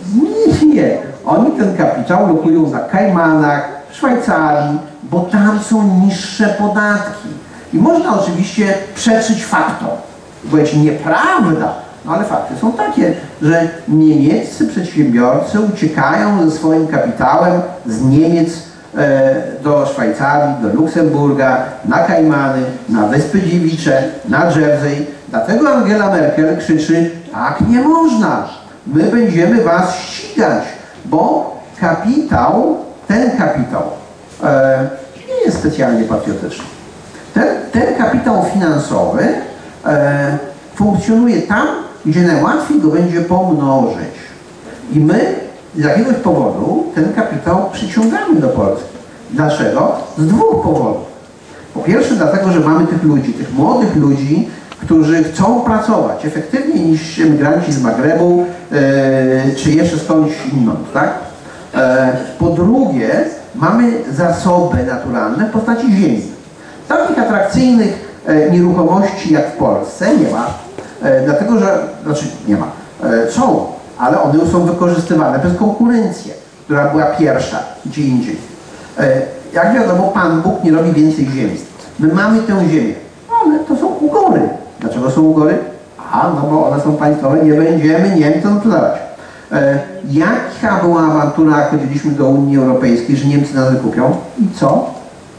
nie. Oni ten kapitał lokują na Kajmanach, Szwajcarii, bo tam są niższe podatki. I można oczywiście przeczyć faktom. Powiedzieć nieprawda, no ale fakty są takie, że niemieccy przedsiębiorcy uciekają ze swoim kapitałem z Niemiec e, do Szwajcarii, do Luksemburga, na Kajmany, na Wyspy Dziewicze, na Jersey. Dlatego Angela Merkel krzyczy, tak nie można, my będziemy was ścigać, bo kapitał, ten kapitał e, nie jest specjalnie patriotyczny. Ten, ten kapitał finansowy e, funkcjonuje tam, gdzie najłatwiej go będzie pomnożyć. I my z jakiegoś powodu ten kapitał przyciągamy do Polski. Dlaczego? Z dwóch powodów. Po pierwsze dlatego, że mamy tych ludzi, tych młodych ludzi, którzy chcą pracować efektywniej niż emigranci z Magrebu e, czy jeszcze skądś inąd, tak? E, po drugie, mamy zasoby naturalne w postaci ziemi. Takich atrakcyjnych e, nieruchomości jak w Polsce nie ma, e, dlatego że, znaczy nie ma, e, są, ale one są wykorzystywane przez konkurencję, która była pierwsza gdzie indziej. E, jak wiadomo, Pan Bóg nie robi więcej ziemi. My mamy tę ziemię, ale to są ugory. Dlaczego są ugory? A, no bo one są państwowe, nie będziemy Niemcom sprzedawać. E, jaka była awantura, jak chodziliśmy do Unii Europejskiej, że Niemcy nas wykupią? I co?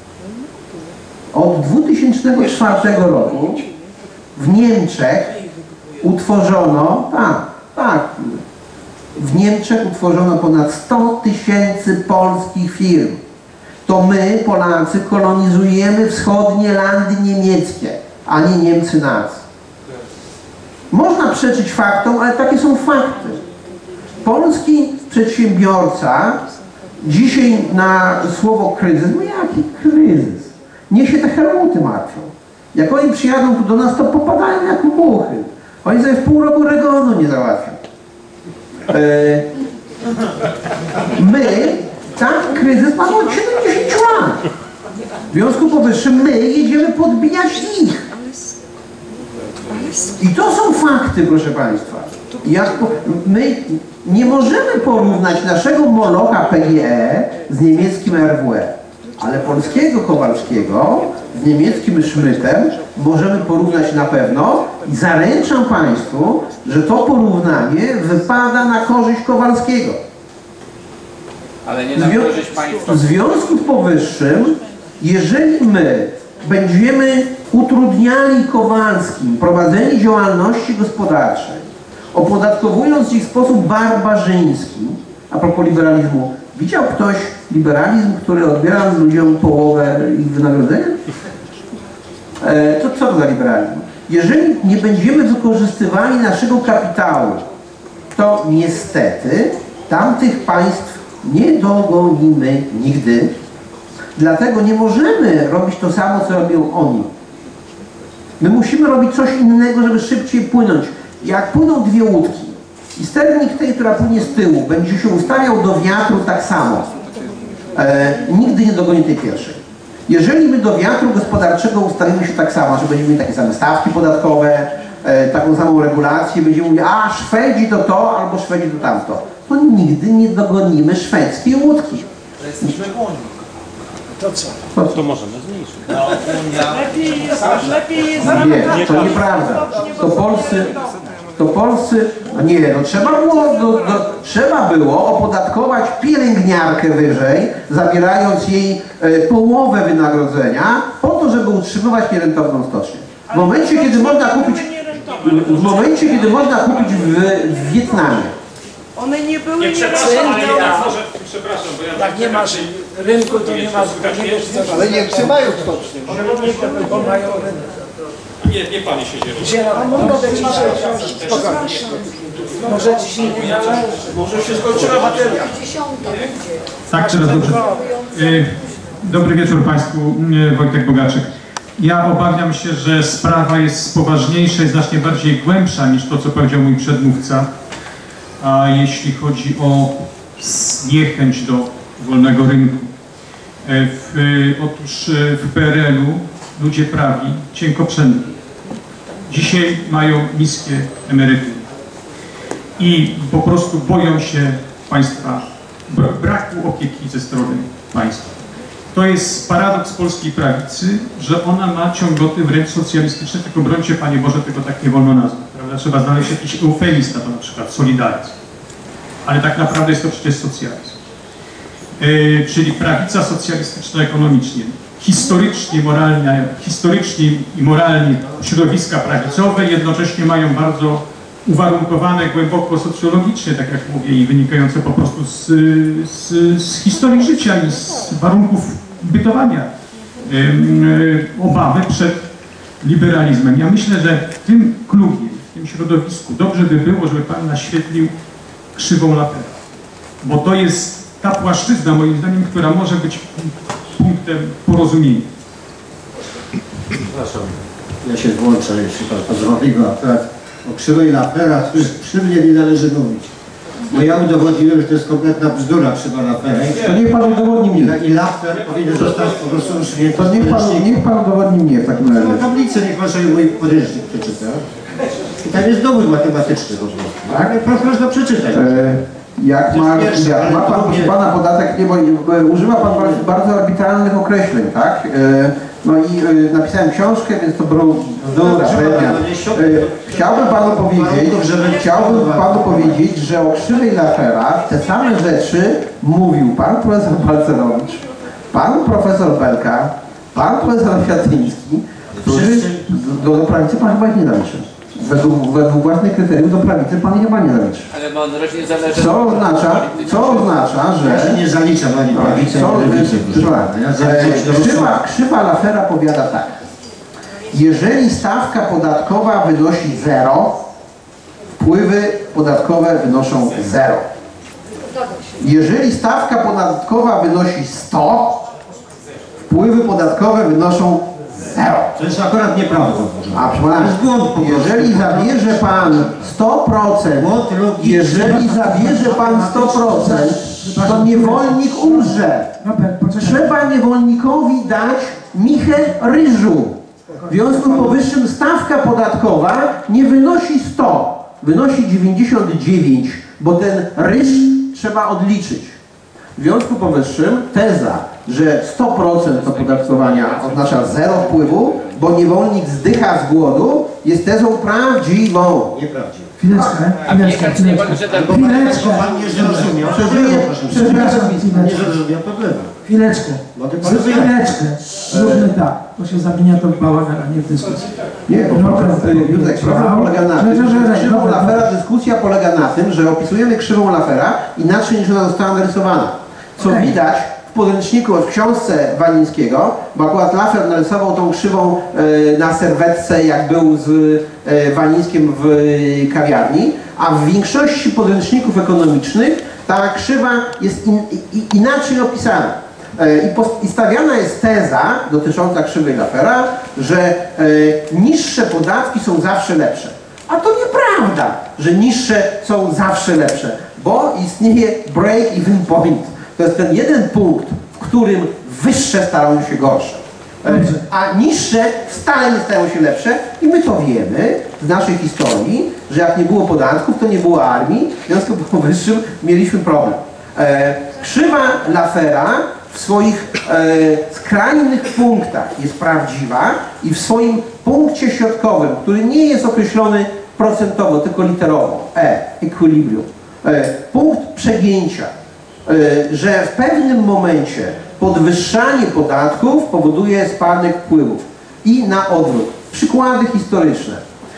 Od dwa tysiące czwartego roku w Niemczech utworzono, tak, tak, w Niemczech Niemczech utworzono ponad sto tysięcy polskich firm. To my, Polacy, kolonizujemy wschodnie landy niemieckie, a nie Niemcy nas. Można przeczyć faktom, ale takie są fakty. Polski przedsiębiorca dzisiaj na słowo kryzys, no jaki kryzys? Niech się te helmuty martwią. Jak oni przyjadą tu do nas, to popadają jak muchy. Oni sobie w pół roku regionu nie załatwią. E, my, tak, kryzys mamy od siedemdziesięciu lat. W związku powyższym my jedziemy podbijać ich. I to są fakty, proszę Państwa. Jak po, my nie możemy porównać naszego Molocha P G E z niemieckim R W E, ale polskiego Kowalskiego z niemieckim Schmidtem możemy porównać na pewno i zaręczam Państwu, że to porównanie wypada na korzyść Kowalskiego. Ale nie na korzyść państwa. W związku z powyższym, jeżeli my będziemy utrudniali Kowalskim prowadzenie działalności gospodarczej, opodatkowując ich w sposób barbarzyński, a propos liberalizmu, widział ktoś liberalizm, który odbiera ludziom połowę ich wynagrodzenia? E, to co to za liberalizm? Jeżeli nie będziemy wykorzystywali naszego kapitału, to niestety tamtych państw nie dogonimy nigdy. Dlatego nie możemy robić to samo, co robią oni. My musimy robić coś innego, żeby szybciej płynąć. Jak płyną dwie łódki i sternik tej, która płynie z tyłu, będzie się ustawiał do wiatru tak samo, e, nigdy nie dogoni tej pierwszej. Jeżeli my do wiatru gospodarczego ustawimy się tak samo, że będziemy mieli takie same stawki podatkowe, e, taką samą regulację, będziemy mówili, a Szwedzi to to, albo Szwedzi to tamto, to nigdy nie dogonimy szwedzkiej łódki. Jesteśmy w Unii. To co? To, to możemy zmniejszyć. No, lepiej jest, lepiej jest. Nie, to nieprawda. To Polscy, to Polscy, no nie, no trzeba było, do, do, trzeba było opodatkować pielęgniarkę wyżej, zabierając jej e, połowę wynagrodzenia, po to, żeby utrzymywać nierentowną stocznię. W momencie, kiedy można kupić, w momencie, kiedy można kupić w, w Wietnamie. One nie były Nie, przepraszam, ale ja, przepraszam, bo ja jak nie masz rynku, to nie masz, nie wiesz co. Ale Niemcy mają stocznię. Bo mają rynek. Nie, nie pali się zielony. Zielony, mogę ci się może ci nie należy. Może się skończyła bateria. Tak, teraz dobrze. Dobry wieczór Państwu, Wojtek Bogaczyk. Ja obawiam się, że sprawa jest poważniejsza i znacznie bardziej głębsza niż to, co powiedział mój przedmówca. A jeśli chodzi o niechęć do wolnego rynku. W, otóż w P R L u ludzie prawi cienkoprzędni. Dzisiaj mają niskie emerytury. I po prostu boją się państwa, braku opieki ze strony państwa. To jest paradoks polskiej prawicy, że ona ma ciągoty wręcz socjalistyczne, tylko brońcie Panie Boże, tego tak nie wolno nazwać. Prawda? Trzeba znaleźć jakiś eufemizm na to, na przykład solidaryzm. Ale tak naprawdę jest to przecież socjalizm. Yy, czyli prawica socjalistyczno-ekonomicznie. Historycznie, moralnie, historycznie i moralnie środowiska prawicowe jednocześnie mają bardzo uwarunkowane głęboko socjologicznie, tak jak mówię, i wynikające po prostu z, z, z historii życia i z warunków bytowania yy, obawy przed liberalizmem. Ja myślę, że w tym klubie, w tym środowisku dobrze by było, żeby Pan naświetlił krzywą Laffera, bo to jest ta płaszczyzna, moim zdaniem, która może być punktem porozumienia. Przepraszam, ja się włączę, jeśli Pan pozwoli, bo akurat o krzywej Laffera to już przy mnie nie należy mówić. Bo ja udowodniłem, że to jest kompletna bzdura krzywa Laffera. To niech Pan udowodni mnie. I Laffer powinien zostać po prostu usunięty. To niech Pan, niech pan udowodni mnie w takim razie. Mam tablicę, niech Pan sobie mój podręcznik przeczyta. I tam jest dowód matematyczny po prostu. Tak? Proszę, proszę przeczytać. E, jak ma, jak ma Pan, proszę Pana, podatek, nie, bo, bo używa Pan bardzo, bardzo arbitralnych określeń, tak? E, no i e, napisałem książkę, więc to bzdura. E, chciałbym Panu powiedzieć, chciałbym Panu powiedzieć, że o krzywej Laffera te same rzeczy mówił Pan profesor Balcerowicz, Pan profesor Belka, Pan profesor Kwiatyński, którzy do, do prawicy Pan chyba ich nie należy. Według, według własnych kryteriów do prawicy pan chyba nie zaliczy. Ale mądrość nie zależy Co od oznacza, co oznacza, że... Ja się nie zaliczam ani prawicy, co, ani lewicy. Ja zaliczam się do krzywa, krzywa Laffera powiada tak. Jeżeli stawka podatkowa wynosi zero, wpływy podatkowe wynoszą zero. Jeżeli stawka podatkowa wynosi sto, wpływy podatkowe wynoszą zero. To jest akurat nieprawda. A przepraszam, jeżeli zabierze pan sto procent, jeżeli zabierze pan sto procent, to niewolnik umrze. Trzeba niewolnikowi dać michę ryżu. W związku z powyższym stawka podatkowa nie wynosi sto, wynosi dziewięćdziesiąt dziewięć, bo ten ryż trzeba odliczyć. W związku z powyższym teza, że sto procent opodatkowania oznacza zero wpływu, bo niewolnik zdycha z głodu, jest tezą prawdziwą. Nieprawdziwą. Chwileczkę, chwileczkę, chwileczkę. Chwileczkę. Pan nie zrozumiał. Przepraszam, Nie zrozumiał problemu. Chwileczkę. Chwileczkę. Zróbmy tak, bo się zamienia to w bałagan, a nie w dyskusję. Nie, Józek, problem polega na tym, że krzywą Laffera dyskusja polega na tym, że opisujemy krzywą Laffera inaczej niż ona została narysowana. Co widać w podręczniku, w książce Walińskiego, bo akurat Laffer narysował tą krzywą e, na serwetce, jak był z e, Walińskim w e, kawiarni, a w większości podręczników ekonomicznych ta krzywa jest in, i, inaczej opisana. E, i, post, I stawiana jest teza dotycząca krzywej Laffera, że e, niższe podatki są zawsze lepsze. A to nieprawda, że niższe są zawsze lepsze, bo istnieje break-even point. To jest ten jeden punkt, w którym wyższe stają się gorsze, a niższe wcale nie stają się lepsze i my to wiemy z naszej historii, że jak nie było podatków, to nie było armii, w związku z powyższym mieliśmy problem. E, krzywa Laffera w swoich e, skrajnych punktach jest prawdziwa i w swoim punkcie środkowym, który nie jest określony procentowo, tylko literowo, E, equilibrium, e, punkt przegięcia, że w pewnym momencie podwyższanie podatków powoduje spadek wpływów i na odwrót. Przykłady historyczne.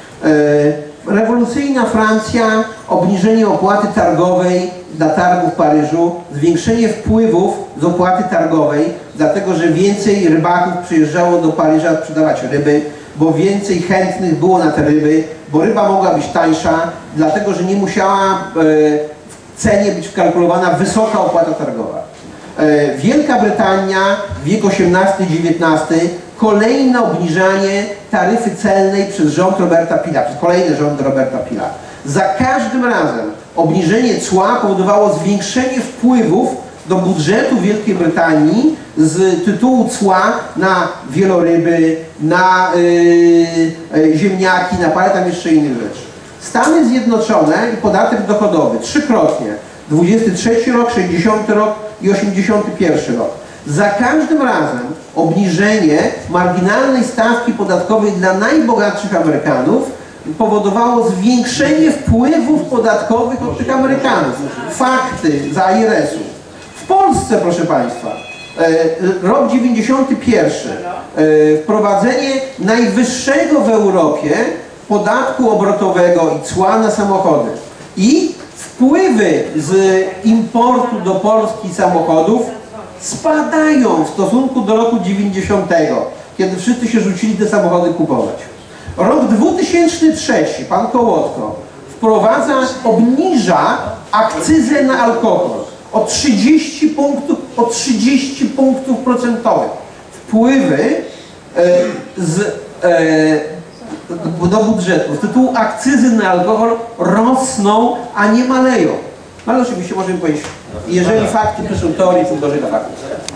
Rewolucyjna Francja, obniżenie opłaty targowej dla targu w Paryżu, zwiększenie wpływów z opłaty targowej, dlatego że więcej rybaków przyjeżdżało do Paryża sprzedawać ryby, bo więcej chętnych było na te ryby, bo ryba mogła być tańsza, dlatego że nie musiała w cenie być wkalkulowana wysoka opłata targowa. Wielka Brytania, wiek osiemnasty dziewiętnasty, kolejne obniżanie taryfy celnej przez rząd Roberta Pilla, przez kolejny rząd Roberta Pilla. Za każdym razem obniżenie cła powodowało zwiększenie wpływów do budżetu Wielkiej Brytanii z tytułu cła na wieloryby, na yy, ziemniaki, na parę tam jeszcze innych rzeczy. Stany Zjednoczone i podatek dochodowy trzykrotnie, dwudziesty trzeci rok, sześćdziesiąty rok i osiemdziesiąty pierwszy rok. Za każdym razem obniżenie marginalnej stawki podatkowej dla najbogatszych Amerykanów powodowało zwiększenie wpływów podatkowych od tych Amerykanów. Fakty z A I R S u. W Polsce, proszę Państwa, rok dziewięćdziesiąty pierwszy, wprowadzenie najwyższego w Europie podatku obrotowego i cła na samochody i wpływy z importu do Polski samochodów spadają w stosunku do roku dziewięćdziesiątego, kiedy wszyscy się rzucili te samochody kupować. Rok dwutysięczny trzeci, pan Kołotko wprowadza, obniża akcyzę na alkohol o trzydzieści punktów, o trzydzieści punktów procentowych. Wpływy e, z e, do budżetu z tytułu akcyzy na alkohol rosną, a nie maleją. Ale oczywiście możemy powiedzieć, jeżeli fakty piszą teorię, to gorzej dla faktów.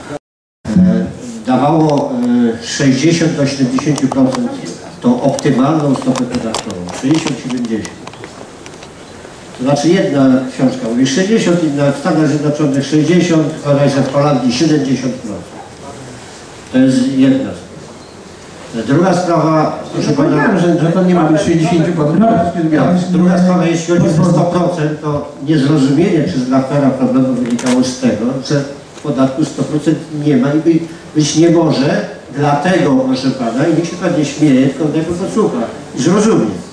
Dawało sześćdziesiąt do siedemdziesięciu procent tą optymalną stopę podatkową, sześćdziesiąt siedemdziesiąt. To znaczy jedna książka mówi sześćdziesiąt, inna w Stanach Zjednoczonych sześćdziesiąt, bodajże w Holandii siedemdziesiąt procent. To jest jedna sprawa. Druga sprawa, proszę pana, że, że to nie ma być sześćdziesiąt procent. Druga sprawa, jeśli chodzi o sto procent, to niezrozumienie przez Laffera problemu wynikało z tego, że w podatku sto procent nie ma i być nie może, dlatego, proszę pana, i niech się pan nie śmieje, tylko tego posłucha i zrozumie.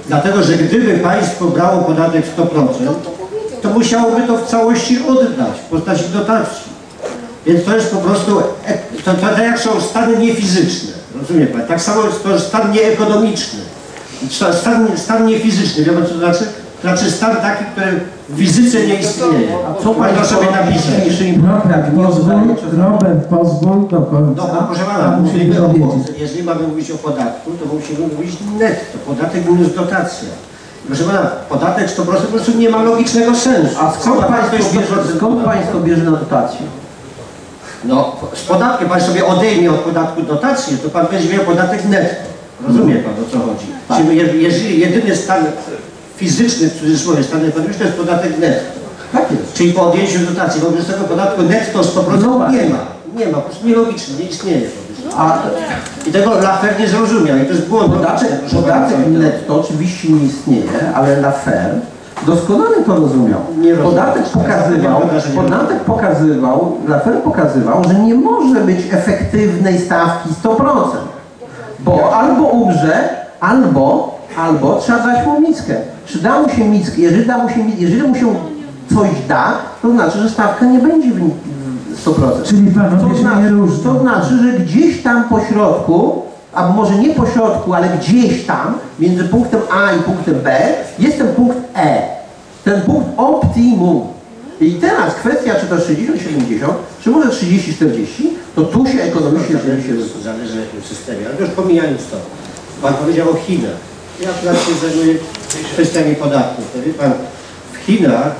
Dlatego, że gdyby państwo brało podatek sto procent, to musiałoby to w całości oddać w postaci dotacji. Więc to jest po prostu, to, to, to jak są stany niefizyczne, rozumie pan? Tak samo jest to stan nieekonomiczny, stan, stan niefizyczny, wie pan co to znaczy? To znaczy stan taki, który w fizyce nie istnieje. A co Można sobie napisać. Robert, pozwól, Robert, pozwól do końca. No, proszę pana, mówimy o, jeżeli mamy mówić o podatku, to musimy mówić netto, podatek minus dotacja. Proszę pana, podatek sto procent po prostu nie ma logicznego sensu. A skąd państwo bierze, skąd państwo bierze na dotację? No, z podatkiem pan sobie odejmie od podatku dotację, to pan będzie miał podatek netto. Rozumie pan, o co chodzi? Tak. Czyli jeżeli jedyny stan fizyczny, w cudzysłowie, stan ekonomiczny, to jest podatek netto. Tak jest. Czyli po odjęciu dotacji, wobec tego podatku netto sto procent No, nie ma. Nie ma, po prostu nielogicznie, nie istnieje. A, I tego Laffer nie zrozumiał i to jest błąd. podatek, podatek netto oczywiście nie istnieje, ale Laffer doskonale to rozumiał. Nie rozumiem. Podatek pokazywał, Ja nie podatek pokazywał, Laffer pokazywał, że nie może być efektywnej stawki sto procent. Bo albo umrze, albo, albo trzeba dać mu mickę. Czy da mu się mickę? Jeżeli, da mu się, jeżeli mu się coś da, to znaczy, że stawka nie będzie w sto procent. Czyli panowie To się znaczy, nie różnią. to znaczy, że gdzieś tam po środku, a może nie po środku, ale gdzieś tam, między punktem A i punktem B, jest ten punkt E. Ten punkt optimum. I teraz kwestia, czy to sześćdziesiąt siedemdziesiąt, czy może trzydzieści czterdzieści, to tu się ekonomicznie będzie się... Zależy w jakim systemie, ale już pomijając to. Pan powiedział o Chinach. Ja akurat się zajmuję kwestiami podatków. To wie pan, w Chinach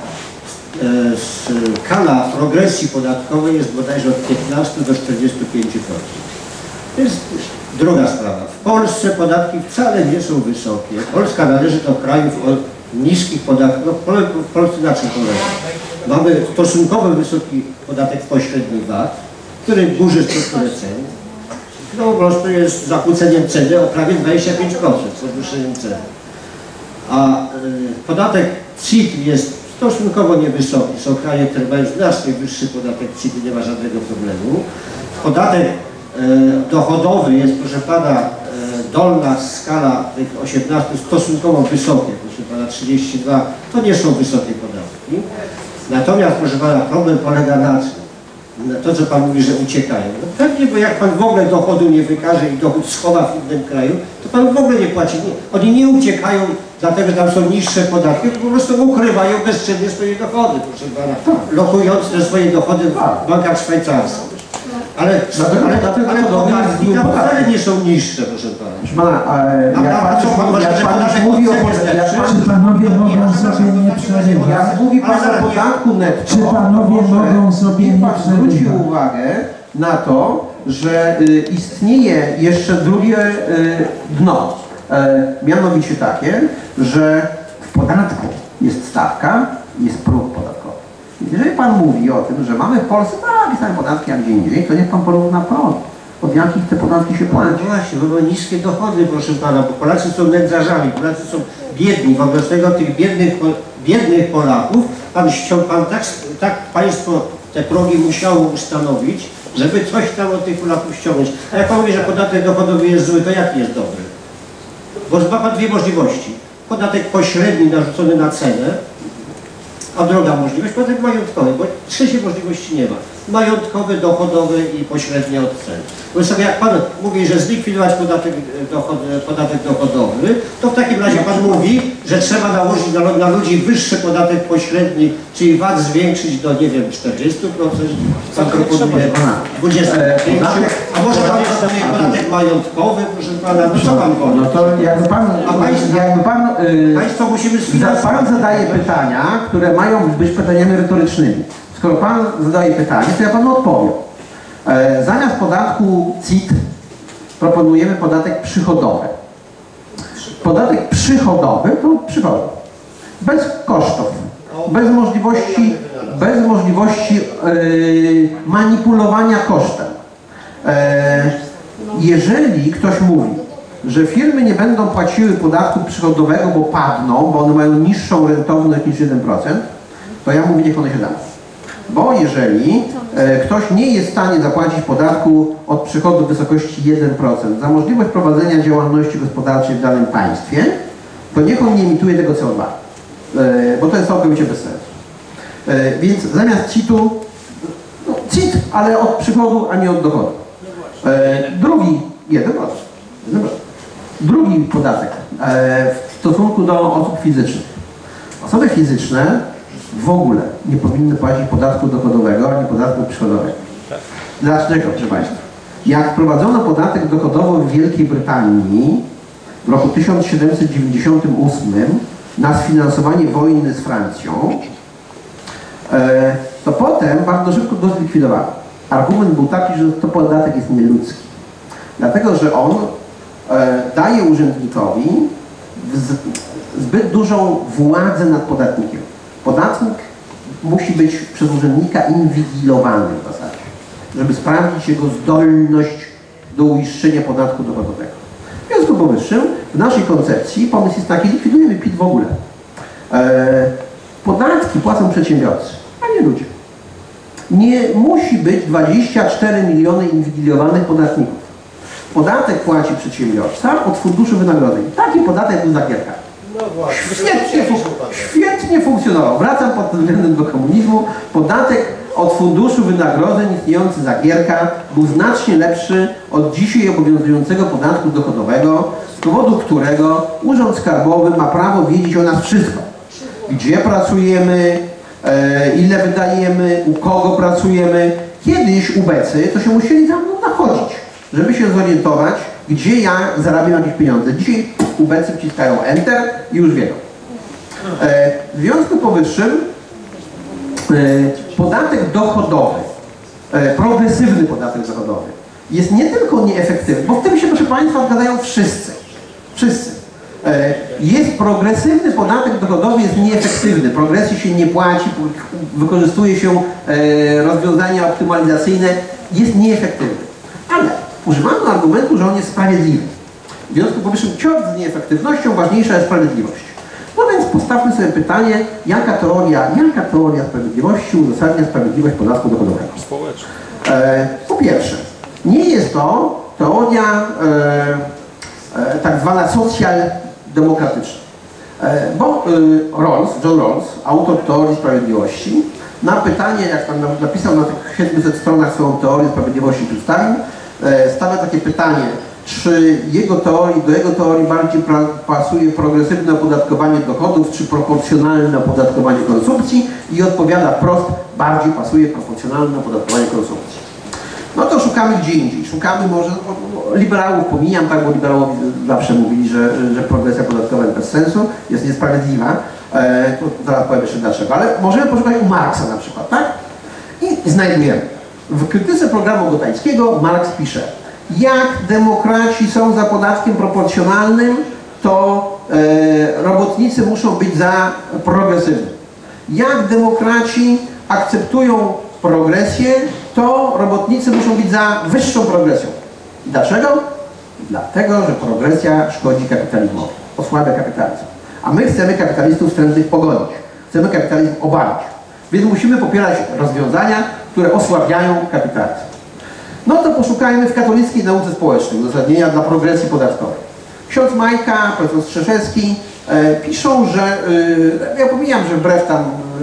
e, skala progresji podatkowej jest bodajże od piętnastu do czterdziestu pięciu procent. To jest druga sprawa. W Polsce podatki wcale nie są wysokie. Polska należy do krajów o niskich podatkach. No, w Polsce na czym polega? Mamy stosunkowo wysoki podatek pośredni V A T, który burzy strukturę cen. No po prostu jest zakłóceniem ceny o prawie dwadzieścia pięć procent z podwyższeniem ceny. A y, podatek C I T jest stosunkowo niewysoki. Są kraje, które mają znacznie wyższy podatek C I T, nie ma żadnego problemu. Podatek y, dochodowy jest, proszę pana, y, dolna skala tych osiemnastu stosunkowo wysokie, proszę pana, trzydzieści dwa, to nie są wysokie podatki. Natomiast, proszę pana, problem polega na czym? To, co pan mówi, że uciekają. No pewnie, bo jak pan w ogóle dochodu nie wykaże i dochód schowa w innym kraju, to pan w ogóle nie płaci. Nie, oni nie uciekają, dlatego że tam są niższe podatki, tylko po prostu ukrywają bezczelnie swoje dochody, proszę pana, lokując te swoje dochody w bankach szwajcarskich. Ale, ale, ale, ale podatki tam wcale nie są niższe, proszę pana. Proszę pana, a jak pan, co pan może, jak że pan podatek mówi o od ceny podatku, jest lepszy? Czy panowie mogą sobie nie przerywać? jak mówi pan o podatku netto, Czy panowie to może mogą sobie niech nie pan zwróci przerywać? uwagę na to, że y, istnieje jeszcze drugie y, dno. E, mianowicie takie, że w podatku jest stawka, jest próg podatkowy. Jeżeli pan mówi o tym, że mamy w Polsce takie same podatki jak gdzie indziej, to niech pan porówna prąd. Od jakich te podatki się płaci? No właśnie, bo mamy niskie dochody, proszę pana, bo Polacy są nędzarzami, Polacy są biedni, wobec tego tych biednych, biednych Polaków, pan, pan tak, tak państwo te progi musiało ustanowić, żeby coś tam od tych Polaków ściągnąć. A jak pan mówi, że podatek dochodowy jest zły, to jaki jest dobry? Bo ma pan dwie możliwości. Podatek pośredni narzucony na cenę, a druga możliwość, podatek majątkowy, bo trzeciej możliwości nie ma. Majątkowy, dochodowy i pośredni od cen. Bo sobie jak pan mówi, że zlikwidować podatek, dochod, podatek dochodowy, to w takim razie pan mówi, że trzeba nałożyć na, na ludzi wyższy podatek pośredni, czyli V A T zwiększyć do, nie wiem, czterdziestu procent, pan proponuje dwudziestu pięciu procent, a może pan jeszcze podatek majątkowy, proszę pana, no co pan powie? No to jakby pan, A państwo, jakby pan, yy, państwo musimy za, sfinansować. pan zadaje pytania, które mają być pytaniami retorycznymi. Skoro pan zadaje pytanie, to ja panu odpowiem. E, zamiast podatku C I T proponujemy podatek przychodowy. Podatek przychodowy to przychody. Bez kosztów. Bez możliwości, bez możliwości e, manipulowania kosztem. E, jeżeli ktoś mówi, że firmy nie będą płaciły podatku przychodowego, bo padną, bo one mają niższą rentowność niż jeden procent, to ja mówię, niech one się da. Bo jeżeli e, ktoś nie jest w stanie zapłacić podatku od przychodu w wysokości jeden procent za możliwość prowadzenia działalności gospodarczej w danym państwie, to niech on nie emituje tego C O dwa, e, bo to jest całkowicie bez sensu. E, więc zamiast C I T-u, no, C I T, ale od przychodu, a nie od dochodu. E, drugi, jeden proszę, jeden proszę. Drugi podatek e, w stosunku do osób fizycznych. Osoby fizyczne w ogóle nie powinny płacić podatku dochodowego ani podatku przychodowego. Dlaczego, proszę Państwa? Jak wprowadzono podatek dochodowy w Wielkiej Brytanii w roku tysiąc siedemset dziewięćdziesiątym ósmym na sfinansowanie wojny z Francją, e, to potem bardzo szybko go zlikwidowano. Argument był taki, że to podatek jest nieludzki. Dlatego, że on e, daje urzędnikowi z, zbyt dużą władzę nad podatnikiem. Podatnik musi być przez urzędnika inwigilowany w zasadzie, żeby sprawdzić jego zdolność do uiszczenia podatku dochodowego. W związku z powyższym, w naszej koncepcji pomysł jest taki, likwidujemy P I T w ogóle. E, podatki płacą przedsiębiorcy, a nie ludzie. Nie musi być dwadzieścia cztery miliony inwigilowanych podatników. Podatek płaci przedsiębiorca od funduszu wynagrodzeń. Taki podatek był za Gierka. No właśnie. Świetnie, świetnie funkcjonował. Wracam pod tym względem do komunizmu. Podatek od funduszu wynagrodzeń istniejący za Gierka był znacznie lepszy od dzisiaj obowiązującego podatku dochodowego, z powodu którego Urząd Skarbowy ma prawo wiedzieć o nas wszystko. Gdzie pracujemy, e, ile wydajemy, u kogo pracujemy. Kiedyś ubecy to się musieli za mną nachodzić, żeby się zorientować, gdzie ja zarabiam jakieś pieniądze. Dzisiaj ubecy wciskają Enter i już wiedzą. E, w związku z powyższym e, podatek dochodowy, e, progresywny podatek dochodowy jest nie tylko nieefektywny, bo w tym się, proszę Państwa, zgadzają wszyscy. Wszyscy. E, jest progresywny podatek dochodowy, jest nieefektywny. Progresji się nie płaci, wykorzystuje się e, rozwiązania optymalizacyjne, jest nieefektywny. Ale używano argumentu, że on jest sprawiedliwy. W związku z powyższym ciąg z nieefektywnością ważniejsza jest sprawiedliwość. No więc postawmy sobie pytanie, jaka teoria, jaka teoria sprawiedliwości uzasadnia sprawiedliwość podatku dochodowego? Społeczny. E, po pierwsze, nie jest to teoria e, e, tak zwana socjaldemokratyczna. E, bo e, Rawls, John Rawls, autor teorii sprawiedliwości, na pytanie, jak tam napisał na tych siedmiuset stronach swoją teorię sprawiedliwości przedstawił, e, stawia takie pytanie, czy jego teorii, do jego teorii bardziej pra, pasuje progresywne opodatkowanie dochodów, czy proporcjonalne opodatkowanie konsumpcji, i odpowiada wprost, bardziej pasuje proporcjonalne opodatkowanie konsumpcji. No to szukamy gdzie indziej. Szukamy może, no, liberałów pomijam, tak, bo liberałowie zawsze mówili, że, że progresja podatkowa jest bez sensu, jest niesprawiedliwa. E, to zaraz powiem jeszcze dlaczego, ale możemy poszukać u Marksa na przykład, tak? I znajdujemy. W krytyce programu Gotańskiego Marks pisze, jak demokraci są za podatkiem proporcjonalnym, to e, robotnicy muszą być za progresywnym. Jak demokraci akceptują progresję, to robotnicy muszą być za wyższą progresją. Dlaczego? Dlatego, że progresja szkodzi kapitalizmowi, osłabia kapitalizm. A my chcemy kapitalistów wstrętnych pogonić. Chcemy kapitalizm obalić. Więc musimy popierać rozwiązania, które osłabiają kapitalizm. No to poszukajmy w katolickiej nauce społecznej uzasadnienia dla progresji podatkowej. Ksiądz Majka, profesor Strzeszewski e, piszą, że, e, ja pomijam, że wbrew tam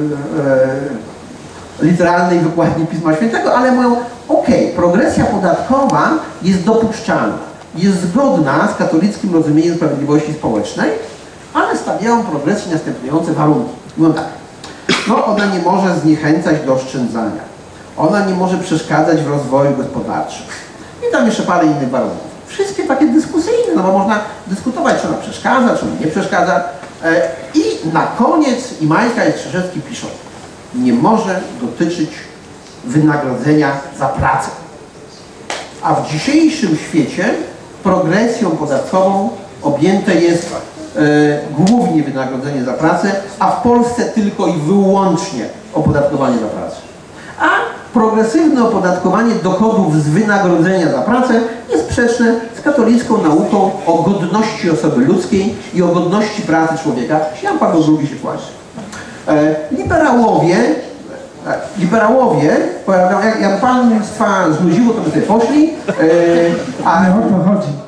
e, literalnej wykładni Pisma Świętego, ale mówią, ok, progresja podatkowa jest dopuszczalna, jest zgodna z katolickim rozumieniem sprawiedliwości społecznej, ale stawiają progresji następujące warunki. Mówią tak, no ona nie może zniechęcać do oszczędzania, ona nie może przeszkadzać w rozwoju gospodarczym. I tam jeszcze parę innych warunków. Wszystkie takie dyskusyjne, no bo można dyskutować, czy ona przeszkadza, czy ona nie przeszkadza. I na koniec i Majka i Strzeszewski piszą, nie może dotyczyć wynagrodzenia za pracę. A w dzisiejszym świecie progresją podatkową objęte jest e, głównie wynagrodzenie za pracę, a w Polsce tylko i wyłącznie opodatkowanie za pracę. A progresywne opodatkowanie dochodów z wynagrodzenia za pracę jest sprzeczne z katolicką nauką o godności osoby ludzkiej i o godności pracy człowieka. Jan Paweł drugi się kładzie. E, liberałowie, e, liberałowie, jak, jak państwa znudziło, to by sobie poszli, e, a, ale o to chodzi.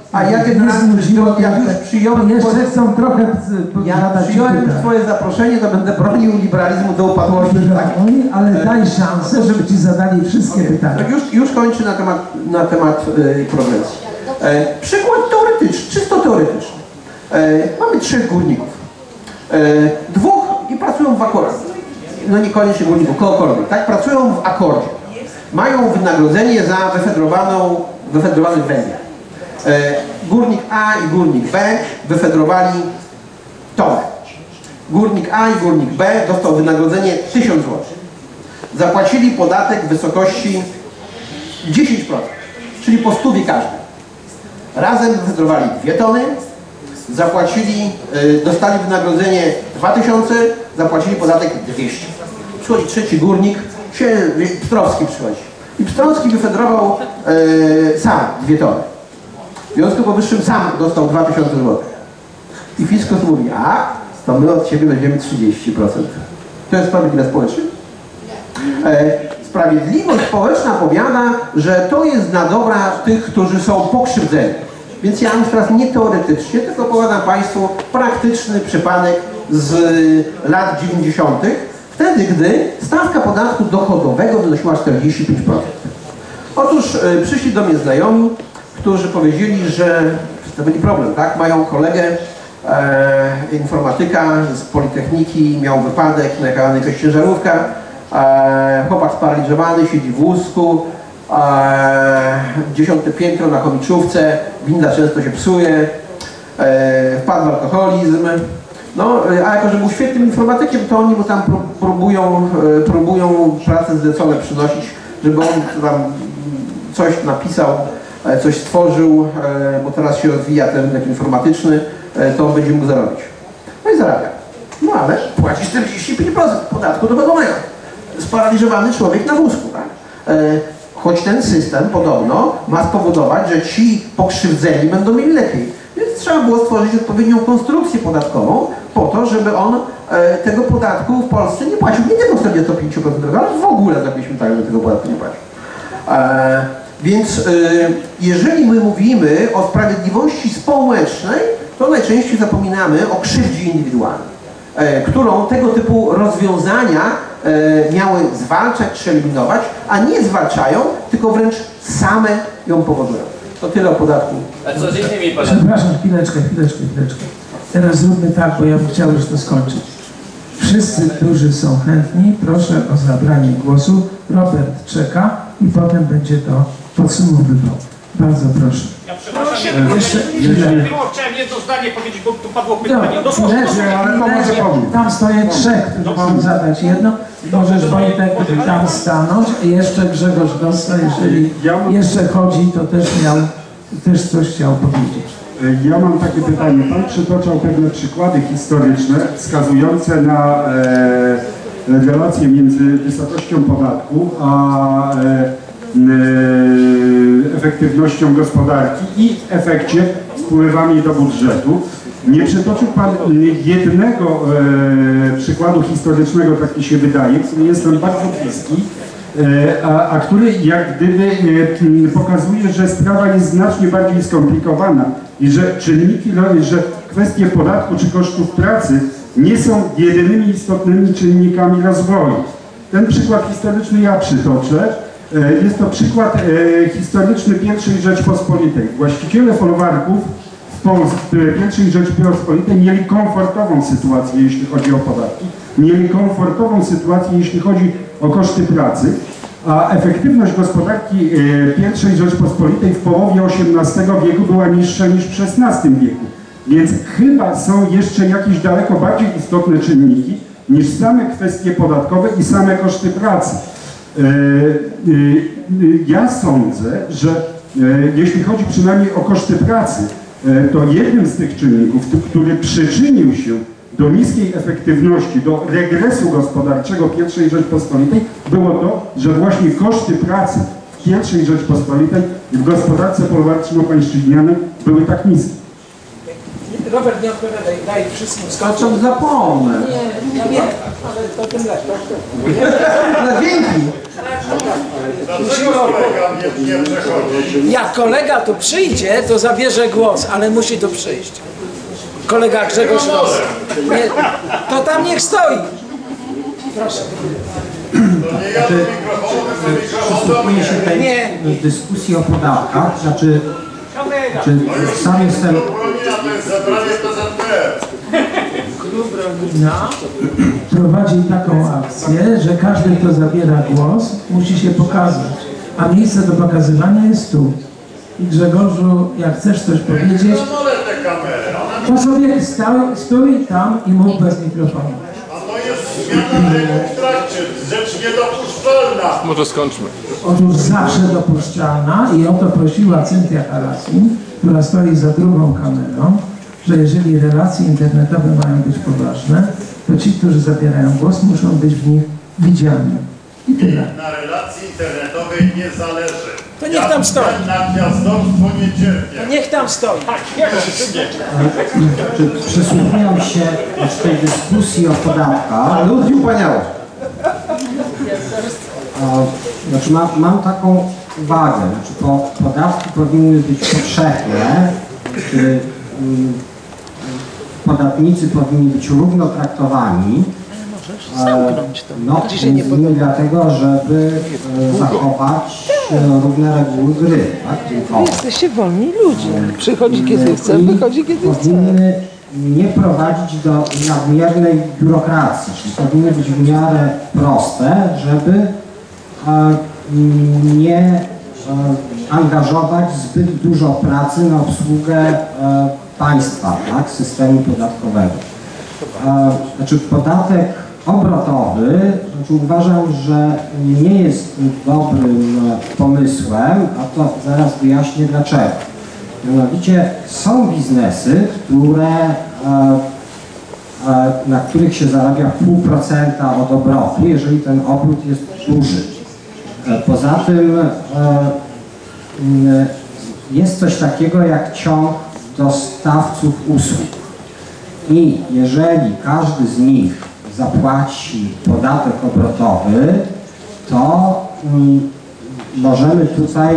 A ja nie generalnie znudziło, jak już przyjąłem, jeszcze chcą trochę ja zadać przyjąłem pytań. twoje zaproszenie, to będę bronił liberalizmu do upadłości. Tak? Ale daj szansę, żeby ci zadali wszystkie pytania. Tak, już, już kończę na temat, na temat y, prewencji. E, przykład teoretyczny, czysto teoretyczny. E, mamy trzech górników. E, dwóch i pracują w akordzie. No niekoniecznie górników, kogokolwiek, tak? Pracują w akordzie. Mają wynagrodzenie za wyfedrowaną, wyfedrowany węgiel. E, górnik A i górnik B wyfedrowali tonę. Górnik A i górnik B dostał wynagrodzenie tysiąc złotych. Zapłacili podatek w wysokości dziesięć procent, czyli po stówie każdy. Razem wyfedrowali dwie tony, zapłacili, y, dostali wynagrodzenie dwa tysiące, zapłacili podatek dwieście. Przychodzi trzeci górnik, się, Pstrowski przychodzi. I Pstrowski wyfedrował y, sam dwie tony. W związku powyższym sam dostał dwa tysiące złotych. I fiskus mówi, a to my od siebie weźmiemy trzydzieści procent. To jest sprawiedliwe społecznie? E, sprawiedliwość społeczna powiada, że to jest dla dobra tych, którzy są pokrzywdzeni. Więc ja już teraz nie teoretycznie, tylko opowiadam Państwu praktyczny przypadek z lat dziewięćdziesiątych. Wtedy, gdy stawka podatku dochodowego wynosiła czterdzieści pięć procent. Otóż e, przyszli do mnie znajomi, którzy powiedzieli, że to będzie problem, tak? Mają kolegę, e, informatyka z Politechniki, miał wypadek, najechała jakaś ciężarówka, e, chłopak sparaliżowany, siedzi w wózku, e, dziesiąte piętro na chomiczówce, winda często się psuje, e, wpadł w alkoholizm. No, a jako, że był świetnym informatykiem, to oni mu tam próbują, e, próbują prace zlecone przynosić, żeby on tam coś napisał, coś stworzył, bo teraz się rozwija ten rynek informatyczny, to on będzie mógł zarobić. No i zarabia. No ale płaci czterdzieści pięć procent podatku dochodowego. Sparaliżowany człowiek na wózku, tak? Choć ten system podobno ma spowodować, że ci pokrzywdzeni będą mieli lepiej. Więc trzeba było stworzyć odpowiednią konstrukcję podatkową po to, żeby on tego podatku w Polsce nie płacił. Nie tylko czterdzieści pięć procent, ale w ogóle zrobiliśmy tak, że tego podatku nie płacił. Więc y, jeżeli my mówimy o sprawiedliwości społecznej, to najczęściej zapominamy o krzywdzie indywidualnej, y, którą tego typu rozwiązania y, miały zwalczać czy eliminować, a nie zwalczają, tylko wręcz same ją powodują. To tyle o podatku. A co z innymi podatkami? Przepraszam, chwileczkę, chwileczkę, chwileczkę. Teraz zróbmy tak, bo ja bym chciał już to skończyć. Wszyscy, którzy są chętni, proszę o zabranie głosu. Robert czeka i potem będzie to podsumowywał. Bardzo proszę. Ja przepraszam, E, jeszcze, jeszcze, tylko chciałem jedno zdanie powiedzieć, bo tu padło pytanie. No, Dosłownie, chwileczkę, ale chwileczkę. Tam stoję trzech, którzy chcą zadać jedno. Możesz, Wojtek, tam stanąć. Jeszcze Grzegorz Dosta, jeżeli jeszcze chodzi, to też miał, też coś chciał powiedzieć. Ja mam takie pytanie. Pan przytoczał pewne przykłady historyczne wskazujące na e, relacje między wysokością podatku a e, e, efektywnością gospodarki i w efekcie wpływami do budżetu. Nie przytoczył Pan jednego e, przykładu historycznego, tak mi się wydaje, który jest nam bardzo bliski, e, a, a który jak gdyby e, pokazuje, że sprawa jest znacznie bardziej skomplikowana i że czynniki, że kwestie podatku czy kosztów pracy nie są jedynymi istotnymi czynnikami rozwoju. Ten przykład historyczny ja przytoczę. Jest to przykład historyczny pierwszej Rzeczpospolitej. Właściciele folwarków w Polsce pierwszej Rzeczpospolitej mieli komfortową sytuację, jeśli chodzi o podatki. Mieli komfortową sytuację, jeśli chodzi o koszty pracy, a efektywność gospodarki pierwszej Rzeczpospolitej w połowie osiemnastego wieku była niższa niż w szesnastym wieku. Więc chyba są jeszcze jakieś daleko bardziej istotne czynniki niż same kwestie podatkowe i same koszty pracy. Ja sądzę, że jeśli chodzi przynajmniej o koszty pracy, to jednym z tych czynników, który przyczynił się do niskiej efektywności, do regresu gospodarczego pierwszej Rzeczpospolitej, było to, że właśnie koszty pracy w pierwszej Rzeczpospolitej i w gospodarce polwarczno-pańszczyźnianej były tak niskie. Robert, nie odpowiadaj, daj wszystkim skończyć. To zapomnę. Nie, nie, ale to tym lepiej. No dzięki. Musimy Jak kolega tu przyjdzie, to zabierze głos, ale musi tu przyjść. Kolega Grzegorz Ros. Nie, to tam niech stoi. Proszę. Znaczy, przysłuchuję się tej dyskusji o podatkach, znaczy, znaczy sam jestem... Klub Rolina prowadzi taką akcję, że każdy, kto zabiera głos, musi się pokazać, a miejsce do pokazywania jest tu. I Grzegorzu, jak chcesz coś powiedzieć, to sobie stał, stój tam i mów bez mikrofonu. A to jest zmiana reguł w trakcie, rzecz niedopuszczalna. Może skończmy. Otóż zawsze dopuszczalna i o to prosiła Cynthia Harasin, która stoi za drugą kamerą, że jeżeli relacje internetowe mają być poważne, to ci, którzy zabierają głos, muszą być w nich widziani. I tyle. Na relacji internetowej nie zależy. To niech tam stoi. Na gwiazdorstwo nie cierpię. To niech tam stoi. Przysłuchując się w tej dyskusji o podatkach... Ludzi upaniało. Znaczy mam, mam taką uwagę, znaczy po, podatki powinny być powszechne, czy mm, podatnicy powinni być równo traktowani, e, no między innymi dlatego, żeby e, zachować e, równe reguły gry, tak? Tylko, Jesteście wolni ludzie. Przychodzi kiedy chce, wychodzi kiedy chce. powinny nie prowadzić do nadmiernej biurokracji, czyli powinny być w miarę proste, żeby e, nie e, angażować zbyt dużo pracy na obsługę e, państwa, tak, systemu podatkowego. E, znaczy podatek obrotowy, znaczy uważam, że nie jest dobrym pomysłem, a to zaraz wyjaśnię dlaczego. Mianowicie są biznesy, które, e, e, na których się zarabia pół procenta od obrotu, jeżeli ten obrót jest duży. E, poza tym e, m, jest coś takiego jak ciąg dostawców usług. I jeżeli każdy z nich zapłaci podatek obrotowy, to m, możemy tutaj...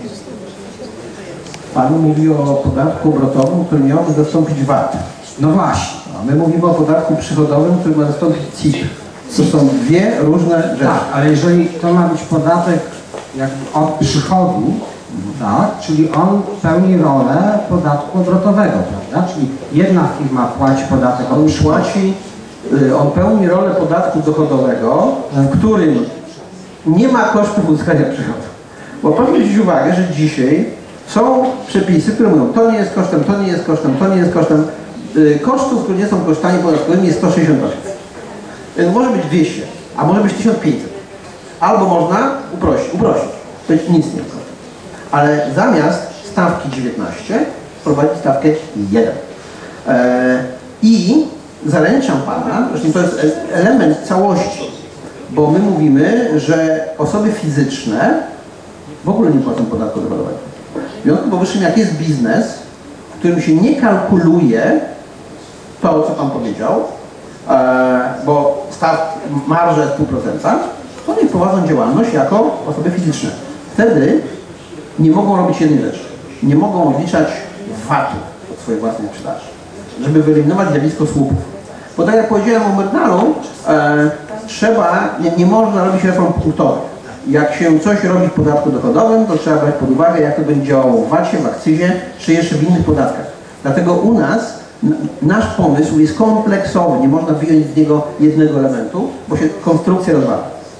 Pan mówi o podatku obrotowym, który miałby zastąpić V A T. No właśnie. A my mówimy o podatku przychodowym, który ma zastąpić C I T. To są dwie różne rzeczy. Tak, ale jeżeli to ma być podatek jakby od przychodu, tak, czyli on pełni rolę podatku obrotowego, prawda? Czyli jedna firma płaci podatek od On przychodu. płaci, y, on pełni rolę podatku dochodowego, w którym nie ma kosztów uzyskania przychodu. Bo proszę zwrócić uwagę, że dzisiaj są przepisy, które mówią, to nie jest kosztem, to nie jest kosztem, to nie jest kosztem. Y, kosztów, które nie są kosztami podatkowymi jest sto sześćdziesiąt osiem. Więc może być dwieście, a może być tysiąc pięćset. Albo można uprościć, uprościć. To nic nie jest. Ale zamiast stawki dziewiętnaście wprowadzić stawkę jeden. E, I zaręczam Pana, zresztą to jest element całości, bo my mówimy, że osoby fizyczne w ogóle nie płacą podatku dochodowego. W związku powyższym, jak jest biznes, w którym się nie kalkuluje to, co Pan powiedział, e, bo staw marża jest pół procenta, to nie prowadzą działalność jako osoby fizyczne. Wtedy nie mogą robić jednej rzeczy. Nie mogą odliczać V A T-u od swojej własnej sprzedaży, żeby wyeliminować zjawisko słupów. Bo tak jak powiedziałem o Mernalu, e, trzeba, nie, nie można robić reform punktowych. Jak się coś robi w podatku dochodowym, to trzeba brać pod uwagę, jak to będzie działało w V A T-ie, w akcyzie, czy jeszcze w innych podatkach. Dlatego u nas nasz pomysł jest kompleksowy, nie można wyjąć z niego jednego elementu, bo się konstrukcja rozwala.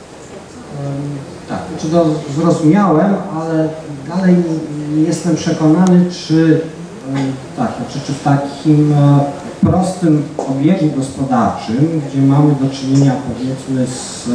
Tak, czy to zrozumiałem, ale dalej nie jestem przekonany, czy, tak, znaczy, czy w takim prostym obiegu gospodarczym, gdzie mamy do czynienia powiedzmy z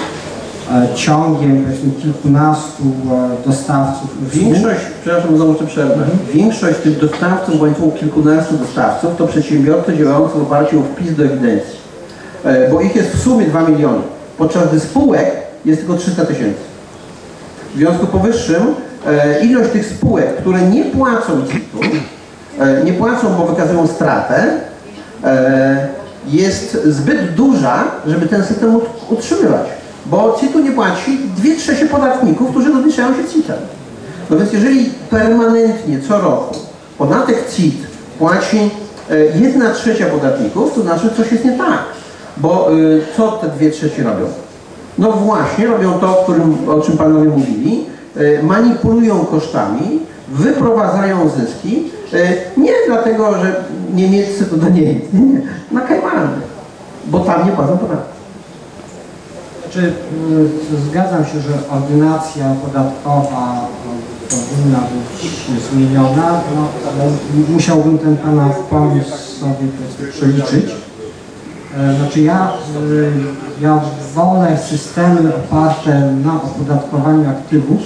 ciągiem powiedzmy kilkunastu dostawców usług. Większość, przepraszam, znowu jeszcze przerwę, mhm. Większość tych dostawców w łańcuchu kilkunastu dostawców to przedsiębiorcy działający w oparciu o wpis do ewidencji, bo ich jest w sumie dwa miliony, podczas gdy spółek jest tylko trzysta tysięcy. W związku powyższym e, ilość tych spółek, które nie płacą C I T-u, e, nie płacą, bo wykazują stratę, e, jest zbyt duża, żeby ten system utrzymywać. bo C I T-u nie płaci dwie trzecie podatników, którzy rozliczają się C I T-em. No więc jeżeli permanentnie co roku podatek C I T płaci jedna trzecia podatników, to znaczy coś jest nie tak. Bo y, co te dwie trzecie robią? No właśnie robią to, o, którym, o czym panowie mówili, y, manipulują kosztami, wyprowadzają zyski, y, nie dlatego, że niemieccy to do Niemiec, nie, nie, na Kajmany, bo tam nie płacą podatku. Znaczy, y, zgadzam się, że ordynacja podatkowa powinna być zmieniona, no, ale musiałbym ten pana pomysł sobie przeliczyć. Znaczy ja, ja wolę systemy oparte na opodatkowaniu aktywów.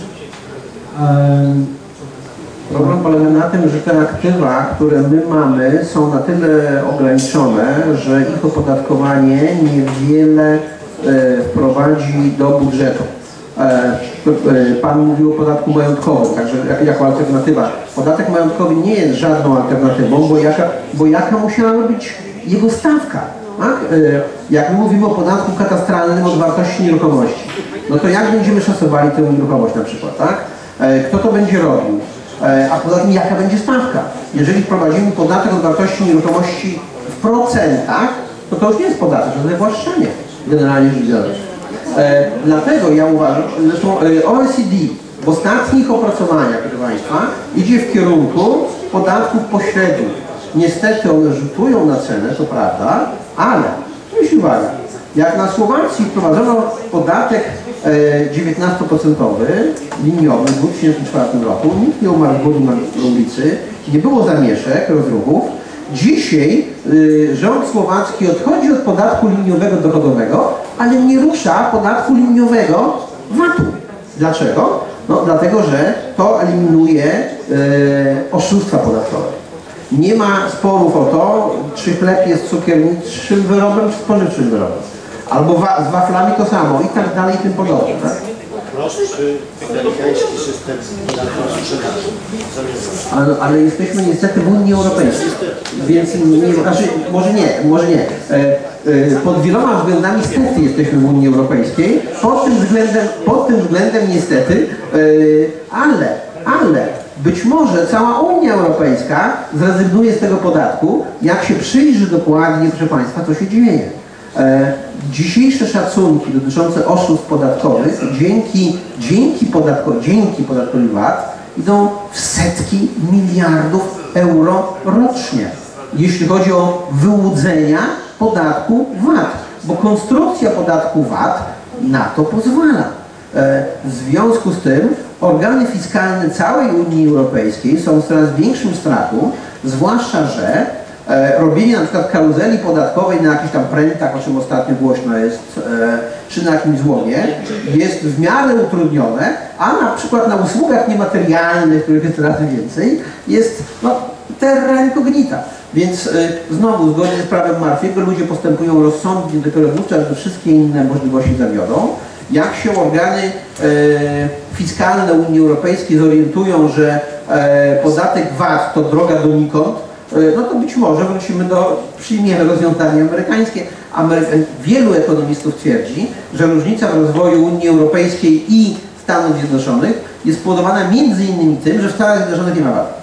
Problem polega na tym, że te aktywa, które my mamy, są na tyle ograniczone, że ich opodatkowanie niewiele wprowadzi do budżetu. Pan mówił o podatku majątkowym, także jako alternatywa. Podatek majątkowy nie jest żadną alternatywą, bo jaka, bo jaka musiała być jego stawka. Tak? Jak my mówimy o podatku katastralnym od wartości nieruchomości, no to jak będziemy szacowali tę nieruchomość na przykład, tak? Kto to będzie robił? A poza tym jaka będzie stawka? Jeżeli wprowadzimy podatek od wartości nieruchomości w procentach, to to już nie jest podatek, to jest wywłaszczenie, generalnie rzecz biorąc. E, dlatego ja uważam, zresztą e, O E C D w ostatnich opracowaniach, proszę Państwa, idzie w kierunku podatków pośrednich. Niestety one rzutują na cenę, to prawda, ale, myśl uwaga, jak na Słowacji wprowadzono podatek e, dziewiętnastoprocentowy, liniowy w dwa tysiące czwartym roku, nikt nie umarł z głodu na ulicy, nie było zamieszek, rozruchów. Dzisiaj y, rząd słowacki odchodzi od podatku liniowego dochodowego, ale nie rusza podatku liniowego V A T-u. Dlaczego? No dlatego, że to eliminuje y, oszustwa podatkowe. Nie ma sporów o to, czy chleb jest cukierniczym wyrobem, czy spożywczym wyrobem. Albo wa z waflami to samo i tak dalej i tym podobne. Tak? Prostszy, amerykański system sprzedaży. Ale, ale jesteśmy niestety w Unii Europejskiej, więc nie, znaczy, może nie, może nie. E, e, pod wieloma względami niestety jesteśmy w Unii Europejskiej, pod tym względem, pod tym względem niestety, e, ale, ale być może cała Unia Europejska zrezygnuje z tego podatku, jak się przyjrzy dokładnie, proszę Państwa, co się dzieje. E, dzisiejsze szacunki dotyczące oszustw podatkowych dzięki, dzięki, podatko, dzięki podatkowi V A T idą w setki miliardów euro rocznie, jeśli chodzi o wyłudzenia podatku V A T, bo konstrukcja podatku V A T na to pozwala. E, w związku z tym organy fiskalne całej Unii Europejskiej są w coraz większym strachu, zwłaszcza, że E, robienie na przykład karuzeli podatkowej na jakichś tam prętach, o czym ostatnio głośno jest, e, czy na jakimś złomie, jest w miarę utrudnione, a na przykład na usługach niematerialnych, których jest coraz więcej, jest no, terra incognita. Więc e, znowu, zgodnie z prawem Murphy'ego, ludzie postępują rozsądnie, dopiero wówczas, że wszystkie inne możliwości zawiodą. Jak się organy e, fiskalne Unii Europejskiej zorientują, że e, podatek V A T to droga donikąd, no to być może wrócimy do, przyjmiemy rozwiązanie amerykańskie. Amery wielu ekonomistów twierdzi, że różnica w rozwoju Unii Europejskiej i Stanów Zjednoczonych jest spowodowana między innymi tym, że w Stanach Zjednoczonych nie ma V A T.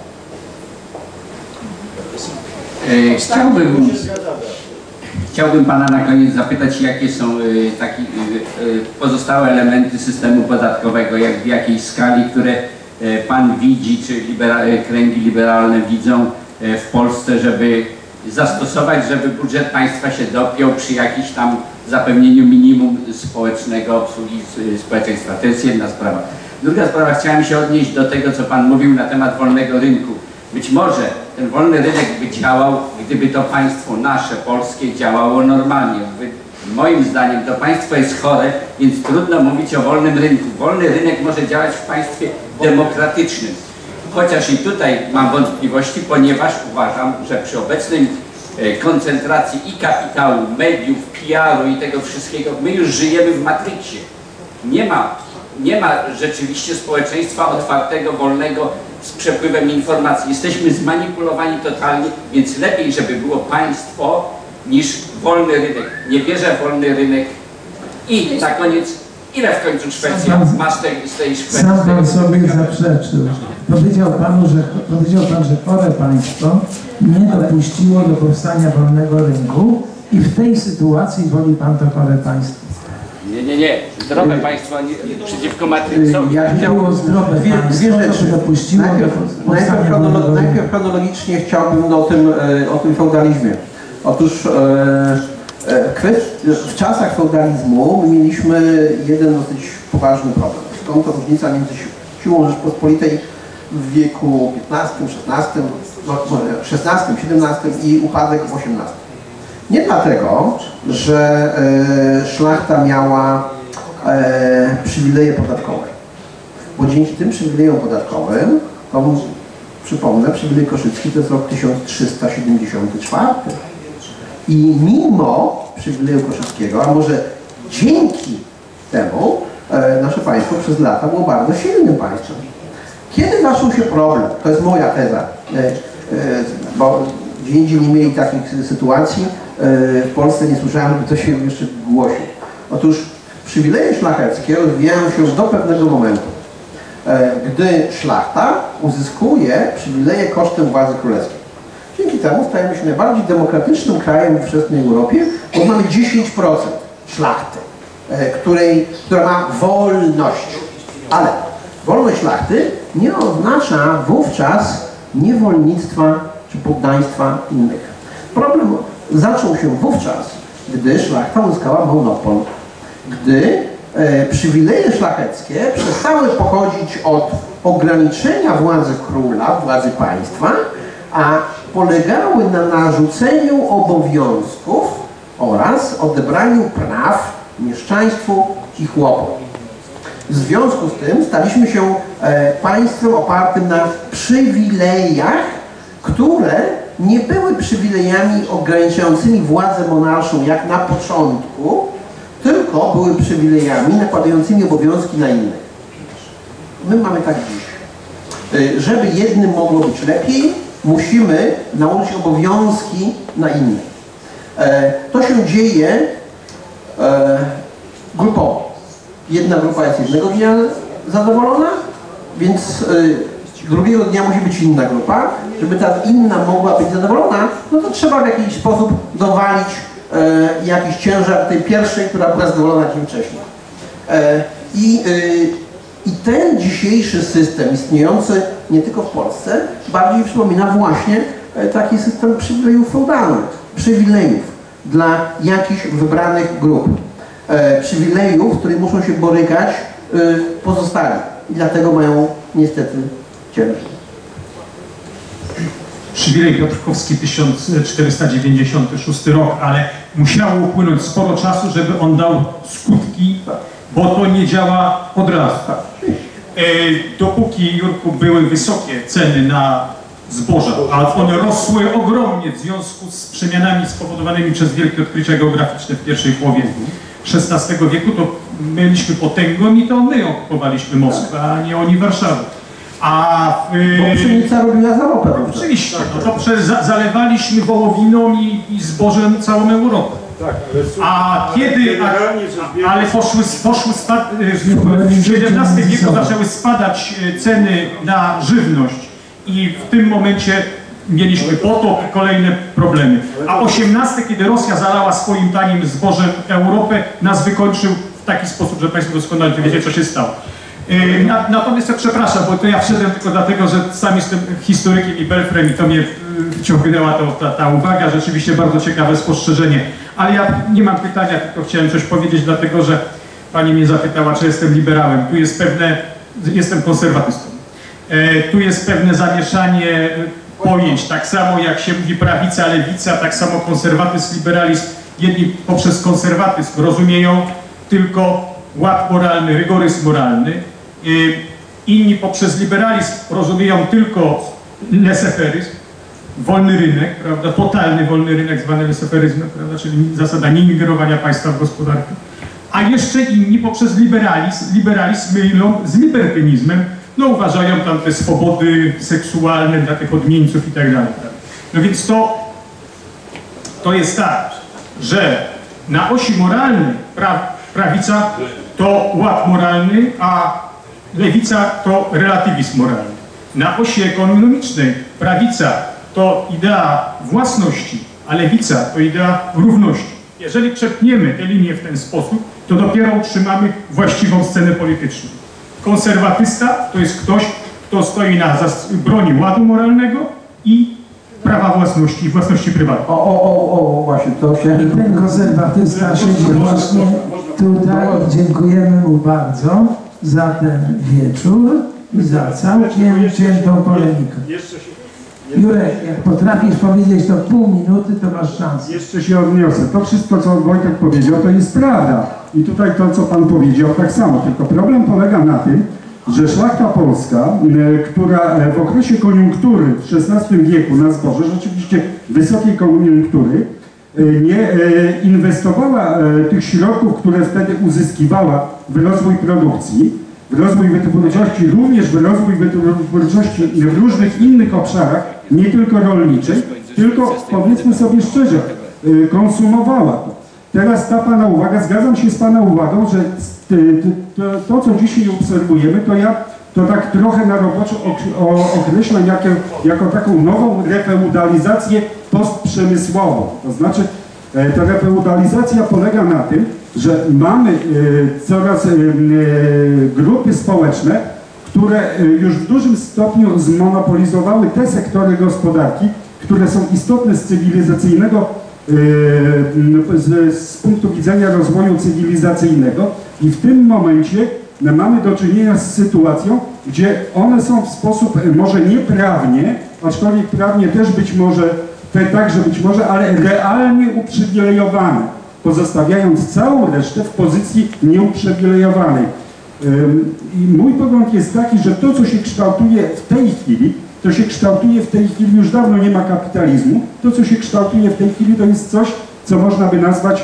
E, chciałbym, chciałbym Pana na koniec zapytać, jakie są e, takie e, pozostałe elementy systemu podatkowego, jak w jakiej skali, które e, Pan widzi, czy libera kręgi liberalne widzą w Polsce, żeby zastosować, żeby budżet państwa się dopiął przy jakimś tam zapewnieniu minimum społecznego obsługi społeczeństwa. To jest jedna sprawa. Druga sprawa, chciałem się odnieść do tego, co Pan mówił na temat wolnego rynku. Być może ten wolny rynek by działał, gdyby to państwo nasze, polskie, działało normalnie. Moim zdaniem to państwo jest chore, więc trudno mówić o wolnym rynku. Wolny rynek może działać w państwie demokratycznym. Chociaż i tutaj mam wątpliwości, ponieważ uważam, że przy obecnej koncentracji i kapitału, mediów, P R u i tego wszystkiego, my już żyjemy w matriksie. Nie ma, nie ma rzeczywiście społeczeństwa otwartego, wolnego, z przepływem informacji. Jesteśmy zmanipulowani totalnie, więc lepiej, żeby było państwo niż wolny rynek. Nie wierzę w wolny rynek. I na koniec Ile w końcu Szwecja ma z tej, z tej Szwecji? Sam pan sobie zaprzeczył. Powiedział, panu, że, powiedział pan, że chore państwo nie dopuściło do powstania wolnego rynku i w tej sytuacji woli pan to chore państwo. Nie, nie, nie. Zdrowe państwo nie, przeciwko Matrycowi. Ja było zdrowe dwie, dwie państwo, rzeczy. to dopuściło Najpierw, do najpierw, powstania chronolo, wolnego rynku. najpierw chronologicznie chciałbym o tym, e, o tym feudalizmie. Otóż e, e, kwest- w czasach feudalizmu my mieliśmy jeden dosyć poważny problem. Skąd to różnica między si- siłą Rzeczpospolitej w wieku piętnastym, szesnastym, no, szesnastym, siedemnastym i upadek w osiemnastym. Nie dlatego, że e, szlachta miała e, przywileje podatkowe, bo dzięki tym przywilejom podatkowym, to przypomnę, przywilej koszycki to jest rok tysiąc trzysta siedemdziesiąty czwarty. I mimo przywileju koszyckiego, a może dzięki temu, e, nasze państwo przez lata było bardzo silnym państwem. Kiedy zaczął się problem? To jest moja teza, e, e, bo gdzie indziej nie mieli takich sytuacji. E, w Polsce nie słyszałem, by to się jeszcze głosił. Otóż przywileje szlacheckie rozwijają się do pewnego momentu, e, gdy szlachta uzyskuje przywileje kosztem władzy królewskiej. Dzięki temu stajemy się najbardziej demokratycznym krajem w ówczesnej Europie, bo mamy dziesięć procent szlachty, e, której, która ma wolność. Ale wolność szlachty nie oznacza wówczas niewolnictwa czy poddaństwa innych. Problem zaczął się wówczas, gdy szlachta uzyskała monopol. Gdy e, przywileje szlacheckie przestały pochodzić od ograniczenia władzy króla, władzy państwa, a polegały na narzuceniu obowiązków oraz odebraniu praw mieszczaństwu i chłopom. W związku z tym staliśmy się e, państwem opartym na przywilejach, które nie były przywilejami ograniczającymi władzę monarszą jak na początku, tylko były przywilejami nakładającymi obowiązki na innych. My mamy tak dziś. E, żeby jednym mogło być lepiej, musimy nałożyć obowiązki na innych. E, to się dzieje e, grupowo. Jedna grupa jest jednego dnia zadowolona, więc y, drugiego dnia musi być inna grupa. Żeby ta inna mogła być zadowolona, no to trzeba w jakiś sposób dowalić y, jakiś ciężar tej pierwszej, która była zadowolona dzień wcześniej. Y, i, y, I ten dzisiejszy system istniejący nie tylko w Polsce, bardziej przypomina właśnie y, taki system przywilejów feudalnych, przywilejów dla jakichś wybranych grup. E, przywilejów, z których muszą się borykać e, pozostali. I dlatego mają niestety ciężar. Przywilej Piotrkowski tysiąc czterysta dziewięćdziesiąty szósty rok, ale musiało upłynąć sporo czasu, żeby on dał skutki, bo to nie działa od razu. E, dopóki, Jurku, były wysokie ceny na zboża, a one rosły ogromnie w związku z przemianami spowodowanymi przez wielkie odkrycia geograficzne w pierwszej połowie szesnastego wieku, to mieliśmy potęgą i to my okupowaliśmy Moskwę, a nie oni Warszawę. A w, Bo pszenica robiła za ropę. Oczywiście, no to przez, za, zalewaliśmy wołowiną i, i zbożem całą Europę. Tak, ale A kiedy, a, ale poszły, poszły spad, w siedemnastym wieku zaczęły spadać ceny na żywność i w tym momencie mieliśmy potop i kolejne problemy. A osiemnasty, kiedy Rosja zalała swoim tanim zbożem Europę, nas wykończył w taki sposób, że Państwo doskonale wiecie, co się stało. Yy, na, natomiast ja przepraszam, bo to ja wszedłem tylko dlatego, że sam jestem historykiem i belfrem i to mnie yy, wciągnęła to, ta, ta uwaga. Rzeczywiście bardzo ciekawe spostrzeżenie. Ale ja nie mam pytania, tylko chciałem coś powiedzieć, dlatego że Pani mnie zapytała, czy jestem liberałem. Tu jest pewne, jestem konserwatystą. Yy, tu jest pewne zamieszanie pojęć, tak samo jak się mówi prawica, lewica, tak samo konserwatyzm, liberalizm. Jedni poprzez konserwatyzm rozumieją tylko ład moralny, rygoryzm moralny. Inni poprzez liberalizm rozumieją tylko laissez-faire'izm, wolny rynek, prawda, totalny wolny rynek zwany laissez-faire'izmem, prawda, czyli zasada nieingerowania państwa w gospodarkę. A jeszcze inni poprzez liberalizm, liberalizm mylą z libertynizmem, no uważają tam te swobody seksualne dla tych odmieńców i tak dalej. No więc to, to jest tak, że na osi moralnej pra, prawica to ład moralny, a lewica to relatywizm moralny. Na osi ekonomicznej prawica to idea własności, a lewica to idea równości. Jeżeli przepniemy te linie w ten sposób, to dopiero utrzymamy właściwą scenę polityczną. Konserwatysta to jest ktoś, kto stoi na broni ładu moralnego i prawa własności, własności prywatnej. O, o, o, o, właśnie to się... I ten konserwatysta siedzi właśnie tutaj. Dziękujemy mu bardzo za ten wieczór i za całkiem wziętą polemikę. Jurek, jak potrafisz powiedzieć to w pół minuty, to masz szansę. Jeszcze się odniosę. To wszystko, co Wojtek powiedział, to jest prawda. I tutaj to, co Pan powiedział, tak samo. Tylko problem polega na tym, że szlachta polska, która w okresie koniunktury w szesnastym wieku na zboże, rzeczywiście wysokiej koniunktury, nie inwestowała tych środków, które wtedy uzyskiwała w rozwój produkcji, w rozwój wytwórczości, również w rozwój wytwórczości w różnych innych obszarach, nie tylko rolniczej, tylko powiedzmy sobie szczerze, konsumowała to. Teraz ta Pana uwaga, zgadzam się z Pana uwagą, że to, to co dzisiaj obserwujemy, to ja to tak trochę na roboczo określam jako, jako taką nową refeudalizację postprzemysłową. To znaczy ta refeudalizacja polega na tym, że mamy coraz grupy społeczne, które już w dużym stopniu zmonopolizowały te sektory gospodarki, które są istotne z cywilizacyjnego, z, z punktu widzenia rozwoju cywilizacyjnego i w tym momencie mamy do czynienia z sytuacją, gdzie one są w sposób może nieprawnie, aczkolwiek prawnie też być może, te także być może, ale realnie uprzywilejowane, pozostawiając całą resztę w pozycji nieuprzywilejowanej. I mój pogląd jest taki, że to, co się kształtuje w tej chwili, to się kształtuje w tej chwili, już dawno nie ma kapitalizmu, to, co się kształtuje w tej chwili, to jest coś, co można by nazwać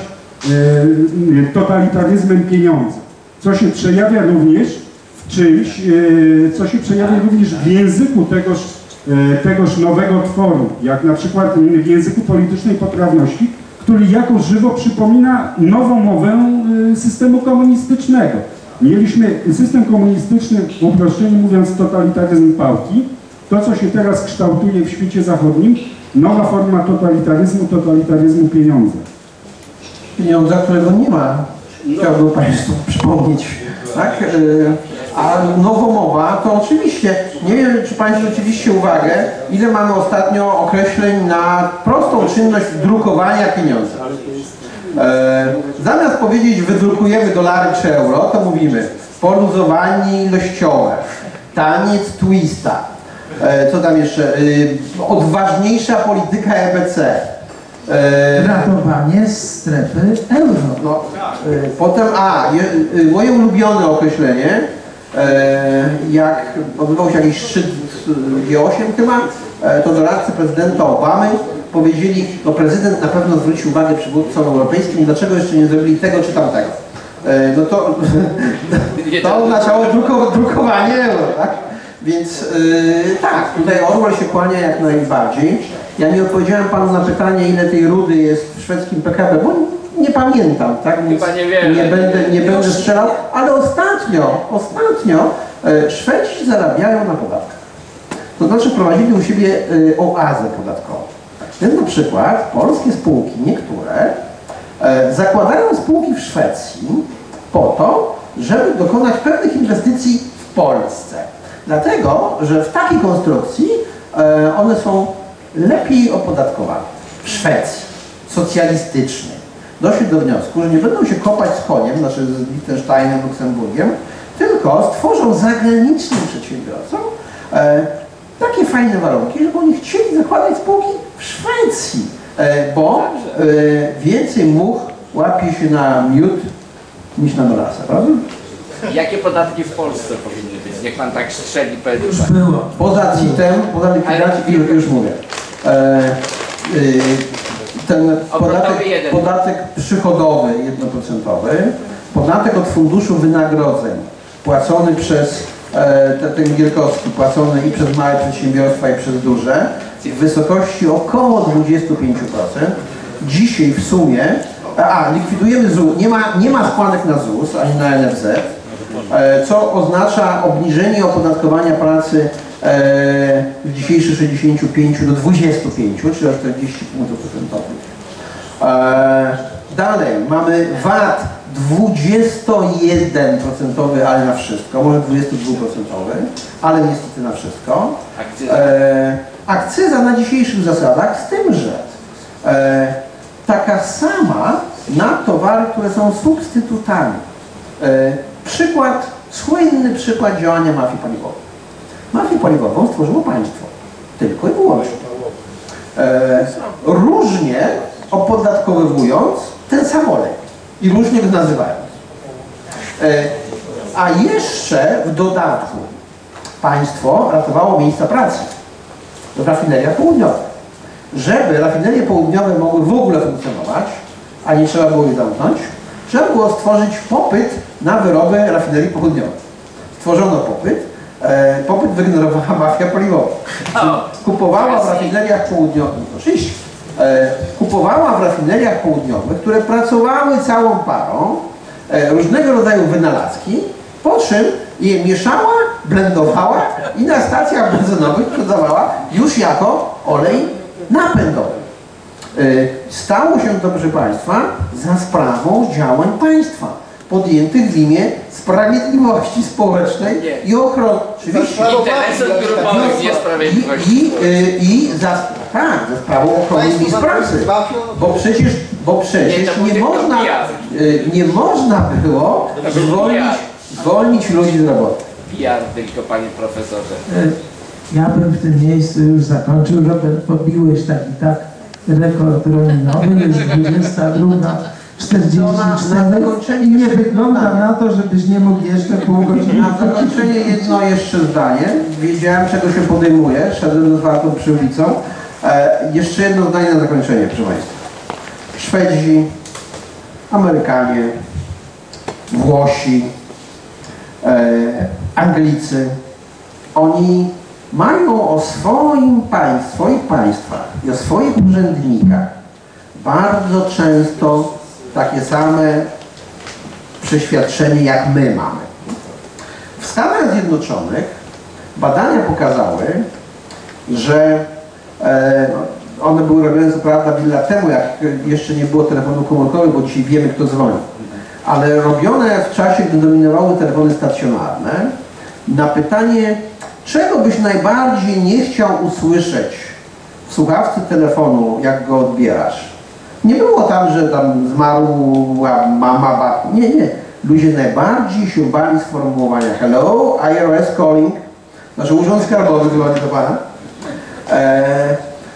e, totalitaryzmem pieniądza. Co się przejawia również w czymś, e, co się przejawia również w języku tegoż, e, tegoż nowego tworu, jak na przykład w języku politycznej poprawności, który jako żywo przypomina nową mowę e, systemu komunistycznego. Mieliśmy system komunistyczny, uproszczenie mówiąc, totalitaryzm pałki. To, co się teraz kształtuje w świecie zachodnim, nowa forma totalitaryzmu, totalitaryzmu pieniądza. Pieniądza, którego nie ma, chciałbym Państwu przypomnieć, tak? A nowomowa to oczywiście, nie wiem, czy Państwo zwróciliście uwagę, ile mamy ostatnio określeń na prostą czynność drukowania pieniądza. E, zamiast powiedzieć wydrukujemy dolary czy euro, to mówimy poluzowanie ilościowe, taniec twista, e, co tam jeszcze, e, odważniejsza polityka E B C. E, Ratowanie strefy euro. No, e, potem, a, je, e, moje ulubione określenie, e, jak odbywał się jakiś szczyt G osiem chyba, e, to doradcy prezydenta Obamy powiedzieli, no prezydent na pewno zwróci uwagę przywódcom europejskim, dlaczego jeszcze nie zrobili tego czy tamtego. E, no to, to oznaczało druko, drukowanie euro, tak? Więc yy, tak, tutaj Orwell się kłania jak najbardziej. Ja nie odpowiedziałem Panu na pytanie, ile tej rudy jest w szwedzkim P K B, bo nie pamiętam, tak? Więc Chyba niewiele. nie będę, nie będę strzelał, ale ostatnio, ostatnio e, Szwedzi zarabiają na podatkach. To znaczy prowadzili u siebie e, oazę podatkową. Więc na przykład polskie spółki, niektóre, e, zakładają spółki w Szwecji po to, żeby dokonać pewnych inwestycji w Polsce. Dlatego, że w takiej konstrukcji e, one są lepiej opodatkowane. W Szwecji, socjalistycznej, doszli do wniosku, że nie będą się kopać z koniem, znaczy z Liechtensteinem, Luksemburgiem, tylko stworzą zagranicznym przedsiębiorcom e, takie fajne warunki, żeby oni chcieli zakładać spółki w Szwecji, e, bo e, więcej much łapie się na miód niż na melasa, prawda? Jakie podatki w Polsce powinny być? Niech Pan tak strzeli pewnie. Już było. Poza C I T-em, poza likwidacji, już, już mówię. E, e, ten podatek, podatek przychodowy jednoprocentowy, podatek od funduszu wynagrodzeń płacony przez e, te, ten Gierkowski, płacony i przez małe przedsiębiorstwa i przez duże, w wysokości około dwadzieścia pięć procent. Dzisiaj w sumie A, likwidujemy Z U S. Nie ma, nie ma składek na Z U S ani na N F Z, co oznacza obniżenie opodatkowania pracy z dzisiejszych sześćdziesięciu pięciu do dwudziestu pięciu, czyli o czterdzieści punktów procentowych. Dalej mamy V A T dwudziestojeden procentowy, ale na wszystko, może dwudziestodwuprocentowy, ale niestety na wszystko. Akcyza. Akcyza na dzisiejszych zasadach, z tym, że taka sama na towary, które są substytutami. Przykład, słynny przykład działania mafii paliwowej. Mafię paliwową stworzyło państwo, tylko i wyłącznie. E, różnie opodatkowywując ten sam olej i różnie go nazywając. E, a jeszcze w dodatku państwo ratowało miejsca pracy w rafineriach południowych. Żeby rafinerie południowe mogły w ogóle funkcjonować, a nie trzeba było ich zamknąć, trzeba było stworzyć popyt na wyroby rafinerii południowych. Stworzono popyt, e, popyt wygenerowała mafia paliwowa. Kupowała w rafineriach południowych, oczywiście, e, kupowała w rafineriach południowych, które pracowały całą parą, e, różnego rodzaju wynalazki, po czym je mieszała, blendowała i na stacjach benzynowych sprzedawała już jako olej napędowy. Stało się to, proszę Państwa, za sprawą działań państwa podjętych w imię sprawiedliwości społecznej i ochrony. Oczywiście. Interesów grupowych niesprawiedliwości. I, i, i za, tak, za sprawą ochrony miejsc pracy. Bo przecież, bo przecież nie, nie, można, nie można było zwolnić, zwolnić ludzi z roboty. P R tylko, panie profesorze. Ja bym w tym miejscu już zakończył. Robert, pobiłeś tak i tak rekord rolinowy, jest dwudziesta druga czterdzieści cztery i nie wygląda na to, żebyś nie mógł jeszcze pół godziny. Na zakończenie jedno jeszcze zdanie. Wiedziałem, czego się podejmuje, szedłem z otwartą przyłbicą. E, jeszcze jedno zdanie na zakończenie, proszę Państwa. Szwedzi, Amerykanie, Włosi, e, Anglicy, oni mają o swoim państwie, swoich państwach i o swoich urzędnikach bardzo często takie same przeświadczenie, jak my mamy. W Stanach Zjednoczonych badania pokazały, że e, one były robione co prawda wiele lat temu, jak jeszcze nie było telefonu komórkowych, bo dzisiaj wiemy, kto dzwoni, ale robione w czasie, gdy dominowały telefony stacjonarne, na pytanie, czego byś najbardziej nie chciał usłyszeć w słuchawce telefonu, jak go odbierasz? Nie było tam, że tam zmarła mama, babcia. Nie, nie. Ludzie najbardziej się bali sformułowania hello, I R S calling, znaczy Urząd Skarbowy dzwoni do Pana. E,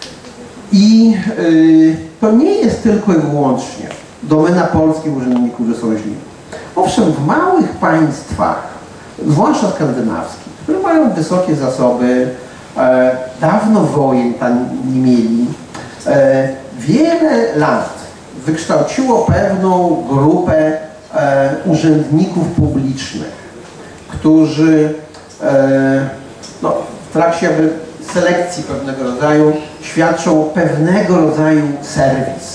I y, to nie jest tylko i wyłącznie domena polskich urzędników, że są źli. Owszem, w małych państwach, zwłaszcza skandynawskich, które mają wysokie zasoby, e, dawno wojen tam nie mieli, e, wiele lat wykształciło pewną grupę e, urzędników publicznych, którzy e, no, w trakcie jakby selekcji pewnego rodzaju świadczą pewnego rodzaju serwis.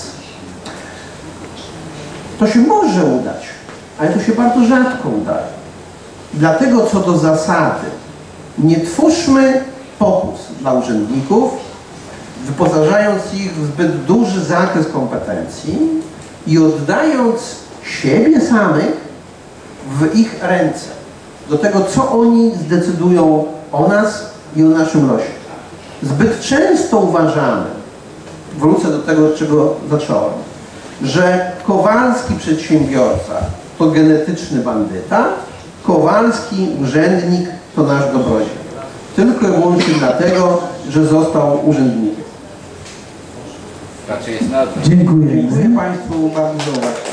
To się może udać, ale to się bardzo rzadko udaje. Dlatego co do zasady nie twórzmy pokus dla urzędników, wyposażając ich w zbyt duży zakres kompetencji i oddając siebie samych w ich ręce, do tego, co oni zdecydują o nas i o naszym losie. Zbyt często uważamy, wrócę do tego, od czego zacząłem, że Kowalski przedsiębiorca to genetyczny bandyta, Kowalski urzędnik to nasz dobrodziej. Tylko i wyłącznie dlatego, że został urzędnikiem. Raczej jest na odwrót. Dziękuję. Dziękuję Państwu bardzo za uwagę.